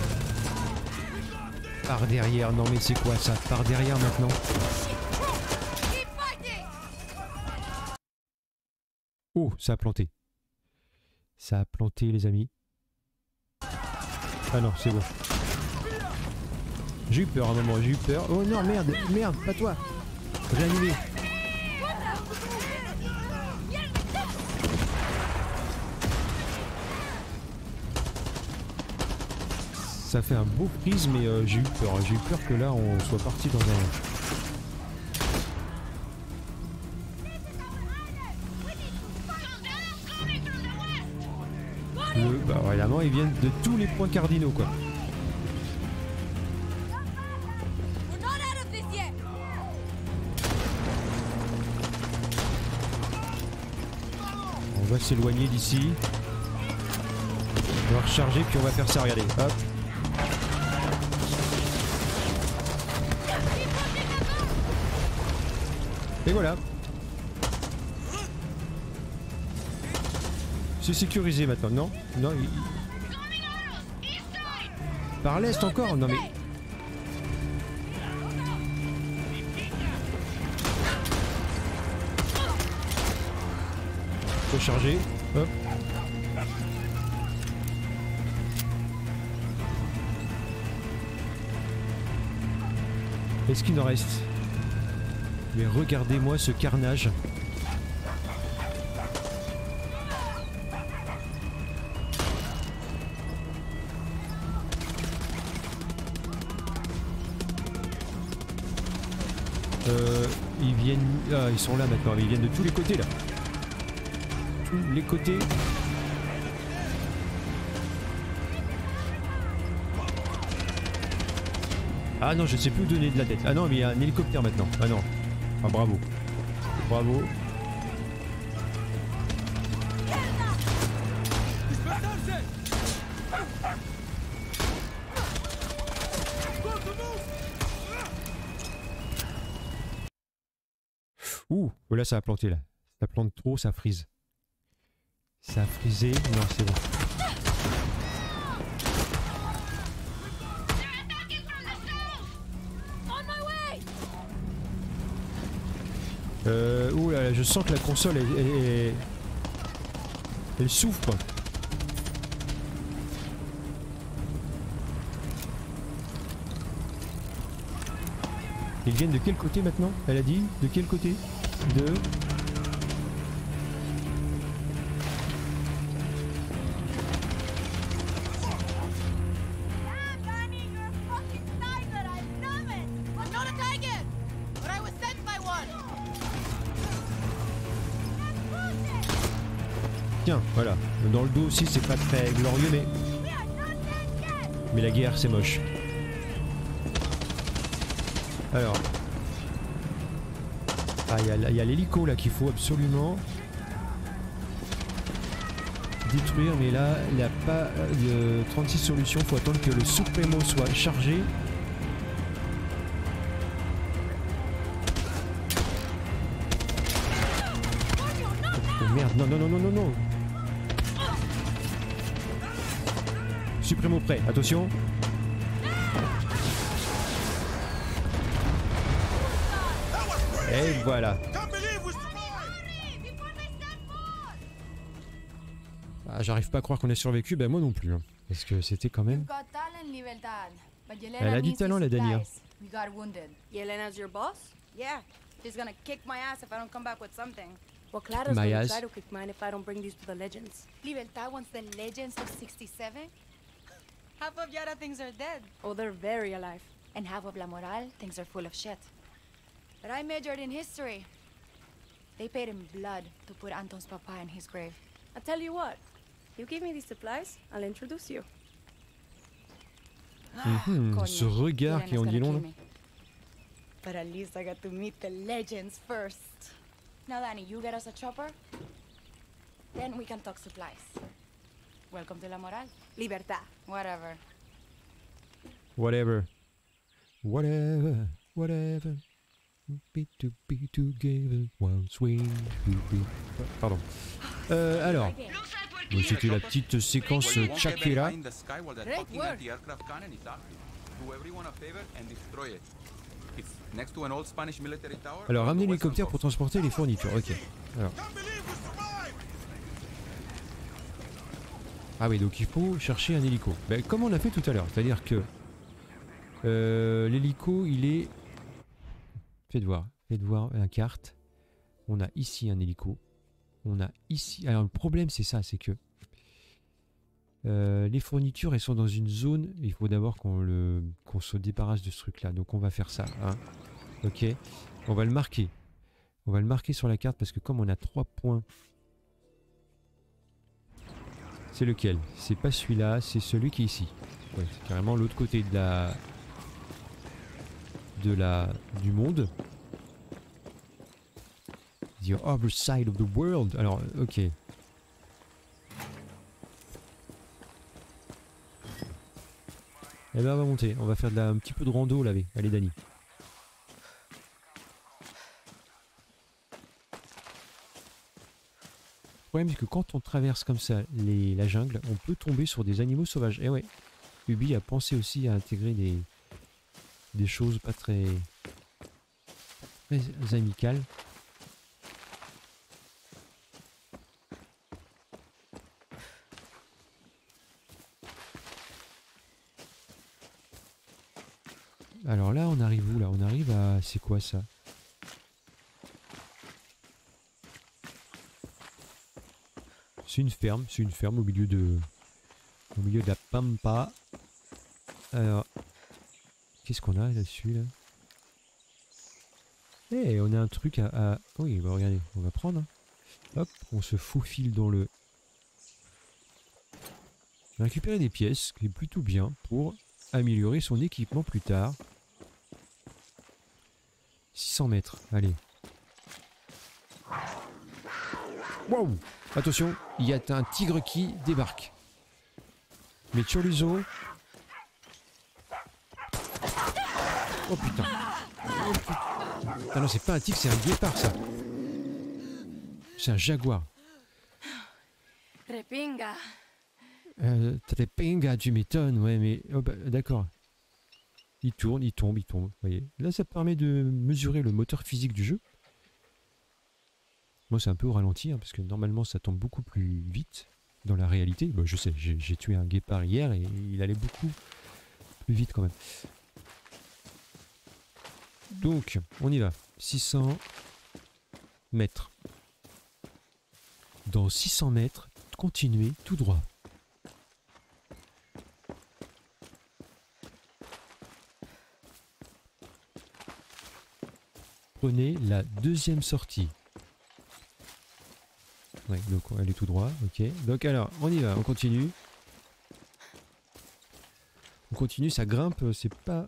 Par derrière. Non mais c'est quoi ça? Par derrière maintenant. Oh, ça a planté. Ça a planté les amis. Ah non, c'est bon. J'ai eu peur à un moment, j'ai eu peur. Oh non, merde, merde, pas toi. Réanimé. Ça fait un beau freeze mais j'ai eu peur. J'ai eu peur que là on soit parti dans un... Bah vraiment ils viennent de tous les points cardinaux quoi. On va s'éloigner d'ici. On va recharger puis on va faire ça, regardez. Hop. Et voilà. C'est sécurisé maintenant, non? Non, Par l'est encore? Non mais... Faut charger. Hop. Est-ce qu'il en reste? Mais regardez-moi ce carnage. Ils viennent... Ah, ils sont là maintenant, ils viennent de tous les côtés là. Tous les côtés. Ah non, je ne sais plus où donner de la tête. Ah non, mais il y a un hélicoptère maintenant. Ah non. Ah bravo. Bravo. Ouh, là ça a planté là. Ça plante trop, ça frise. Ça a frisé. Non, c'est bon. Ouh là là, je sens que la console elle souffre. Ils viennent de quel côté maintenant? Elle a dit de quel côté? De... Tiens, voilà. Dans le dos aussi, c'est pas très glorieux, mais la guerre, c'est moche. Alors... Ah, il y a l'hélico là qu'il faut absolument détruire, mais là, il n'y a pas de 36 solutions. Il faut attendre que le Supremo soit chargé. Oh merde, non, non, non, non, non, non. Supremo prêt, attention. Et voilà. Ah, j'arrive pas à croire qu'on ait survécu, ben moi non plus. Hein, parce que c'était quand même... Elle a du talent, la Dania. Yelena's your boss? Yeah. She's gonna kick my ass if I don't come back with something. Well, Clara's gonna try to kick mine if I don't bring these to the legends. Libertad wants the legends of 67? Half of Yara thinks are dead. Oh, they're very alive. And half of La Moral thinks they're full of shit. But I majored in history. They paid in blood to put Anton's papa in his grave. I'll tell you what. You give me these supplies, I'll introduce you. Ce regard qui en dit long. Là. But at least I got to meet the legends first. Now, Danny, you get us a chopper. Then we can talk supplies. Welcome to La Moral. Libertad. Whatever. Whatever. Whatever. Whatever. Be together once we be. Pardon. Alors. Bon, c'était la petite séquence Shakira. Alors, ramener l'hélicoptère pour transporter les fournitures. Ok. Alors. Ah oui, donc il faut chercher un hélico. Ben, comme on l'a fait tout à l'heure. C'est-à-dire que l'hélico, il est... Faites voir la carte. On a ici un hélico. On a ici... Alors le problème c'est ça, c'est que les fournitures elles sont dans une zone. Il faut d'abord qu'on se débarrasse de ce truc là. Donc on va faire ça. Hein. Ok. On va le marquer. On va le marquer sur la carte parce que comme on a 3 points... C'est lequel? C'est pas celui-là, c'est celui qui est ici. Ouais, c'est carrément l'autre côté du monde. The other side of the world. Alors, ok. Eh ben, on va monter. On va faire un petit peu de rando là. Allez, Dani. Le problème, c'est que quand on traverse comme ça la jungle, on peut tomber sur des animaux sauvages. Et ouais. Ubi a pensé aussi à intégrer des choses pas très amicales. Alors là, on arrive où là? On arrive à... C'est quoi ça? C'est une ferme au milieu de la pampa. Alors, qu'est-ce qu'on a là-dessus là? Eh, on a un truc à... Oui, bah regardez, on va prendre. Hein. Hop, on se faufile dans le... On va récupérer des pièces, qui est plutôt bien pour améliorer son équipement plus tard. 600 mètres, allez. Wow! Attention, il y a un tigre qui débarque. Mais chorizo. Oh putain. Oh putain. Ah non, c'est pas un tigre, c'est un guépard ça. C'est un jaguar. Repinga. Trepinga, tu m'étonnes, ouais, mais... Oh bah, d'accord. Il tourne, il tombe, vous voyez. Là, ça permet de mesurer le moteur physique du jeu. Moi, c'est un peu au ralenti, hein, parce que normalement, ça tombe beaucoup plus vite dans la réalité. Bon, je sais, j'ai tué un guépard hier et il allait beaucoup plus vite quand même. Donc, on y va. 600 mètres. Dans 600 mètres, continuez tout droit. Prenez la deuxième sortie. Ouais, donc elle est tout droit, ok. Donc alors, on y va, on continue. On continue, ça grimpe, c'est pas...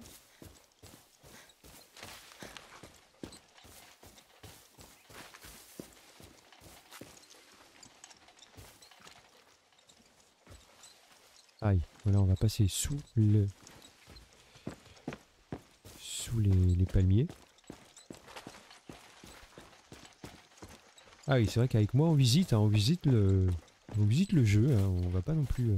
Aïe, voilà, on va passer sous les palmiers. Ah oui, c'est vrai qu'avec moi on visite le jeu, hein, on va pas non plus...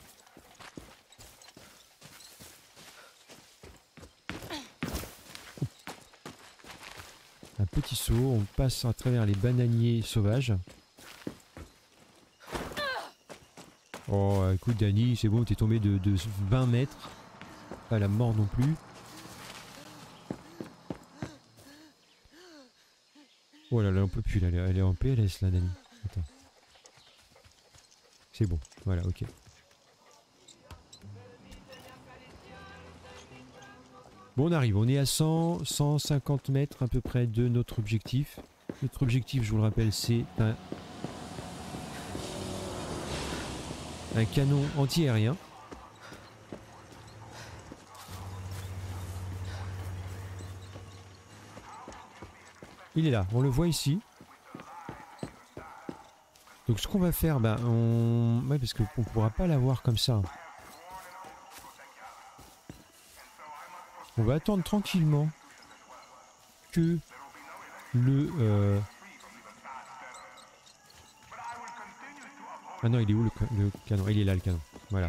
Un petit saut, on passe à travers les bananiers sauvages. Oh écoute Dani, c'est bon, t'es tombé de 20 mètres. Pas la mort non plus. Oh là là, on peut plus, là, elle est en PLS là, Dani. Attends. C'est bon, voilà, ok. Bon, on arrive, on est à 150 mètres à peu près de notre objectif. Notre objectif, je vous le rappelle, c'est un canon anti-aérien. Il est là, on le voit ici. Donc ce qu'on va faire, bah ouais, parce qu'on ne pourra pas l'avoir comme ça. On va attendre tranquillement que le... Ah non, il est où le canon? Il est là le canon, voilà.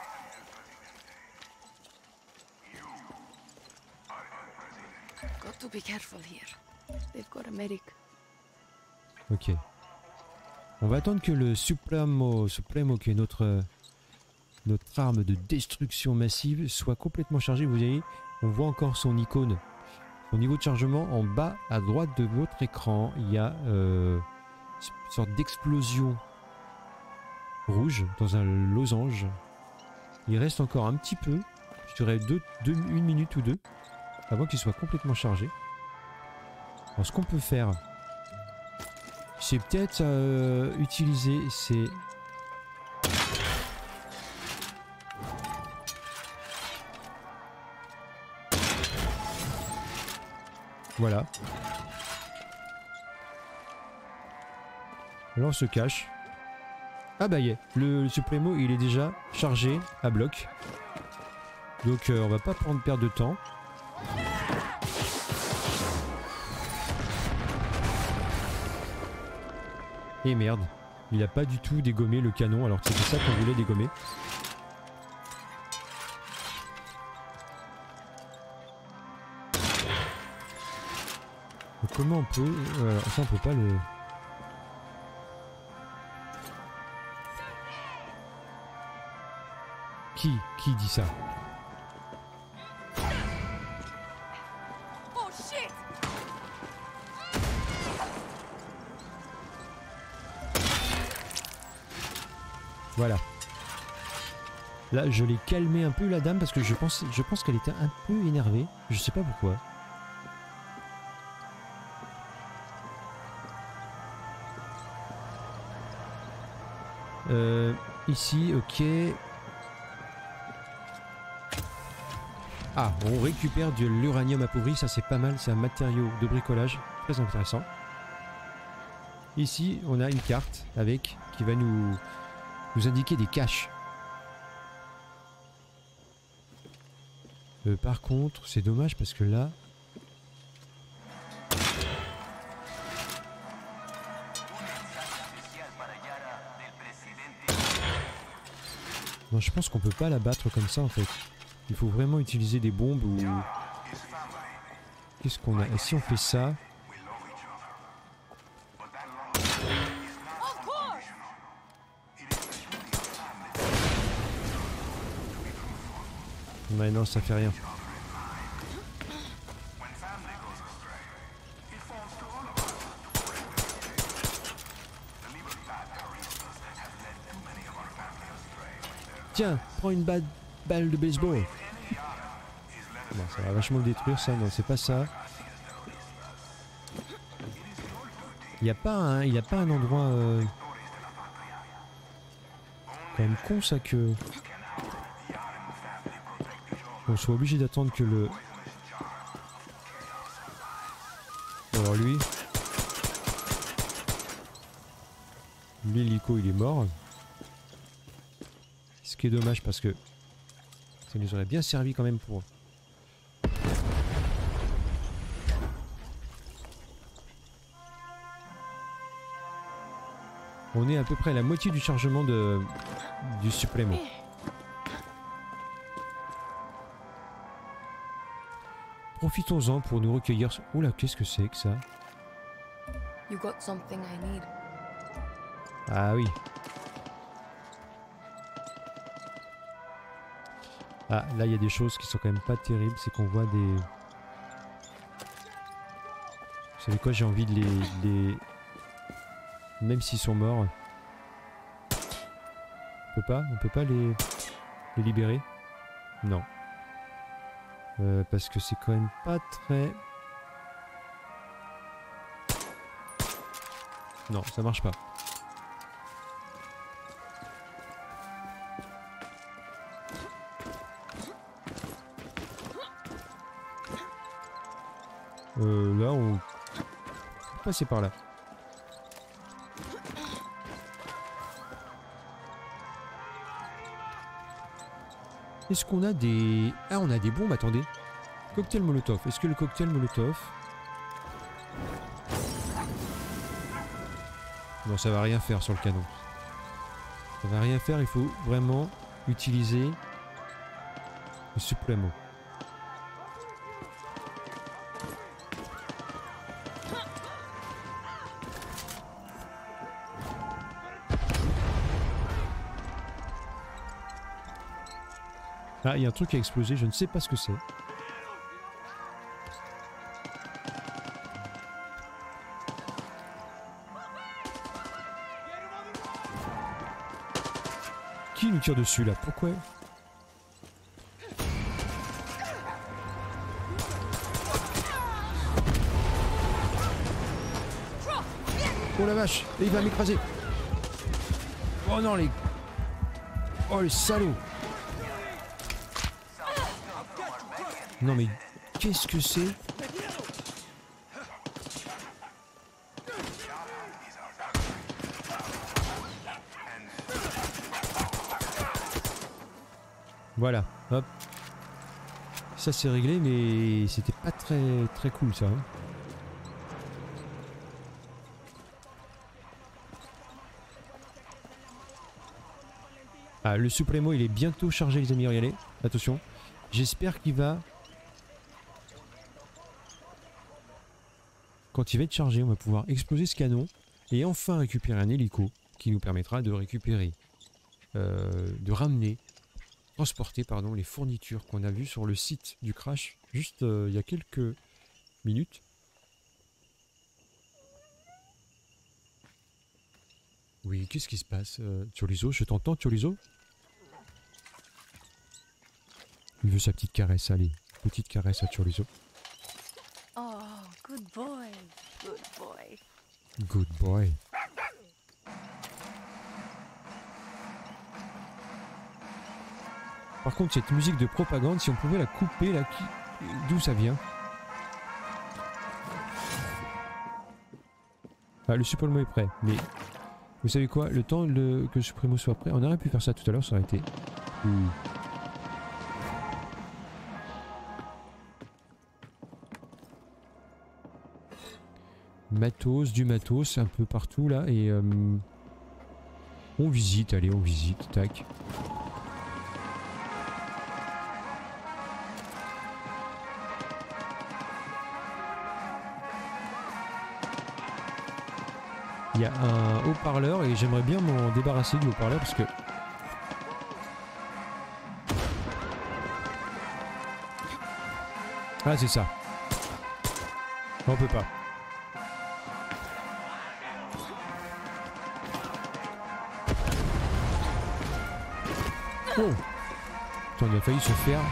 Got to be careful here. They've got a medic. Ok. On va attendre que le Supremo qui est notre arme de destruction massive, soit complètement chargé. Vous voyez, on voit encore son icône. Son niveau de chargement en bas à droite de votre écran. Il y a une sorte d'explosion rouge dans un losange. Il reste encore un petit peu, je dirais une minute ou deux, avant qu'il soit complètement chargé. Alors ce qu'on peut faire, c'est peut-être utiliser ces... Voilà. Là on se cache. Ah bah y est, le Supremo il est déjà chargé à bloc. Donc on va pas perdre de temps. Et merde, il a pas du tout dégommé le canon alors que c'était ça qu'on voulait dégommer. Donc comment on peut... alors ça on peut pas le... Qui dit ça? Oh shit! Voilà. Là, je l'ai calmé un peu la dame parce que je pense qu'elle était un peu énervée. Je sais pas pourquoi. Ici, ok. Ah, on récupère de l'uranium appauvri, ça c'est pas mal, c'est un matériau de bricolage très intéressant. Ici, on a une carte avec qui va nous indiquer des caches. Par contre, c'est dommage parce que là... Non, je pense qu'on peut pas la battre comme ça en fait. Il faut vraiment utiliser des bombes ou... Qu'est-ce qu'on a? Et si on fait ça... Mais non, ça fait rien. tiens, prends une balle de baseball. Bon, ça va vachement le détruire ça, non c'est pas ça. Il n'y a pas un endroit quand même con ça que on soit obligé d'attendre que le... Alors lui l'hélico il est mort. Ce qui est dommage parce que ça nous aurait bien servi quand même pour... On est à peu près à la moitié du chargement du supplément. Profitons-en pour nous recueillir... Oula, qu'est-ce que c'est que ça? You got something I need. Ah oui. Ah, là il y a des choses qui sont quand même pas terribles, c'est qu'on voit des... Vous savez quoi, j'ai envie de les... Même s'ils sont morts. On peut pas les libérer? Non. Parce que c'est quand même pas très... Non, ça marche pas. Là, on peut passer par là. Est-ce qu'on a des... Ah, on a des bombes, attendez. Cocktail Molotov. Est-ce que le cocktail Molotov... Non, ça va rien faire sur le canon. Ça va rien faire, il faut vraiment utiliser le supplément. Ah, il y a un truc qui a explosé, je ne sais pas ce que c'est. Qui nous tire dessus là? Pourquoi? Oh la vache! Et il va m'écraser! Oh non les... Oh les salauds! Non mais qu'est-ce que c'est? Voilà, hop. Ça c'est réglé mais c'était pas très cool ça. Hein. Ah, le Supremo il est bientôt chargé les amis, regardez. Attention. J'espère qu'il va... Quand il va être chargé, on va pouvoir exploser ce canon et enfin récupérer un hélico qui nous permettra de récupérer, transporter pardon, les fournitures qu'on a vues sur le site du crash juste il y a quelques minutes. Oui, qu'est-ce qui se passe? Chorizo, je t'entends Chorizo? Il veut sa petite caresse, allez, petite caresse à Chorizo. Oh, good boy. Good boy. Good boy. Par contre, cette musique de propagande, si on pouvait la couper, là, d'où ça vient? Ah, le Supremo est prêt, mais vous savez quoi? Le temps que le Supremo soit prêt, on aurait pu faire ça tout à l'heure, ça aurait été... Matos, du matos, un peu partout là, et on visite, allez, on visite, tac. Il y a un haut-parleur et j'aimerais bien m'en débarrasser du haut-parleur parce que... Ah, c'est ça. On peut pas. Oh. Attends, il a failli se faire.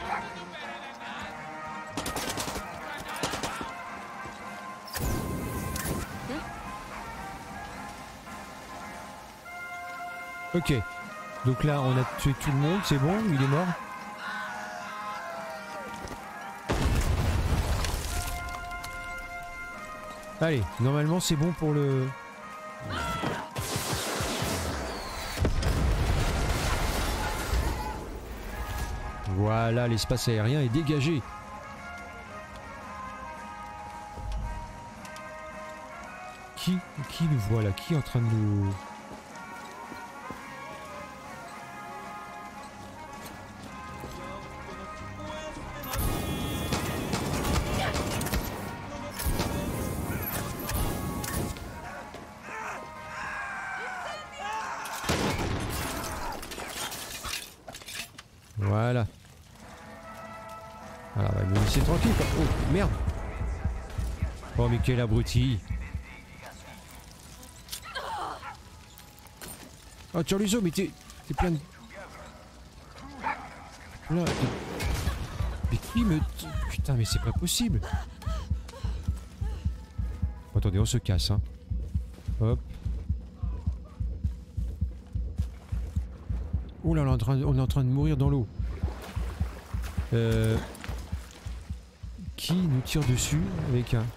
Ok. Donc là, on a tué tout le monde, c'est bon, il est mort. Allez, normalement c'est bon pour le... Voilà, l'espace aérien est dégagé. Qui le voit là? Qui est en train de nous... Voilà. Alors, on va me laisser tranquille quoi. Oh, merde. Oh, mais quel abruti. Oh, Chorizo, mais t'es plein de... Là, mais qui me... Putain, mais c'est pas possible. Bon, attendez, on se casse, hein. Hop. Oh là, on est en train de mourir dans l'eau. Qui nous tire dessus avec un...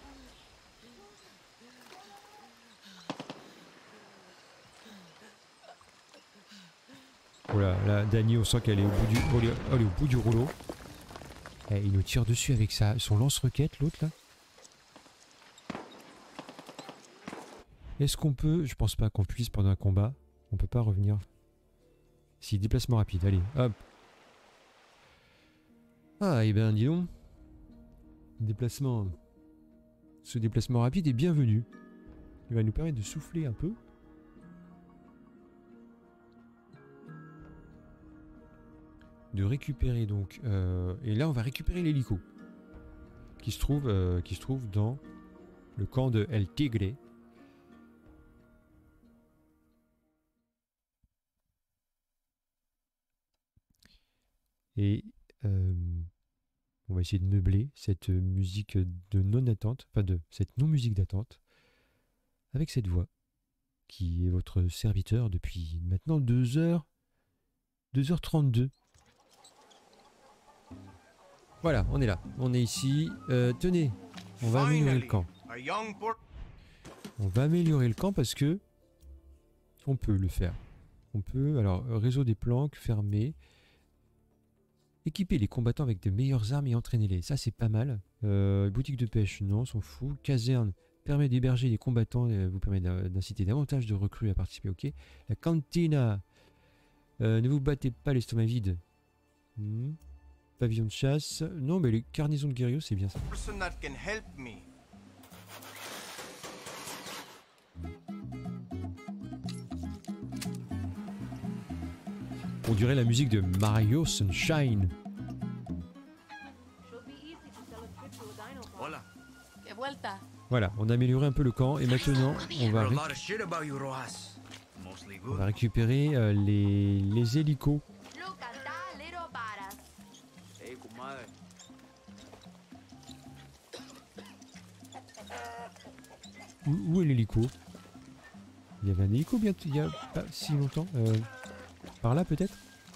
Oh là, Dani, on sent qu'elle est au bout du... elle est au bout du rouleau. Et il nous tire dessus avec son lance-roquette, l'autre là. Est-ce qu'on peut... Je pense pas qu'on puisse pendant un combat. On peut pas revenir. Si, déplacement rapide, allez, hop. Ah, et ben dis donc. Déplacement... Ce déplacement rapide est bienvenu. Il va nous permettre de souffler un peu. De récupérer donc... et là, on va récupérer l'hélico. Qui se trouve dans le camp de El Tigre. Et on va essayer de meubler cette musique de non-attente, enfin de cette non-musique d'attente, avec cette voix, qui est votre serviteur depuis maintenant 2h32. Voilà, on est là, on est ici. Tenez, on va améliorer le camp. On va améliorer le camp parce que on peut le faire. On peut, alors, réseau des planques, fermé. Équiper les combattants avec de meilleures armes et entraîner-les. Ça, c'est pas mal. Boutique de pêche, non, on s'en fout. Caserne permet d'héberger les combattants, vous permet d'inciter davantage de recrues à participer. Ok. La cantina. Ne vous battez pas l'estomac vide. Pavillon de chasse. Non, mais les carnisons de guerriers, c'est bien ça. On dirait la musique de Mario Sunshine. Voilà, on a amélioré un peu le camp et maintenant on va récupérer les hélicos. Où est l'hélico? Il y avait un hélico bientôt, il y a pas si longtemps. Par là peut-être?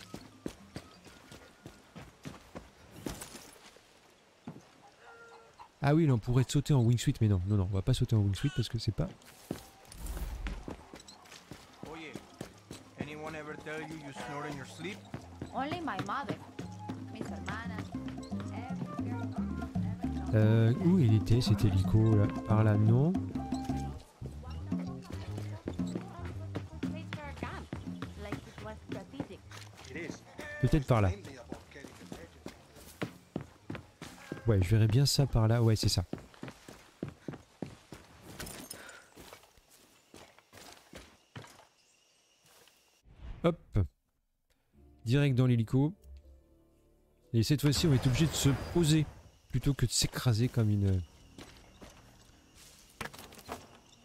Ah oui, on pourrait sauter en wingsuit, mais non, on va pas sauter en wingsuit parce que c'est pas... Où il était cet hélico là? Par là, non. Peut-être par là. Ouais, je verrais bien ça par là. Ouais, c'est ça. Hop. Direct dans l'hélico. Et cette fois-ci, on va être obligé de se poser plutôt que de s'écraser comme une...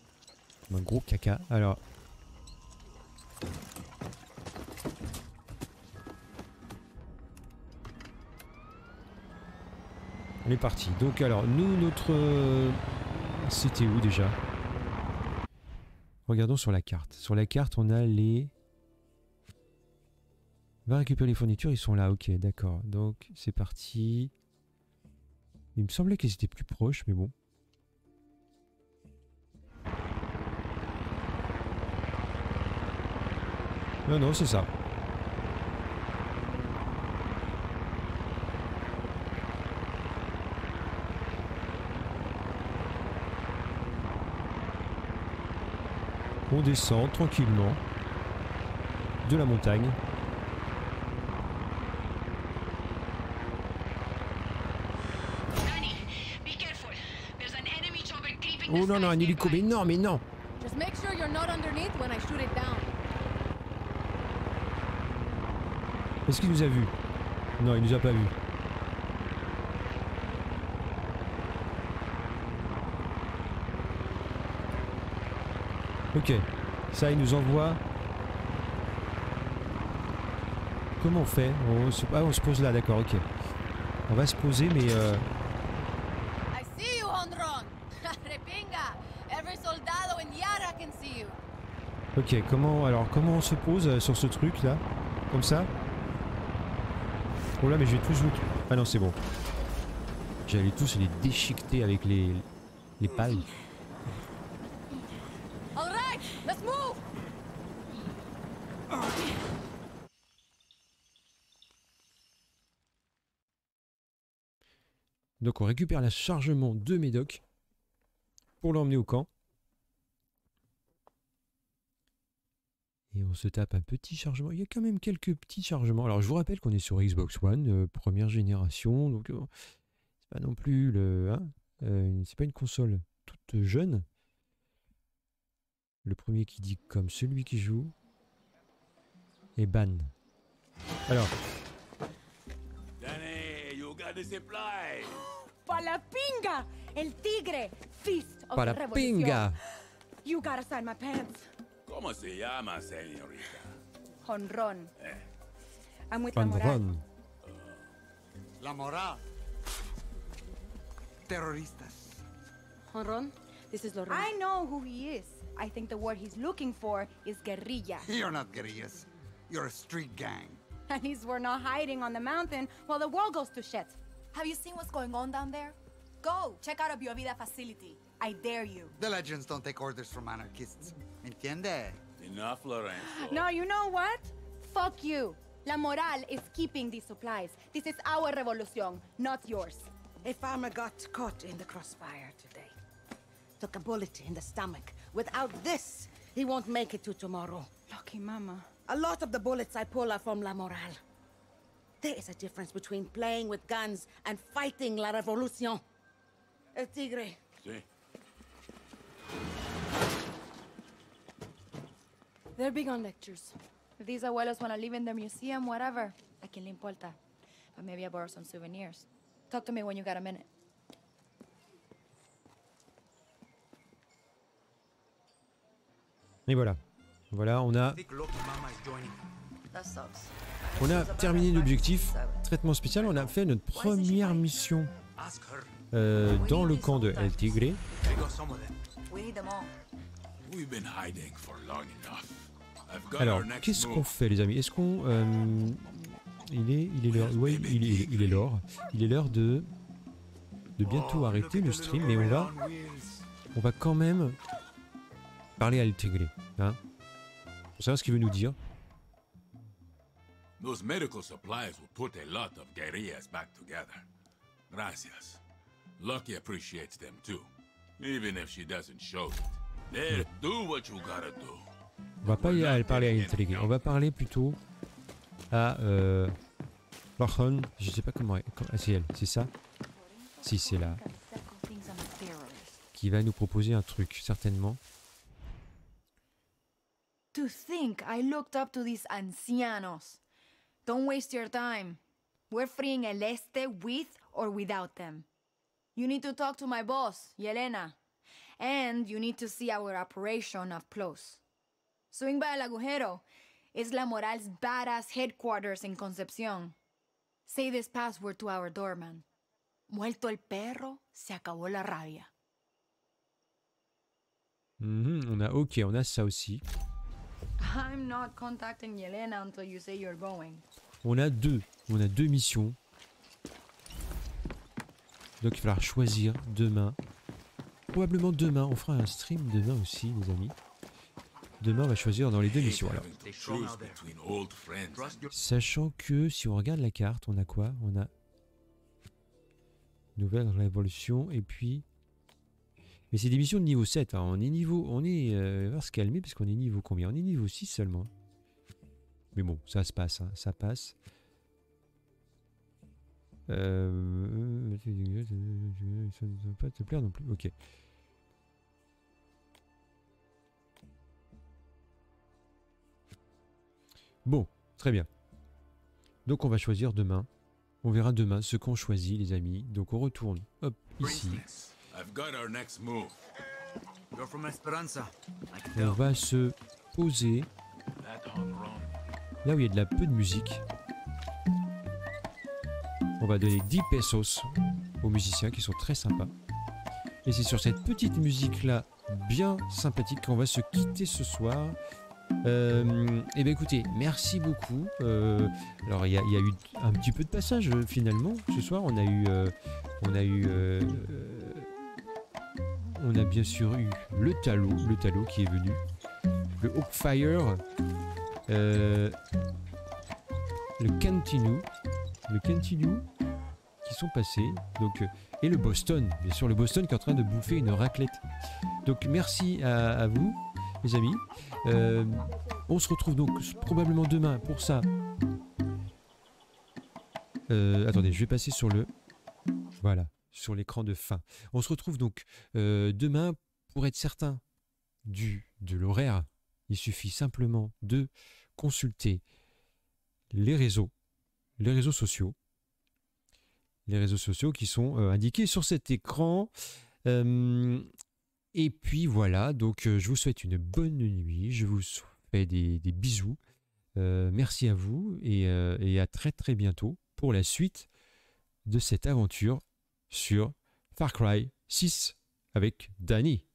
un gros caca. Alors... On est parti. Donc alors, nous, notre... C'était où déjà? Regardons sur la carte. Sur la carte, on a les... On va récupérer les fournitures, ils sont là. Ok, d'accord. Donc, c'est parti. Il me semblait qu'ils étaient plus proches, mais bon. Non, non, c'est ça. On descend tranquillement de la montagne. Oh non, non, un hélico, mais non, mais non. Just make sure you're not underneath when I shoot it down. Est-ce qu'il nous a vus? Non, il nous a pas vus. Ok, ça il nous envoie. Comment on fait? Ah, on se pose là, d'accord, ok. On va se poser, mais I see you, Honron. Repinga. Every soldado in Yara can see you. ok, comment on se pose sur ce truc là? Comme ça? Oh là, mais je vais tous vous... Ah non, c'est bon. J'allais tous les déchiqueter avec les pailles. All right, let's move. Donc on récupère le chargement de Médoc pour l'emmener au camp. Et on se tape un petit chargement. Il y a quand même quelques petits chargements. Alors je vous rappelle qu'on est sur Xbox One, première génération. Donc c'est pas non plus le... Hein, c'est pas une console toute jeune. Le premier qui dit comme celui qui joue est ban. Alors... Danny, you got the supplies. Palapinga! El tigre! Feast of the Palapinga! Revolution. You gotta sign my pants. ¿Cómo se llama, señorita? Honron. I'm with La Moral. La Moral. Terroristas. Honron, this is Loren. I know who he is. I think the word he's looking for is guerrilla. You're not guerrillas. You're a street gang. At least we're not hiding on the mountain while the world goes to shit. Have you seen what's going on down there? Go, check out a Biovida facility. I dare you. The legends don't take orders from anarchists. Entiende? Enough, Lorenzo. No, you know what? Fuck you. La Moral is keeping these supplies. This is our revolution, not yours. A farmer got caught in the crossfire today. Took a bullet in the stomach. Without this, he won't make it to tomorrow. Lucky mama. A lot of the bullets I pull are from La Moral. There is a difference between playing with guns and fighting la revolución. El tigre. Sí. They're big on lectures. If these abuelos want to live in their museum, whatever. ¿A quién le importa? But maybe I borrow some souvenirs. Talk to me when you got a minute. Et voilà. Voilà, on a terminé l'objectif. Traitement spécial, on a fait notre première mission dans le camp de El Tigre. Alors, qu'est-ce qu'on fait, les amis? Est-ce qu'on... il est l'heure... Oui, il est l'heure. Il est l'heure de bientôt arrêter le stream, mais on va quand même parler à El Tigre, hein, pour savoir ce qu'il veut nous dire. Those medical supplies will put a lot of guerrillas back together. Gracias. Lucky appreciates them too, even if she doesn't show it. There, do what you gotta do. On va pas y parler à El Tigre, on va parler plutôt à Loren, je sais pas comment c'est elle, c'est ça? Si, c'est là. Qui va nous proposer un truc, certainement. To think I looked up to these ancianos. Don't waste your time. We're freeing El Este with or without them. You need to talk to my boss, Yelena. And you need to see our operation up close. Swing by El Agujero. It's La Moral's badass headquarters in Concepcion. Say this password to our doorman. Muerto el perro, se acabó la rabia. On a ok, on a ça aussi. I'm not contacting Yelena until you say you're going. On a deux missions. Donc il va falloir choisir demain. Probablement demain, on fera un stream demain aussi, les amis. Demain, on va choisir dans les deux missions. Alors. Sachant que si on regarde la carte, on a quoi? On a Nouvelle Révolution et puis... Mais c'est des missions de niveau 7. Hein. On va se calmer parce qu'on est niveau combien? On est niveau 6 seulement. Mais bon, ça se passe. Hein. Ça passe. Ça ne va pas te plaire non plus. Ok. Bon, très bien. Donc on va choisir demain. On verra demain ce qu'on choisit, les amis. Donc on retourne, hop, ici. On va se poser là où il y a de la peu de musique. On va donner 10 pesos aux musiciens qui sont très sympas. Et c'est sur cette petite musique là, bien sympathique, qu'on va se quitter ce soir. Et bien écoutez, merci beaucoup. Alors il y a eu un petit peu de passage finalement ce soir. On a bien sûr eu le Talot qui est venu, le Hawkfire, le Continue qui sont passés, donc et le Boston, bien sûr le Boston qui est en train de bouffer une raclette. Donc merci à vous les amis. On se retrouve donc probablement demain pour ça. Attendez, je vais passer sur le... Voilà, sur l'écran de fin. On se retrouve donc demain pour être certain de l'horaire. Il suffit simplement de consulter les réseaux sociaux. Les réseaux sociaux qui sont indiqués sur cet écran. Et puis voilà, donc je vous souhaite une bonne nuit, je vous fais des bisous, merci à vous et à très très bientôt pour la suite de cette aventure sur Far Cry 6 avec Danny.